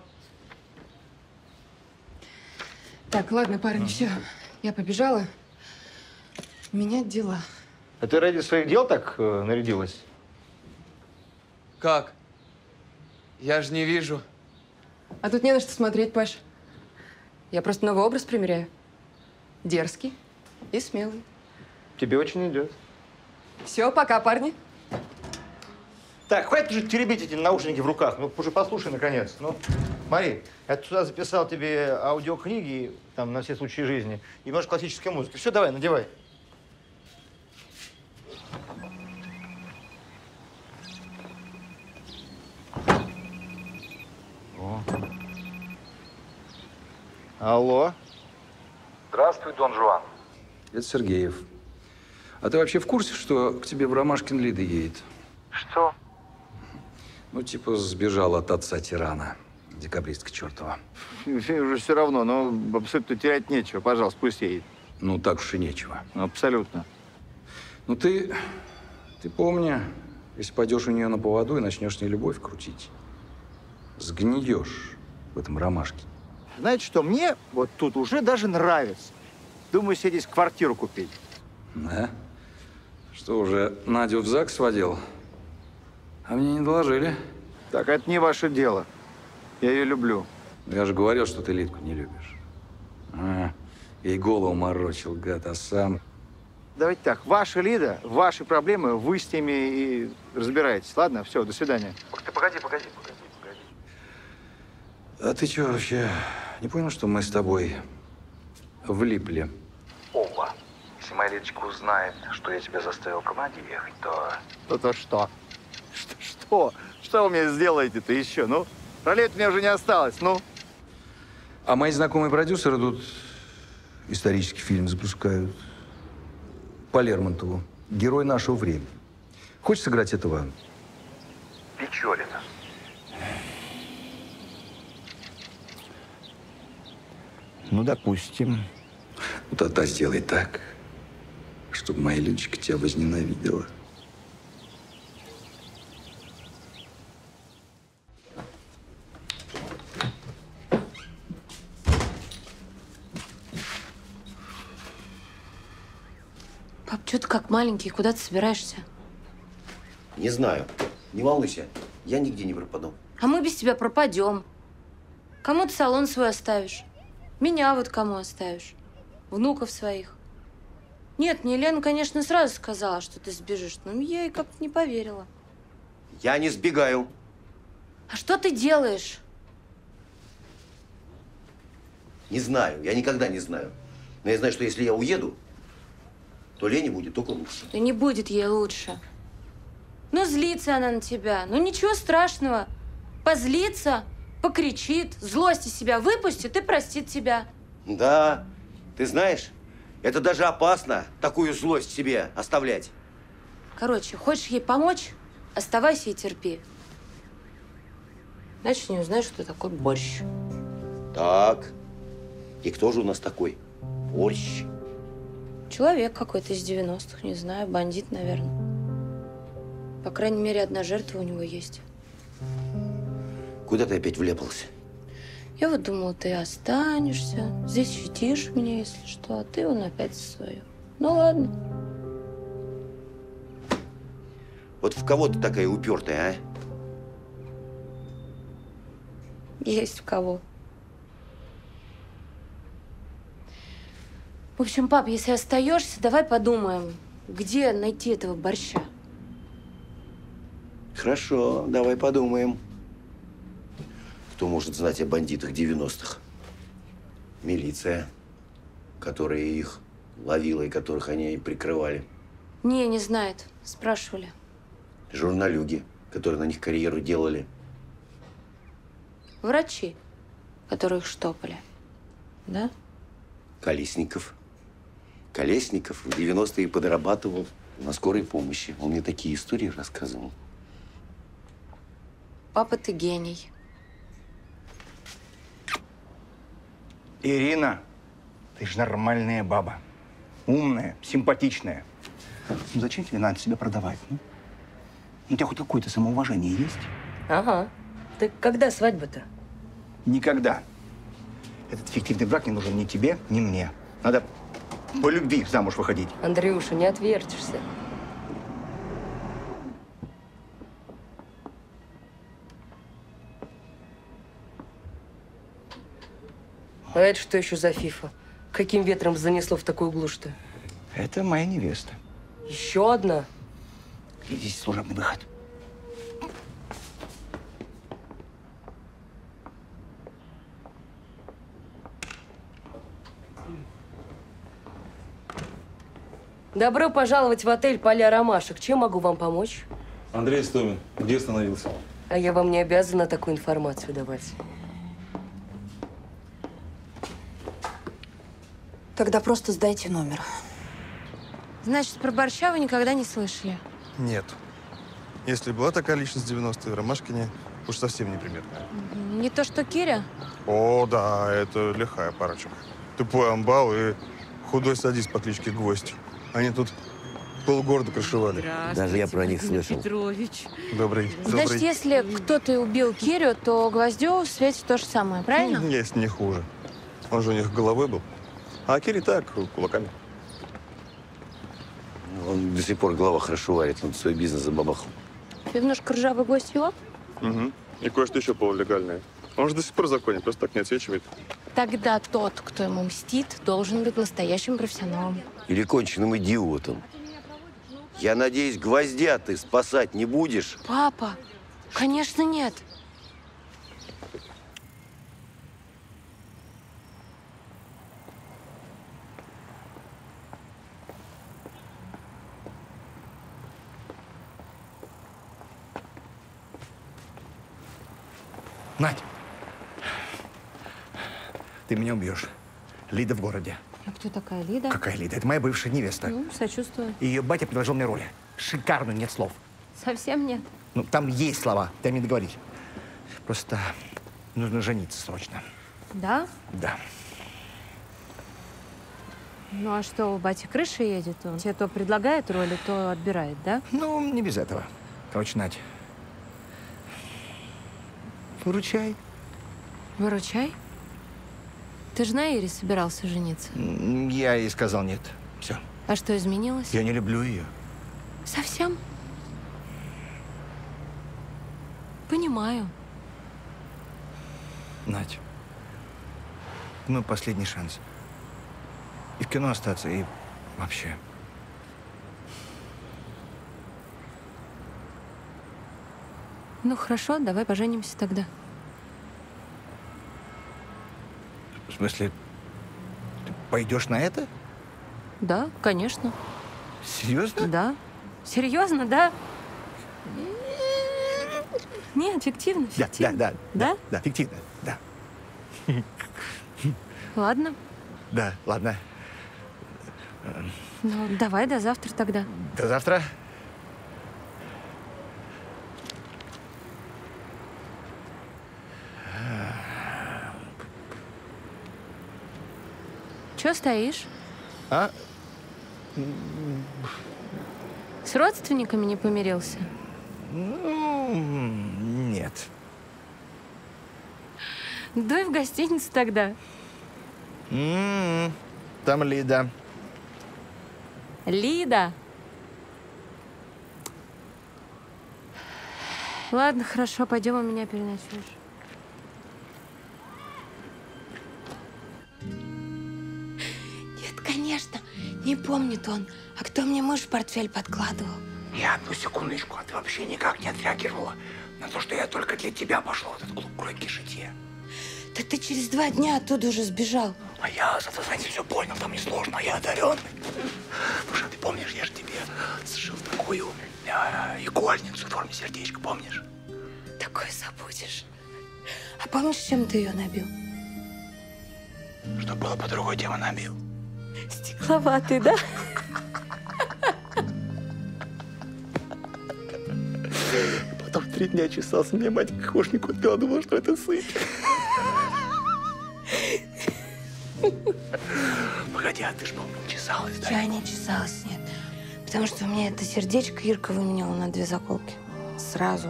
Так, ладно, парни, все. Я побежала. Менять дела. А ты ради своих дел так э, нарядилась? Как? Я же не вижу. А тут не на что смотреть, Паш. Я просто новый образ примеряю. Дерзкий и смелый. Тебе очень идет. Все, пока, парни. Так, хватит уже теребить эти наушники в руках. Ну, уже послушай, наконец. Ну, смотри, я туда записал тебе аудиокниги, там, на все случаи жизни, и, может, классической музыки. Все, давай, надевай. О. Алло. Здравствуй, Дон Жуан. Это Сергеев. А ты вообще в курсе, что к тебе в Ромашкин Лида едет? Что? Ну, типа, сбежал от отца тирана. Декабристка чертова. Уже все равно, но абсолютно терять нечего. Пожалуйста, пусть едет. Ну, так уж и нечего. Абсолютно. Ну, ты, ты помни, если пойдешь у нее на поводу и начнешь с ней любовь крутить, сгниешь в этом ромашке. Знаете что, мне вот тут уже даже нравится. Думаю, себе здесь квартиру купить. Да? Что, уже Надю в ЗАГС сводил? А мне не доложили. Так, это не ваше дело. Я ее люблю. Я же говорил, что ты Лидку не любишь. А, ей голову морочил, гад, а сам… Давайте так, ваша Лида, ваши проблемы, вы с ними и разбираетесь. Ладно? Все, до свидания. Ты погоди, погоди, погоди, погоди. А ты что, вообще не понял, что мы с тобой влипли? Оба. Если моя Лидочка узнает, что я тебя заставил к Наде ехать, то… То-то что? Что? Что? Что вы мне сделаете-то еще? Ну, ролей у меня уже не осталось, ну. А мои знакомые продюсеры тут исторический фильм запускают. По Лермонтову. Герой нашего времени. Хочешь сыграть этого? Печорина. Ну, допустим. Ну, тогда сделай так, чтобы моя Лидочка тебя возненавидела. Пап, что ты как маленький, куда ты собираешься? Не знаю. Не волнуйся, я нигде не пропаду. А мы без тебя пропадем. Кому ты салон свой оставишь? Меня вот кому оставишь? Внуков своих. Нет, мне Лена, конечно, сразу сказала, что ты сбежишь, но я ей как-то не поверила. Я не сбегаю. А что ты делаешь? Не знаю, я никогда не знаю. Но я знаю, что если я уеду, то Лене будет только лучше. Да не будет ей лучше. Ну, злится она на тебя. Ну, ничего страшного. Позлится, покричит, злость из себя выпустит и простит тебя. Да, ты знаешь, это даже опасно, такую злость себе оставлять. Короче, хочешь ей помочь, оставайся и терпи. Иначе не узнаешь, что такое борщ. Так, и кто же у нас такой? Борщ. Человек какой-то из девяностых, не знаю, бандит, наверное. По крайней мере, одна жертва у него есть. Куда ты опять влепался? Я вот думала, ты останешься, здесь щитишь меня, если что, а ты он опять свое. Ну ладно. Вот в кого ты такая упертая, а? Есть в кого. В общем, пап, если остаешься, давай подумаем, где найти этого борща. Хорошо, давай подумаем. Кто может знать о бандитах девяностых? Милиция, которая их ловила и которых они прикрывали. Не, не знает. Спрашивали. Журналюги, которые на них карьеру делали. Врачи, которые их штопали. Да? Колесников. Колесников в девяностые подрабатывал на скорой помощи. Он мне такие истории рассказывал. Папа, ты гений. Ирина, ты же нормальная баба. Умная, симпатичная. Ну зачем тебе надо себя продавать? Ну? У тебя хоть какое-то самоуважение есть? Ага. Так когда свадьба-то? Никогда. Этот фиктивный брак не нужен ни тебе, ни мне. Надо по любви замуж выходить. Андрюша, не отвертишься. А это что еще за фифа? Каким ветром занесло в такую глушь-то? Это моя невеста. Еще одна? Здесь служебный выход. Добро пожаловать в отель «Поля ромашек». Чем могу вам помочь? Андрей Истомин, где остановился? А я вам не обязана такую информацию давать. Тогда просто сдайте номер. Значит, про борща вы никогда не слышали? Нет. Если была такая личность в девяностые в Ромашкине, уж совсем неприметная. Не то что Киря? О, да, это лихая парочка. Тупой амбал и худой садист по кличке Гвоздь. Они тут полгорода крышевали. Даже я про них слышал. Петрович. Добрый, Значит, добрый. если кто-то убил Кирю, то Гвоздю светит то же самое, правильно? Есть не хуже. Он же у них головой был. А Кири так, кулаками. Он до сих пор голова хорошо варит, он свой бизнес забабахал. Пивнушка ржавый гость его? Угу. И кое-что еще полулегальное. Он же до сих пор в законе, просто так не отсвечивает. Тогда тот, кто ему мстит, должен быть настоящим профессионалом. Или конченным идиотом. Я надеюсь, Гвоздя ты спасать не будешь? Папа, конечно, нет. Надь, ты меня убьешь. Лида в городе. А кто такая Лида? Какая Лида? Это моя бывшая невеста. Ну, сочувствую. И ее батя предложил мне роль. Шикарную, нет слов. Совсем нет. Ну, там есть слова, дай мне договорить. Просто нужно жениться срочно. Да? Да. Ну, а что, у бати крыша едет? Он тебе то предлагает роли, то отбирает, да? Ну, не без этого. Короче, Надь, выручай. Выручай? Ты же на Ире собирался жениться? Я ей сказал нет. Все. А что изменилось? Я не люблю ее. Совсем? Понимаю. Надь, мой последний шанс. И в кино остаться, и вообще. Ну хорошо, давай поженимся тогда. В смысле, ты пойдешь на это? Да, конечно. Серьезно? Да. Серьезно, да? Нет, фиктивно, Да, фиктивно. да, да. Да? Да, фиктивно, да. Ладно. Да, ладно. Ну, давай до завтра тогда. До завтра. Чё стоишь? А? С родственниками не помирился? Ну, нет. Дуй в гостиницу тогда. М-м-м, там Лида. Лида. Ладно, хорошо, пойдем, у меня переночуешь. Нет, конечно, не помнит он. А кто мне мышь в портфель подкладывал? Я одну секундочку, а ты вообще никак не отреагировала на то, что я только для тебя пошел в этот клуб «Кройки шитье». Да ты через два дня оттуда уже сбежал. А я, зато, знаете, все понял, там несложно, я одаренный. Потому что ты помнишь, я же тебе сшил такую э, игольницу в форме сердечка, помнишь? Такое забудешь. А помнишь, чем ты ее набил? Что было по другой теме набил? Стекловатый, да? Потом три дня чесался, мне мать к кошнику отвела, думала, что это сыпь. Погоди, а ты ж, по-моему, чесалась, да? Я не чесалась, нет. Потому что у меня это сердечко Ирка выменяла на две заколки. Сразу.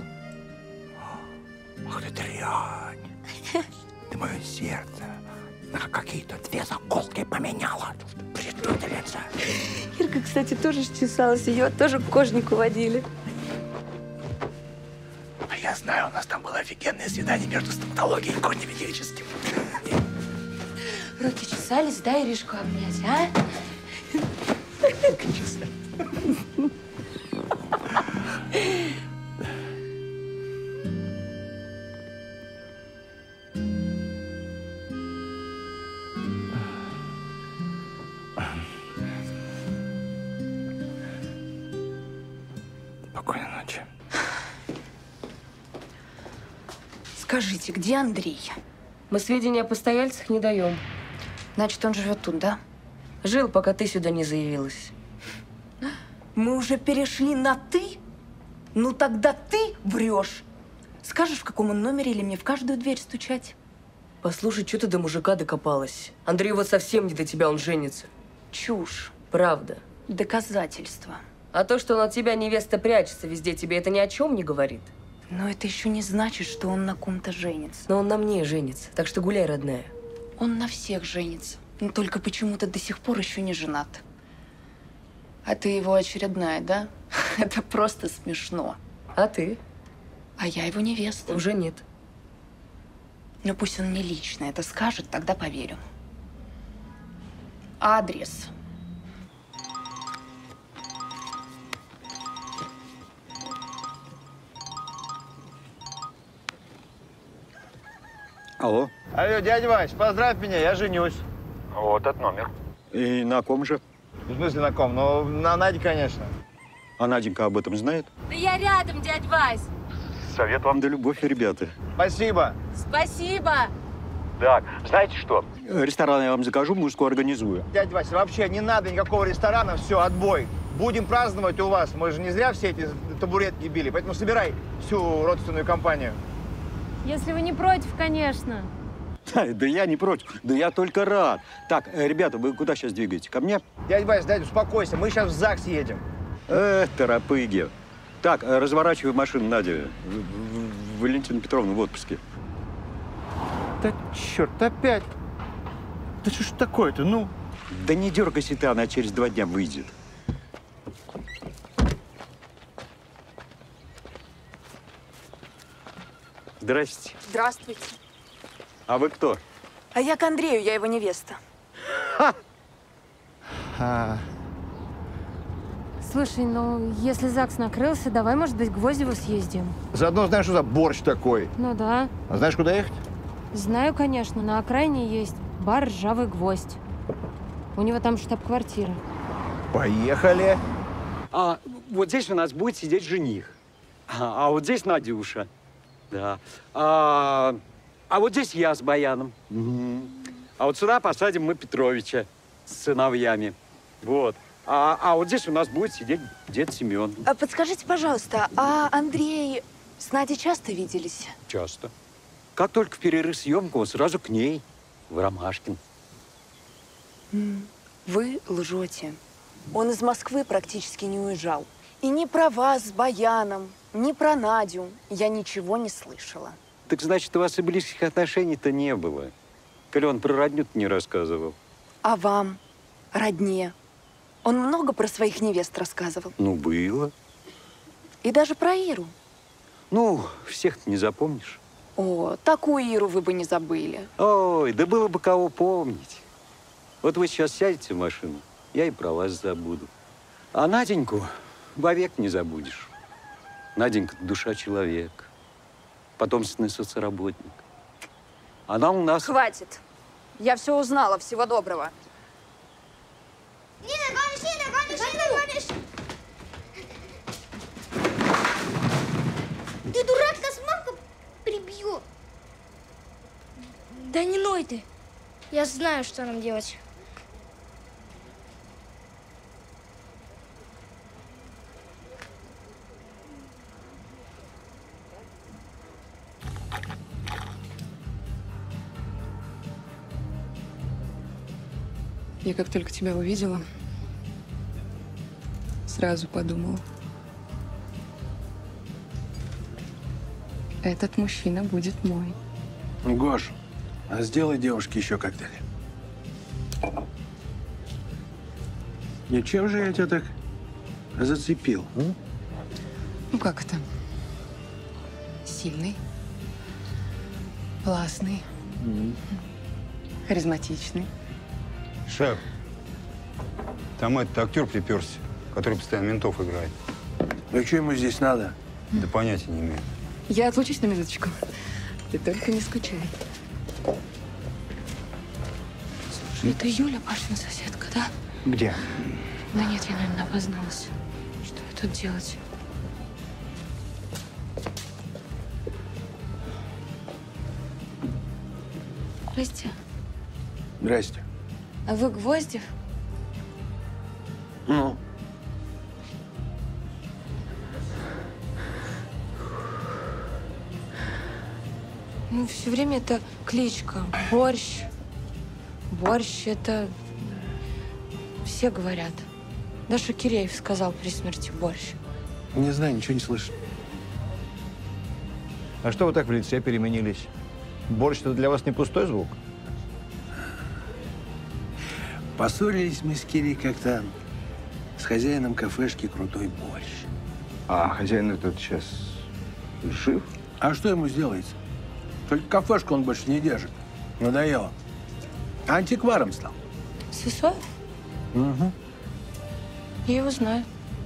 Ах ты дрянь. Ты мое сердце на какие-то две заколки поменяла. Предательница. Ирка, кстати, тоже ж чесалась. Ее тоже к кожнику водили. А я знаю, у нас там было офигенное свидание между стоматологией и коневедическим. Руки чесались, дай Иришку обнять, а? Руки чесались. Спокойной ночи. Скажите, где Андрей? Мы сведения о постояльцах не даем. Значит, он живет тут, да? Жил, пока ты сюда не заявилась. Мы уже перешли на «ты»? Ну тогда ты врешь. Скажешь, в каком он номере, или мне в каждую дверь стучать? Послушай, что ты до мужика докопалась? Андрей вот совсем не до тебя, он женится. Чушь. Правда. Доказательства. А то, что он от тебя невеста прячется везде, тебе это ни о чем не говорит? Но это еще не значит, что он на ком-то женится. Но он на мне женится, так что гуляй, родная. Он на всех женится, но только почему-то до сих пор еще не женат. А ты его очередная, да? Это просто смешно. А ты? А я его невеста. Уже нет. Ну пусть он мне лично это скажет, тогда поверю. Адрес. Алло. Алло, дядя Вась, поздравь меня, я женюсь. Вот этот номер. И на ком же? В смысле на ком? Ну, на Наде, конечно. А Наденька об этом знает? Да я рядом, дядь Вась. Совет вам да любовь, ребята. Спасибо. Спасибо. Так, знаете что? Ресторан я вам закажу, мужскую организую. Дядя Вася, вообще не надо никакого ресторана, все, отбой. Будем праздновать у вас. Мы же не зря все эти табуретки били, поэтому собирай всю родственную компанию. Если вы не против, конечно. Да я не против, да я только рад. Так, ребята, вы куда сейчас двигаете? Ко мне? Дядя Вася, дядя, успокойся, мы сейчас в ЗАГС едем. Эх, торопыги. Так, разворачивай машину, Надя. Валентина Петровна в отпуске. Да черт, опять. Да что ж такое-то, ну? Да не дергайся ты, она через два дня выйдет. Здрасте. Здравствуйте. А вы кто? А я к Андрею, я его невеста. А, Слушай, ну, если ЗАГС накрылся, давай, может быть, к Гвоздеву съездим. заодно знаешь, что за борщ такой? Ну да. А знаешь, куда ехать? Знаю, конечно, на окраине есть бар «Ржавый гвоздь». У него там штаб-квартира. Поехали. А вот здесь у нас будет сидеть жених. А, а вот здесь Надюша. Да. А, а вот здесь я с Баяном. Угу. А вот сюда посадим мы Петровича с сыновьями. Вот. А, а вот здесь у нас будет сидеть дед Семен. А подскажите, пожалуйста, а Андрей с Надей часто виделись? Часто. Как только в перерыв съемку, он сразу к ней, в Ромашкин. Вы лжете. Он из Москвы практически не уезжал. И ни про вас с Баяном, ни про Надю я ничего не слышала. Так значит, у вас и близких отношений-то не было. Коли он про родню-то не рассказывал. А вам, родне, он много про своих невест рассказывал? Ну, было. И даже про Иру? Ну, всех-то не запомнишь. О, такую Иру вы бы не забыли. Ой, да было бы кого помнить. Вот вы сейчас сядете в машину, я и про вас забуду. А Наденьку вовек не забудешь. Наденька – душа человека, потомственный соцработник. Она у нас… Хватит. Я все узнала. Всего доброго. Нина, гонишь, Нина, гонишь, Нина, гонишь! Ты дурак, нас мамка прибьет. Да не ной ты. Я знаю, что нам делать. Я как только тебя увидела, сразу подумала. Этот мужчина будет мой. Гош, а сделай девушке еще коктейль. И чем же я тебя так зацепил? М? Ну как это? Сильный, классный, харизматичный. Шеф, там этот актер приперся, который постоянно ментов играет. Ну и что ему здесь надо? Да понятия не имею. Я отлучусь на минуточку. Ты только не скучай. Слушай, это Юля, Пашина соседка, да? Где? Да нет, я, наверное, опозналась. Что я тут делать? Здрасте. Здрасте. А вы Гвоздев? Ну? Ну, все время это кличка. Борщ. Борщ — это… Все говорят. Даже Киреев сказал при смерти борщ. Не знаю, ничего не слышу. А что вы так в лице переменились? Борщ — это для вас не пустой звук? Поссорились мы с Кирей как-то с хозяином кафешки «Крутой борщ». А хозяин этот сейчас жив? А что ему сделается? Только кафешку он больше не держит. Надоело. Антикваром стал. Сысоев? Угу. Я его знаю.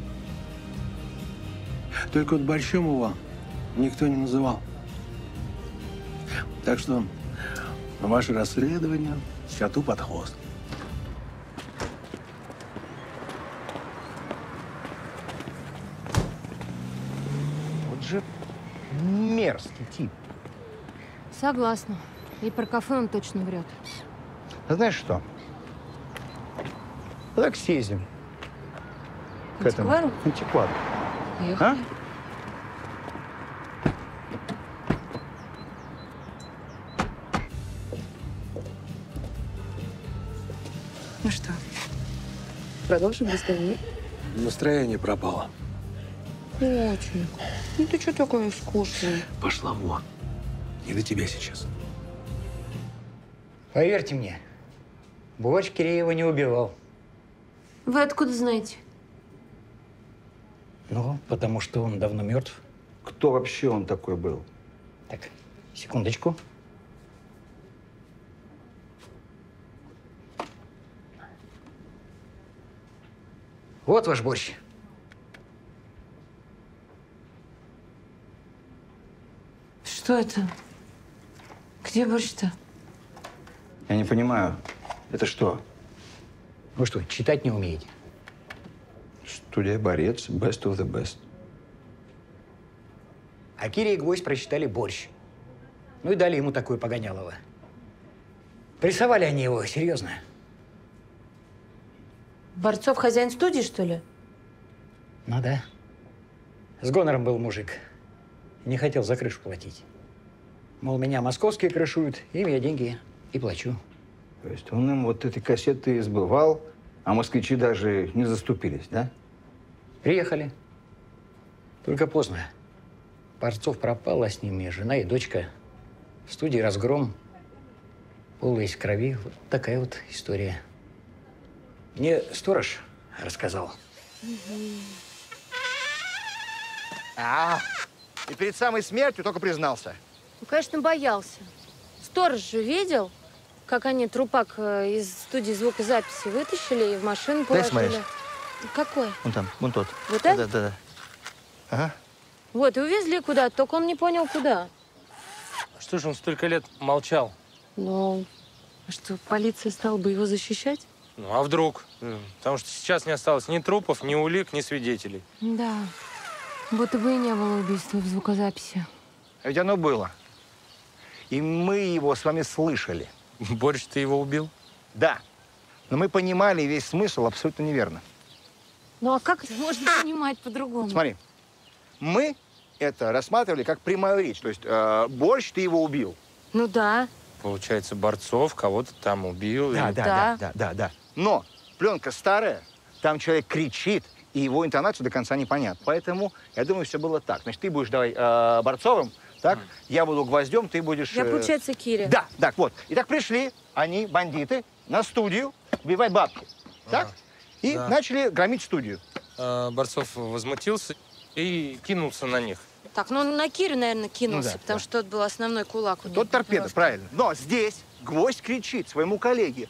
Только вот борщом его никто не называл. Так что ваше расследование коту под хвост. Вот же мерзкий тип. Согласна. И про кафе он точно врет. А знаешь что? Так съездим. К этому. Антиквару? Антиквару. Поехали. А? Ну что, продолжим разговор? Настроение пропало. Очень. Ну ты что такое скучный? Пошла вон. Не до тебя сейчас. Поверьте мне, Борщ Киреева не убивал. Вы откуда знаете? Ну, потому что он давно мертв. Кто вообще он такой был? Так, секундочку. Вот ваш борщ. Что это? Где борщ-то? Я не понимаю, это что? Вы что, читать не умеете? Студия «Борец», best of the best. А Кире и Гвоздь прочитали борщ. Ну и дали ему такое погонялово. Прессовали они его, серьезно. Борцов хозяин студии, что ли? Ну да. С гонором был мужик. Не хотел за крышу платить. Мол, меня московские крышуют, им я деньги и плачу. То есть он им вот эти кассеты сбывал, а москвичи даже не заступились, да? Приехали. Только поздно. Борцов пропал, а с ними жена и дочка. В студии разгром. Пол весь в крови. Вот такая вот история. Мне сторож рассказал. А, и перед самой смертью только признался. Ну, конечно, боялся. Сторож же видел, как они трупак э, из студии звукозаписи вытащили и в машину Дай положили. смотреть. Какой? Вон там, вон тот. Вот да, этот? Да, да, да. Ага. Вот, и увезли куда-то, только он не понял, куда. Что ж он столько лет молчал? Ну, а что, полиция стала бы его защищать? Ну, а вдруг? Потому что сейчас не осталось ни трупов, ни улик, ни свидетелей. Да. Будто бы и не было убийства в звукозаписи. А ведь оно было. И мы его с вами слышали. Борщ, ты его убил? Да. Но мы понимали весь смысл абсолютно неверно. Ну, а как это можно понимать по-другому? Смотри. Мы это рассматривали как прямую речь. То есть э, борщ, ты его убил. Ну да. Получается, Борцов кого-то там убил. Да, и... да, да, да, да, да. Но пленка старая, там человек кричит, и его интонацию до конца непонятна. Поэтому, я думаю, все было так. Значит, ты будешь давай э, Борцовым, так? Mm. Я буду Гвоздем, ты будешь… Я, э... получается, Кире. Да, так, вот. И так пришли они, бандиты, на студию убивать бабки. Так? Ага. И да. начали громить студию. А, Борцов возмутился и кинулся на них. Так, ну на Кирю, наверное, кинулся, ну, да, потому да. что тот был основной кулак. Тот торпеда, правильно. Но здесь Гвоздь кричит своему коллеге: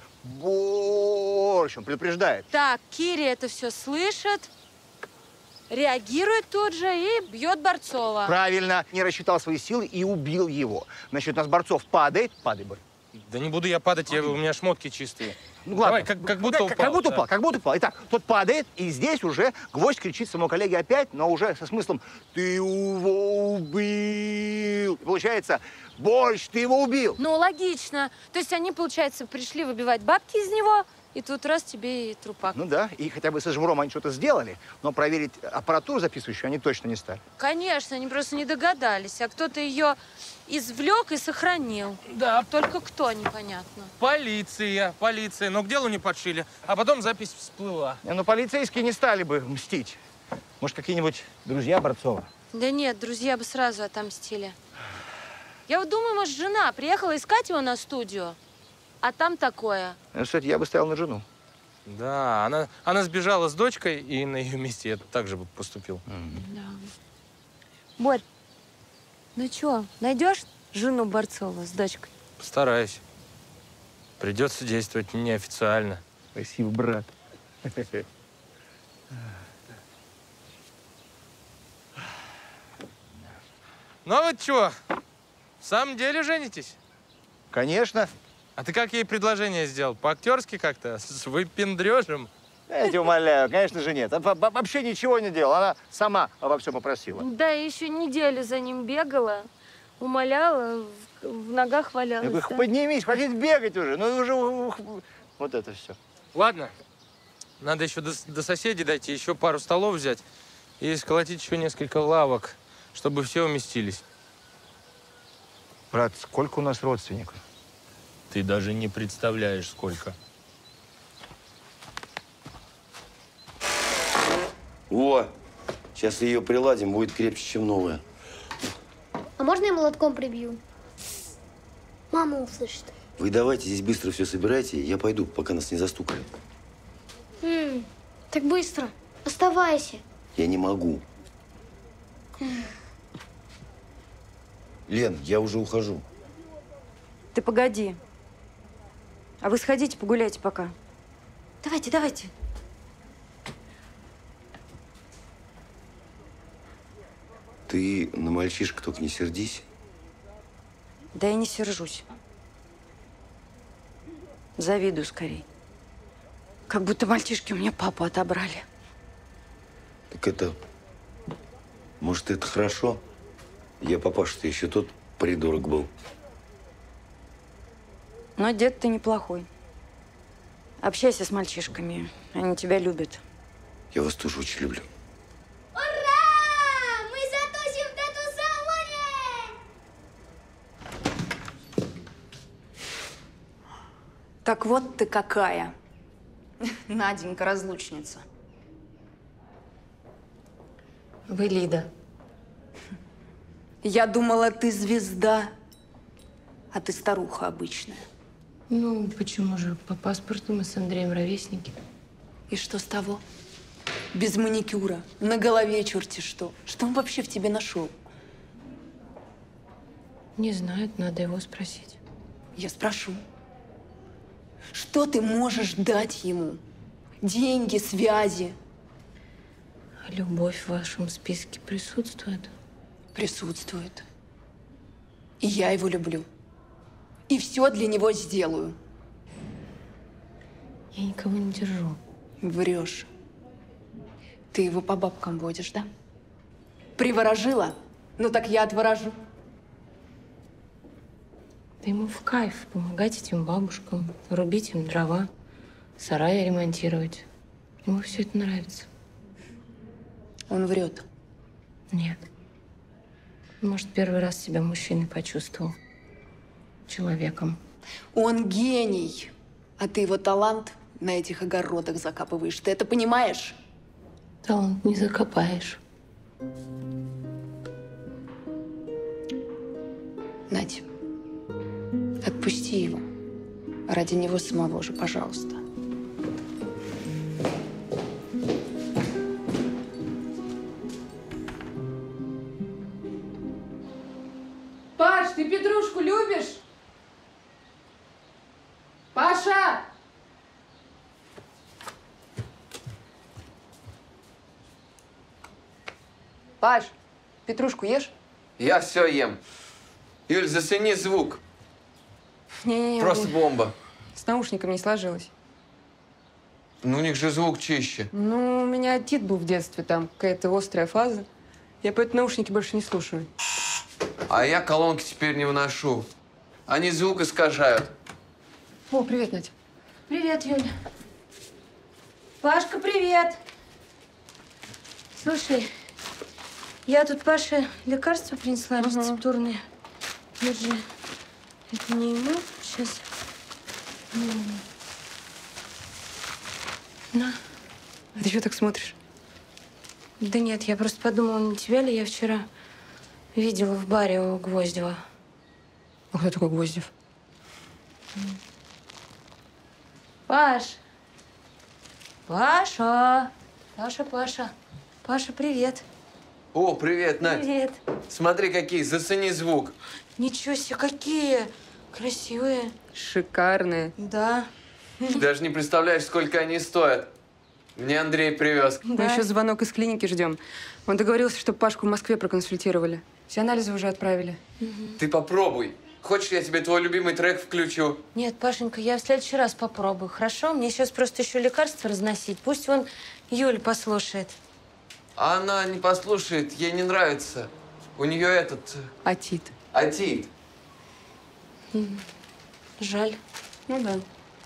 борщ, он предупреждает. Так, Кире это все слышит, реагирует тут же и бьет Борцова. Правильно, не рассчитал свои силы и убил его. Значит, у нас Борцов падает, падай, Борь. Да не буду я падать, я, у меня шмотки чистые. Ну, Давай, как, как будто упал. Как будто да. упал, как будто упал. Итак, тот падает, и здесь уже Гвоздь кричит своему коллеге опять, но уже со смыслом: ты его убил. И получается: борщ, ты его убил. Ну, логично. То есть они, получается, пришли выбивать бабки из него, и тут раз тебе и трупак. Ну да, и хотя бы со жмуром они что-то сделали, но проверить аппаратуру записывающую они точно не стали. Конечно, они просто не догадались, а кто-то ее извлек и сохранил. Да. Только кто, непонятно. Полиция, полиция, но к делу не подшили. А потом запись всплыла. Не, ну полицейские не стали бы мстить. Может, какие-нибудь друзья Борцова? Да нет, друзья бы сразу отомстили. Я вот думаю, может, жена приехала искать его на студию, а там такое. Ну, кстати, я бы стоял на жену. Да, она, она сбежала с дочкой, и на ее месте я так же бы поступил. Mm-hmm. Да. Борь, ну что, найдешь жену Борцова с дочкой? Постараюсь. Придется действовать неофициально. Спасибо, брат. Ну а вы что, в самом деле женитесь? Конечно. А ты как ей предложение сделал? По-актерски как-то? С выпендрежем? Я тебя умоляю, конечно же нет. Вообще ничего не делала. Она сама обо всем попросила. Да, еще неделю за ним бегала, умоляла, в ногах валялась. Я говорю, да? Поднимись, хватит бегать уже. Ну уже вот это все. Ладно. Надо еще до, до соседей дойти, еще пару столов взять и сколотить еще несколько лавок, чтобы все уместились. Брат, сколько у нас родственников? Ты даже не представляешь, сколько. Во! Сейчас ее приладим, будет крепче, чем новая. А можно я молотком прибью? Мама услышит. Вы давайте здесь быстро все собирайте, я пойду, пока нас не застукали. М, так быстро. Оставайся. Я не могу. Лен, я уже ухожу. Ты погоди. А вы сходите, погуляйте пока. Давайте, давайте. Ты на мальчишек только не сердись. Да я не сержусь. Завидую скорее. Как будто мальчишки у меня папу отобрали. Так это… Может, это хорошо? Я папаша-то еще тот придурок был. Но дед ты неплохой. Общайся с мальчишками. Они тебя любят. Я вас тоже очень люблю. Ура! Мы затусим в тату-салоне! Так вот ты какая. Наденька, разлучница. Вы Лида. Я думала, ты звезда, а ты старуха обычная. Ну, почему же? По паспорту мы с Андреем ровесники. И что с того? Без маникюра, на голове черти что. Что он вообще в тебе нашел? Не знаю, надо его спросить. Я спрошу. Что ты можешь дать ему? Деньги, связи? Любовь в вашем списке присутствует? Присутствует. И я его люблю. И все для него сделаю. Я никого не держу. Врешь. Ты его по бабкам водишь, да? Приворожила? Ну так я отворожу. Да ему в кайф помогать этим бабушкам, рубить им дрова, сараи ремонтировать. Ему все это нравится. Он врет. Нет. Может, первый раз себя мужчиной почувствовал. Человеком. Он гений. А ты его талант на этих огородах закапываешь. Ты это понимаешь? Талант не закопаешь. Надь, отпусти его. Ради него самого же, пожалуйста. Паш, ты петрушку любишь? Паша! Паш, петрушку ешь? Я все ем. Юль, засыни звук. Не-не-не. Просто бомба. С наушником не сложилось. Ну, у них же звук чище. Ну, у меня отит был в детстве, там какая-то острая фаза. Я поэтому наушники больше не слушаю. А я колонки теперь не выношу. Они звук искажают. О, привет, Надя. Привет, Юля. Пашка, привет. Слушай, я тут Паше лекарства принесла рецептурные. Держи. Это не ему. Сейчас. На. А ты что так смотришь? Да нет, я просто подумала, не тебя ли я вчера видела в баре у Гвоздева. А кто такой Гвоздев? Паш! Паша! Паша, Паша. Паша, привет. О, привет, Надь. Привет. Смотри, какие, зацени звук. Ничего себе, какие красивые. Шикарные. Да. Даже не представляешь, сколько они стоят. Мне Андрей привез. Мы еще звонок из клиники ждем. Он договорился, чтобы Пашку в Москве проконсультировали. Все анализы уже отправили. Ты попробуй. Хочешь, я тебе твой любимый трек включу? Нет, Пашенька, я в следующий раз попробую, хорошо? Мне сейчас просто еще лекарства разносить. Пусть он Юль послушает. А она не послушает, ей не нравится. У нее этот… Отит. Отит. Жаль. Ну да.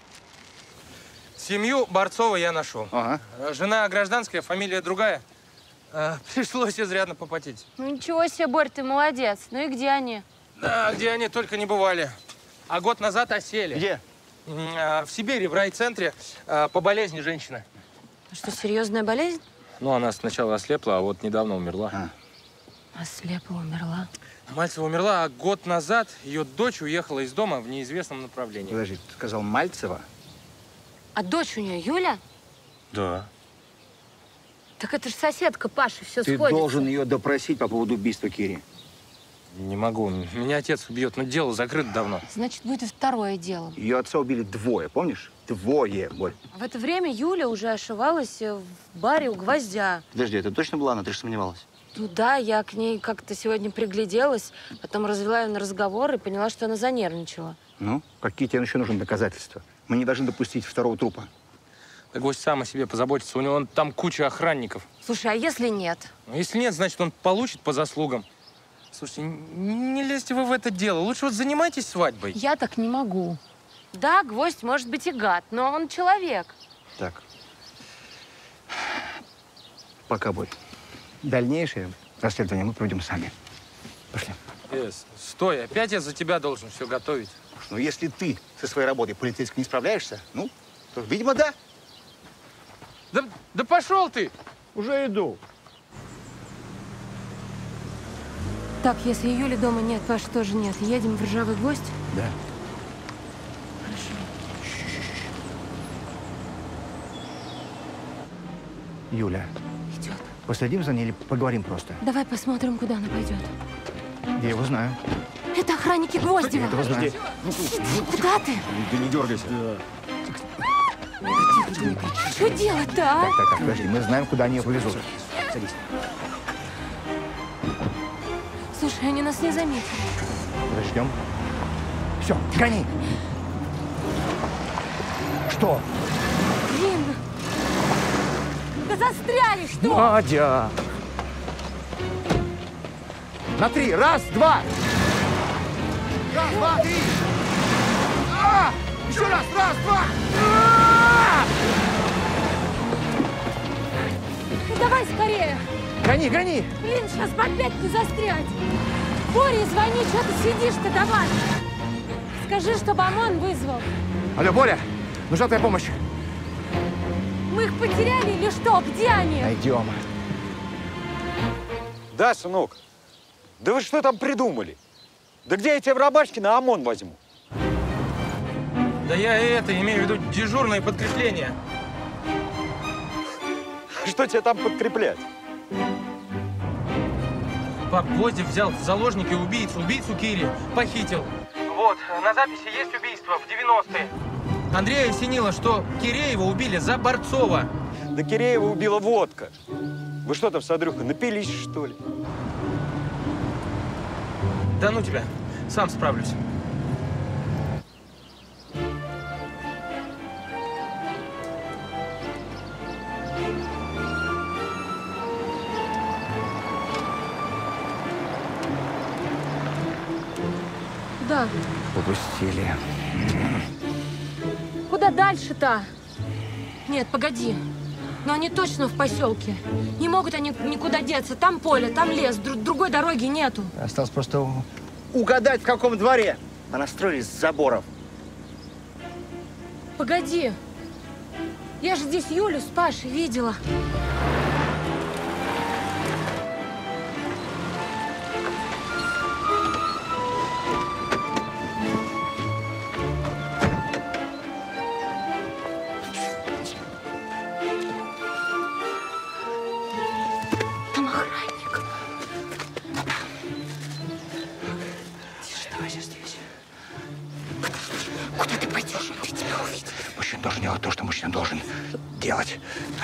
Семью Борцова я нашел. Ага. Жена гражданская, фамилия другая. А, пришлось изрядно попотеть. Ну ничего себе, Борь, ты молодец. Ну и где они? Да, где они только не бывали. А год назад осели. Где? В Сибири, в райцентре, по болезни женщины. А что, серьезная болезнь? Ну, она сначала ослепла, а вот недавно умерла. А. А Слепа умерла? Мальцева умерла, а год назад ее дочь уехала из дома в неизвестном направлении. Подожди, ты сказал Мальцева? А дочь у нее Юля? Да. Так это же соседка Паши, все Ты сходится. должен ее допросить по поводу убийства Кири. Не могу. Меня отец убьет, но дело закрыто давно. Значит, будет и второе дело. Ее отца убили двое, помнишь? Двое, Боль. В это время Юля уже ошивалась в баре у Гвоздя. Подожди, это точно была она? Ты же сомневалась? Ну да, я к ней как-то сегодня пригляделась, потом развела ее на разговор и поняла, что она занервничала. Ну, какие тебе еще нужны доказательства? Мы не должны допустить второго трупа. Да гость сам о себе позаботится. У него он, там куча охранников. Слушай, а если нет? Ну, если нет, значит, он получит по заслугам. Слушайте, не лезьте вы в это дело. Лучше вот занимайтесь свадьбой. Я так не могу. Да, Гвоздь может быть и гад, но он человек. Так. Пока, Боль. Дальнейшее расследование мы проведем сами. Пошли. Yes. Стой, опять я за тебя должен все готовить. Но если ты со своей работой полицейской не справляешься, ну, то, видимо, да. Да, да пошел ты! Уже иду. Так, если Юли дома нет, Паши тоже нет, едем в Ржавый Гвоздь? Да. Хорошо. Юля. Идет. Последим за ней или поговорим просто? Давай посмотрим, куда она пойдет. Я его знаю. Это охранники Гвоздева. Я этого знаю. Куда ты? Ты не дергайся. Что делать-то, а? Так, так, так, подожди, мы знаем, куда они ее повезут. Садись. Слушай, они нас не заметили. Подождем. Все, гони. Что? Блин! Да застряли, что? Надя! На три. Раз, два. Раз, два, три. А! Еще раз. Раз, два. А! Ну, давай скорее. Гони, гони. Блин, сейчас бы опять не застрять. Боря, звони, что ты сидишь-то, давай. Скажи, чтобы ОМОН вызвал. Алло, Боря, нужна твоя помощь. Мы их потеряли или что? Где они? Найдем. Да, сынок. Да вы что там придумали? Да где я тебя в рабачке на ОМОН возьму? Да я это, имею в виду дежурное подкрепление. Что тебе там подкреплять? Пап Гвоздев взял в заложники убийцу, убийцу Кири, похитил. Вот, на записи есть убийство в девяностые. Андрея осенило, что Киреева убили за Борцова. Да Киреева убила водка. Вы что там с Андрюхой, напились, что ли? Да ну тебя, сам справлюсь. Куда? Упустили. Куда дальше-то? Нет, погоди. Но они точно в поселке. Не могут они никуда деться. Там поле, там лес, друг, другой дороги нету. Осталось просто угадать, в каком дворе. Понастроились с заборов. Погоди. Я же здесь Юлю с Пашей видела. Там охранник. Тише, давай сейчас здесь. Куда ты пойдешь? Ты тебя увидит. Мужчина должен делать то, что мужчина должен делать.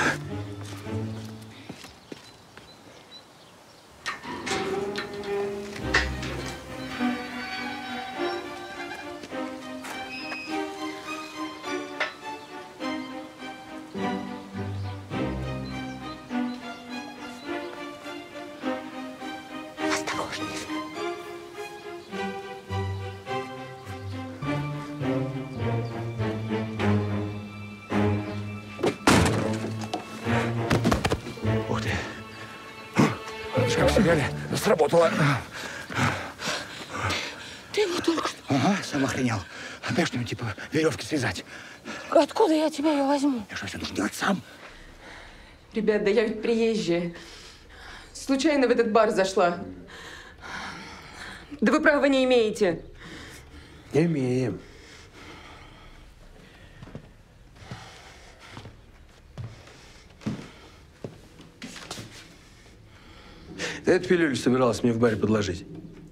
Ух ты. Как в сериале сработало. Ты его только что... Ага, сам охренел. Дай что-нибудь типа веревки связать. Откуда я тебя ее возьму? Я что, все должен делать сам? Ребят, да я ведь приезжая. случайно в этот бар зашла. Да вы права не имеете. Имеем. Ты эту пилюлю собиралась мне в баре подложить?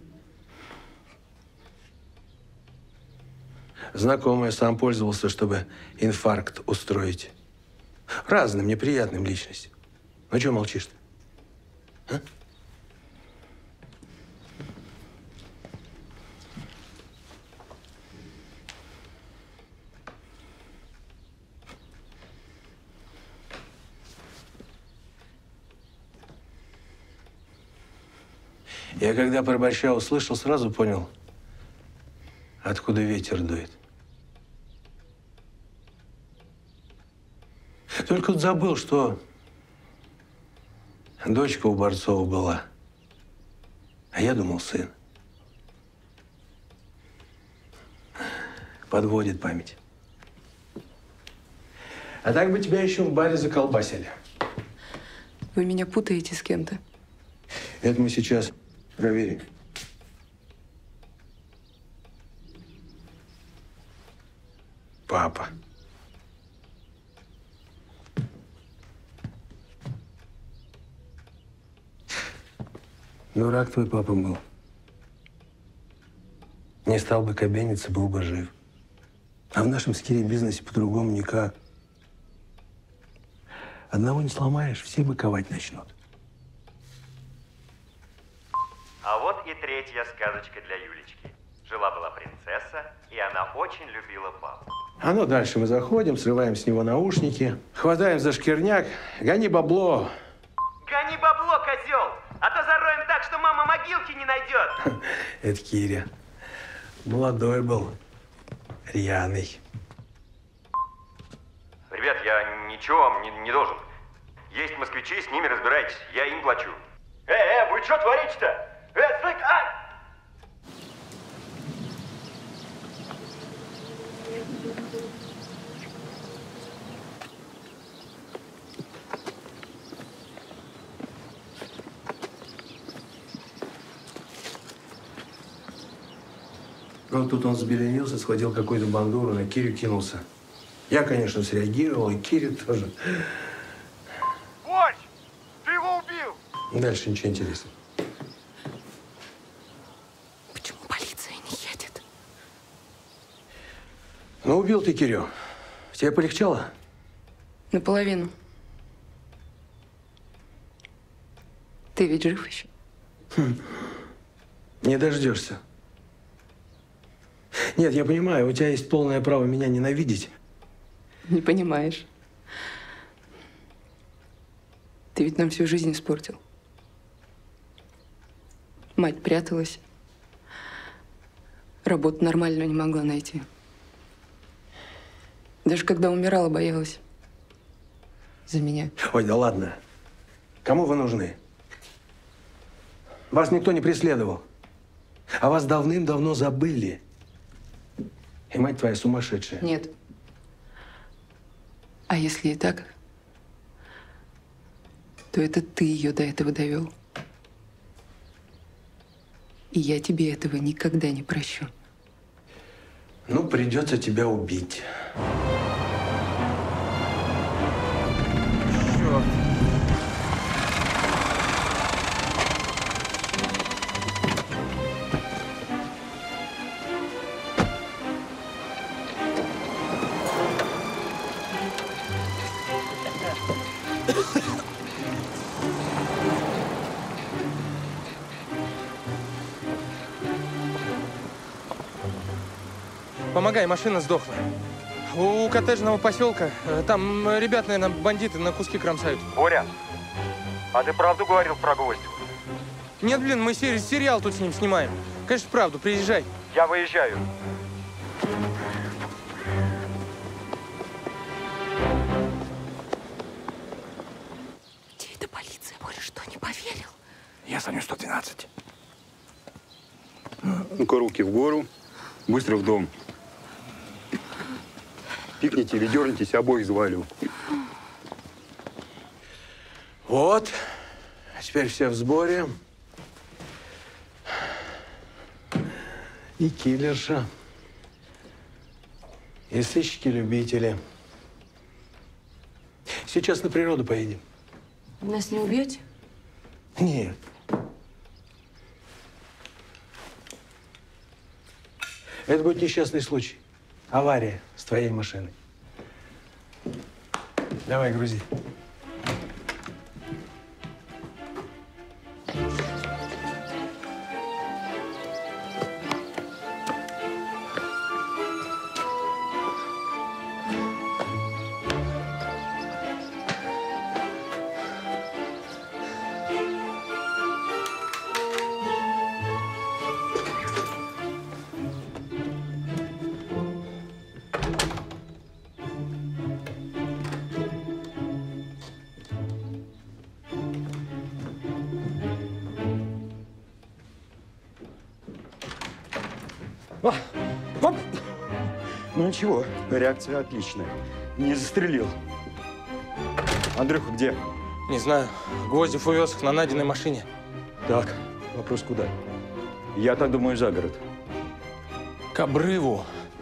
Знакомый сам пользовался, чтобы инфаркт устроить. Разным неприятным личностям. Ну, чего молчишь-то? А? Я когда про борща услышал, сразу понял, откуда ветер дует. Только вот забыл, что дочка у Борцова была, а я думал, сын. Подводит память. А так бы тебя еще в баре заколбасили. Вы меня путаете с кем-то. Это мы сейчас проверим. Папа. Дурак твой папа был. Не стал бы кабениться, был бы жив. А в нашем скире бизнесе по-другому никак. Одного не сломаешь, все быковать начнут. А вот и третья сказочка для Юлечки. Жила-была принцесса, и она очень любила папу. А ну дальше мы заходим, срываем с него наушники, хватаем за шкирняк, гони бабло. Гони бабло, козел! А то зароем так, что мама могилки не найдет. Это Киря. Молодой был, рьяный. Ребят, я ничего вам не, не должен. Есть москвичи, с ними разбирайтесь. Я им плачу. Э, э, вы что творите-то? Э, стой, а! Вот тут он взбеленился, схватил какую-то бандуру, на Кирю кинулся. Я, конечно, среагировал, и Киря тоже. Борщ! Ты его убил! Дальше ничего интересного. Почему полиция не едет? Ну, убил ты Кирю. Тебе полегчало? Наполовину. Ты ведь жив еще? Хм. Не дождешься. Нет, я понимаю, у тебя есть полное право меня ненавидеть. Не понимаешь. Ты ведь нам всю жизнь испортил. Мать пряталась. Работу нормальную не могла найти. Даже когда умирала, боялась. За меня. Ой, да ладно. Кому вы нужны? Вас никто не преследовал. А вас давным-давно забыли. И мать твоя сумасшедшая. Нет. А если и так, то это ты ее до этого довел. И я тебе этого никогда не прощу. Ну, придется тебя убить. Черт. Помогай, машина сдохла. У коттеджного поселка, э, там э, ребят, наверное, бандиты на куски кромсают. Боря, а ты правду говорил про Гвоздева? Нет, блин, мы сери- сериал тут с ним снимаем. Конечно, правду, приезжай. Я выезжаю. Где эта полиция? Боря, что, не поверил? Я звоню сто двенадцать. Ну-ка, руки в гору, быстро в дом. Пикните или дернитесь, обоих завалю. Вот. Теперь все в сборе. И киллерша. И сыщики-любители. Сейчас на природу поедем. Нас не убьете? Нет. Это будет несчастный случай. Авария с твоей машиной. Давай, грузи. А, оп! Ну ничего, реакция отличная. Не застрелил. Андрюха где? Не знаю. Гвоздев увез их на Надиной машине. Так, вопрос куда? Я так думаю, за город. К обрыву.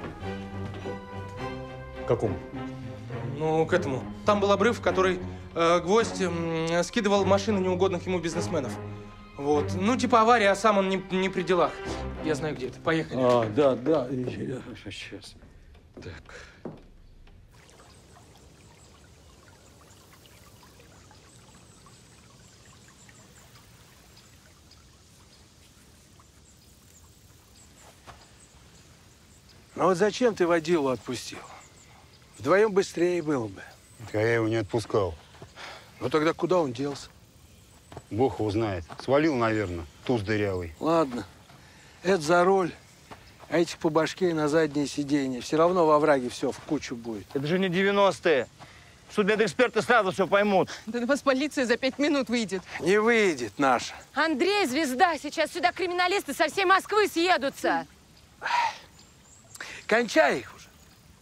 Какому? Ну, к этому. Там был обрыв, в который э, Гвоздь э, скидывал машины неугодных ему бизнесменов. Вот. Ну, типа авария, а сам он не, не при делах. Я знаю, где это. Поехали. А, да, да. Сейчас. Так. Ну вот зачем ты водилу отпустил? Вдвоем быстрее было бы. Я его не отпускал. Ну тогда куда он делся? Бог его знает. Свалил, наверное, туз дырявый. Ладно. Это за руль. А этих по башке и на заднее сиденье. Все равно во враге все в кучу будет. Это же не девяностые. Судмедэксперты сразу все поймут. Да на вас полиция за пять минут выйдет. Не выйдет наша. Андрей, звезда, сейчас сюда криминалисты со всей Москвы съедутся. Кончай их уже.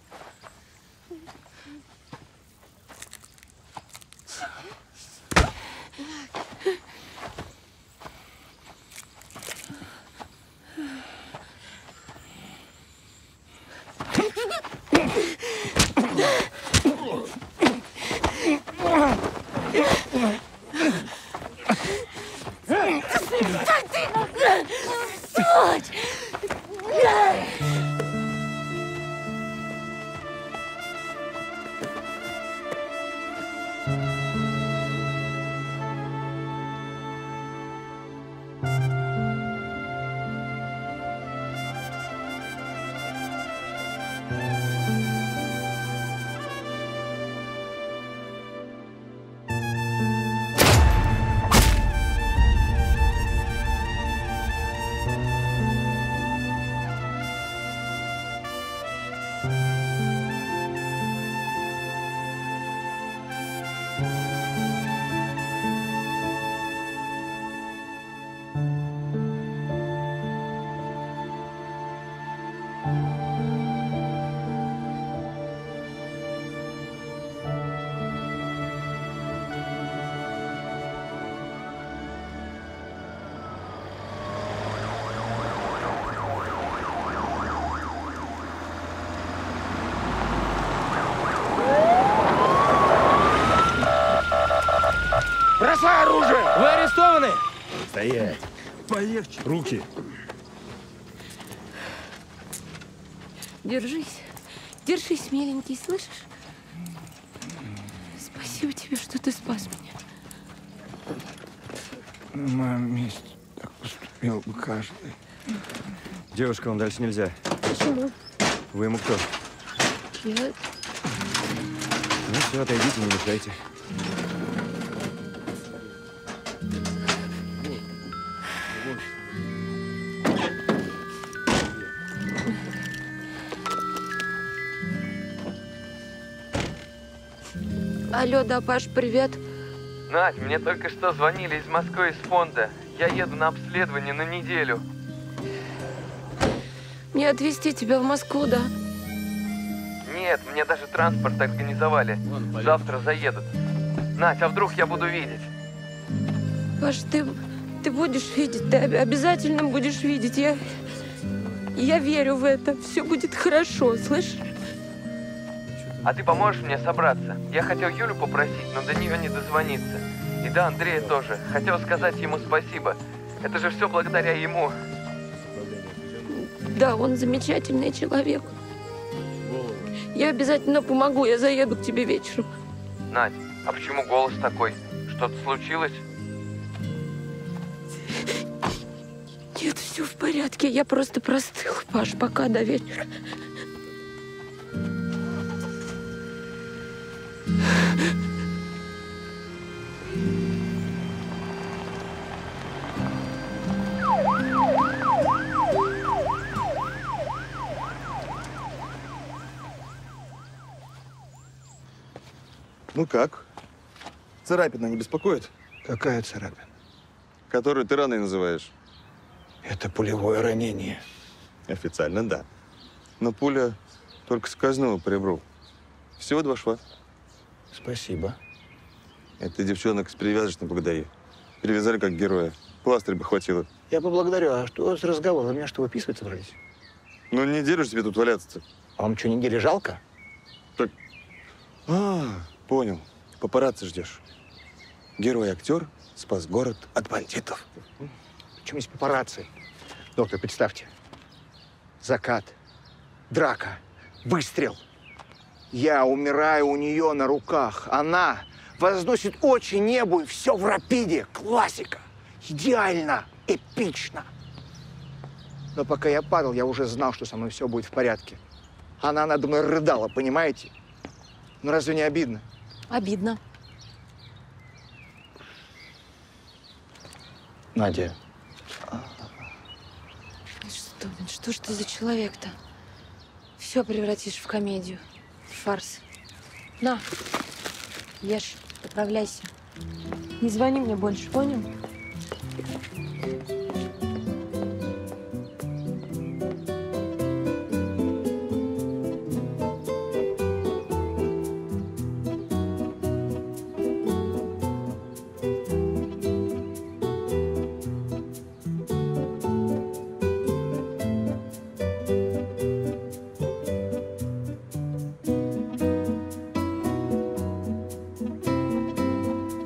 Сволочь! Бросай оружие! Вы арестованы! Стоять! Полегче. Руки! Держись. Держись, миленький, слышишь? Спасибо тебе, что ты спас меня. На моем месте так поступил бы каждый. Девушка, вам дальше нельзя. Почему? Вы ему кто? Я... Ну все, отойдите, не мешайте. Алло, да, Паш, привет. Надь, мне только что звонили из Москвы, из фонда. Я еду на обследование на неделю. Мне отвезти тебя в Москву, да? Нет, мне даже транспорт организовали. Завтра заедут. Надь, а вдруг я буду видеть? Паш, ты, ты будешь видеть, ты обязательно будешь видеть. Я, я верю в это. Все будет хорошо, слышишь? А ты поможешь мне собраться? Я хотел Юлю попросить, но до нее не дозвониться. И да, Андрея тоже. Хотел сказать ему спасибо. Это же все благодаря ему. Да, он замечательный человек. Я обязательно помогу, я заеду к тебе вечером. Надь, а почему голос такой? Что-то случилось? Нет, все в порядке, я просто простыла, Паш, пока до вечера. Ну как? Царапина не беспокоит? Какая царапина? Которую ты раной называешь. Это пулевое ранение. Официально, да. Но пуля только скользнула по ребру. Всего два шва. Спасибо. Это девчонок с перевязочной благодари. Перевязали как героя. Пластырь бы хватило. Я поблагодарю. А что с разговором? Вы меня что, выписывать собрались? Ну, неделю же тебе тут валяться-то. А вам что, недели жалко? Так. А, понял. Папарацци ждешь. Герой-актер спас город от бандитов. Почему здесь папарацци? Доктор, представьте. Закат, драка, выстрел. Я умираю у нее на руках. Она возносит очи небу, и все в рапиде. Классика. Идеально, эпично. Но пока я падал, я уже знал, что со мной все будет в порядке. Она надо мной рыдала, понимаете? Ну разве не обидно? Обидно. Надя. Что, что ж ты за человек-то? Все превратишь в комедию, в фарс. На, ешь, поправляйся. Не звони мне больше, понял?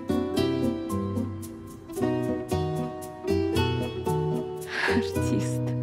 Артист.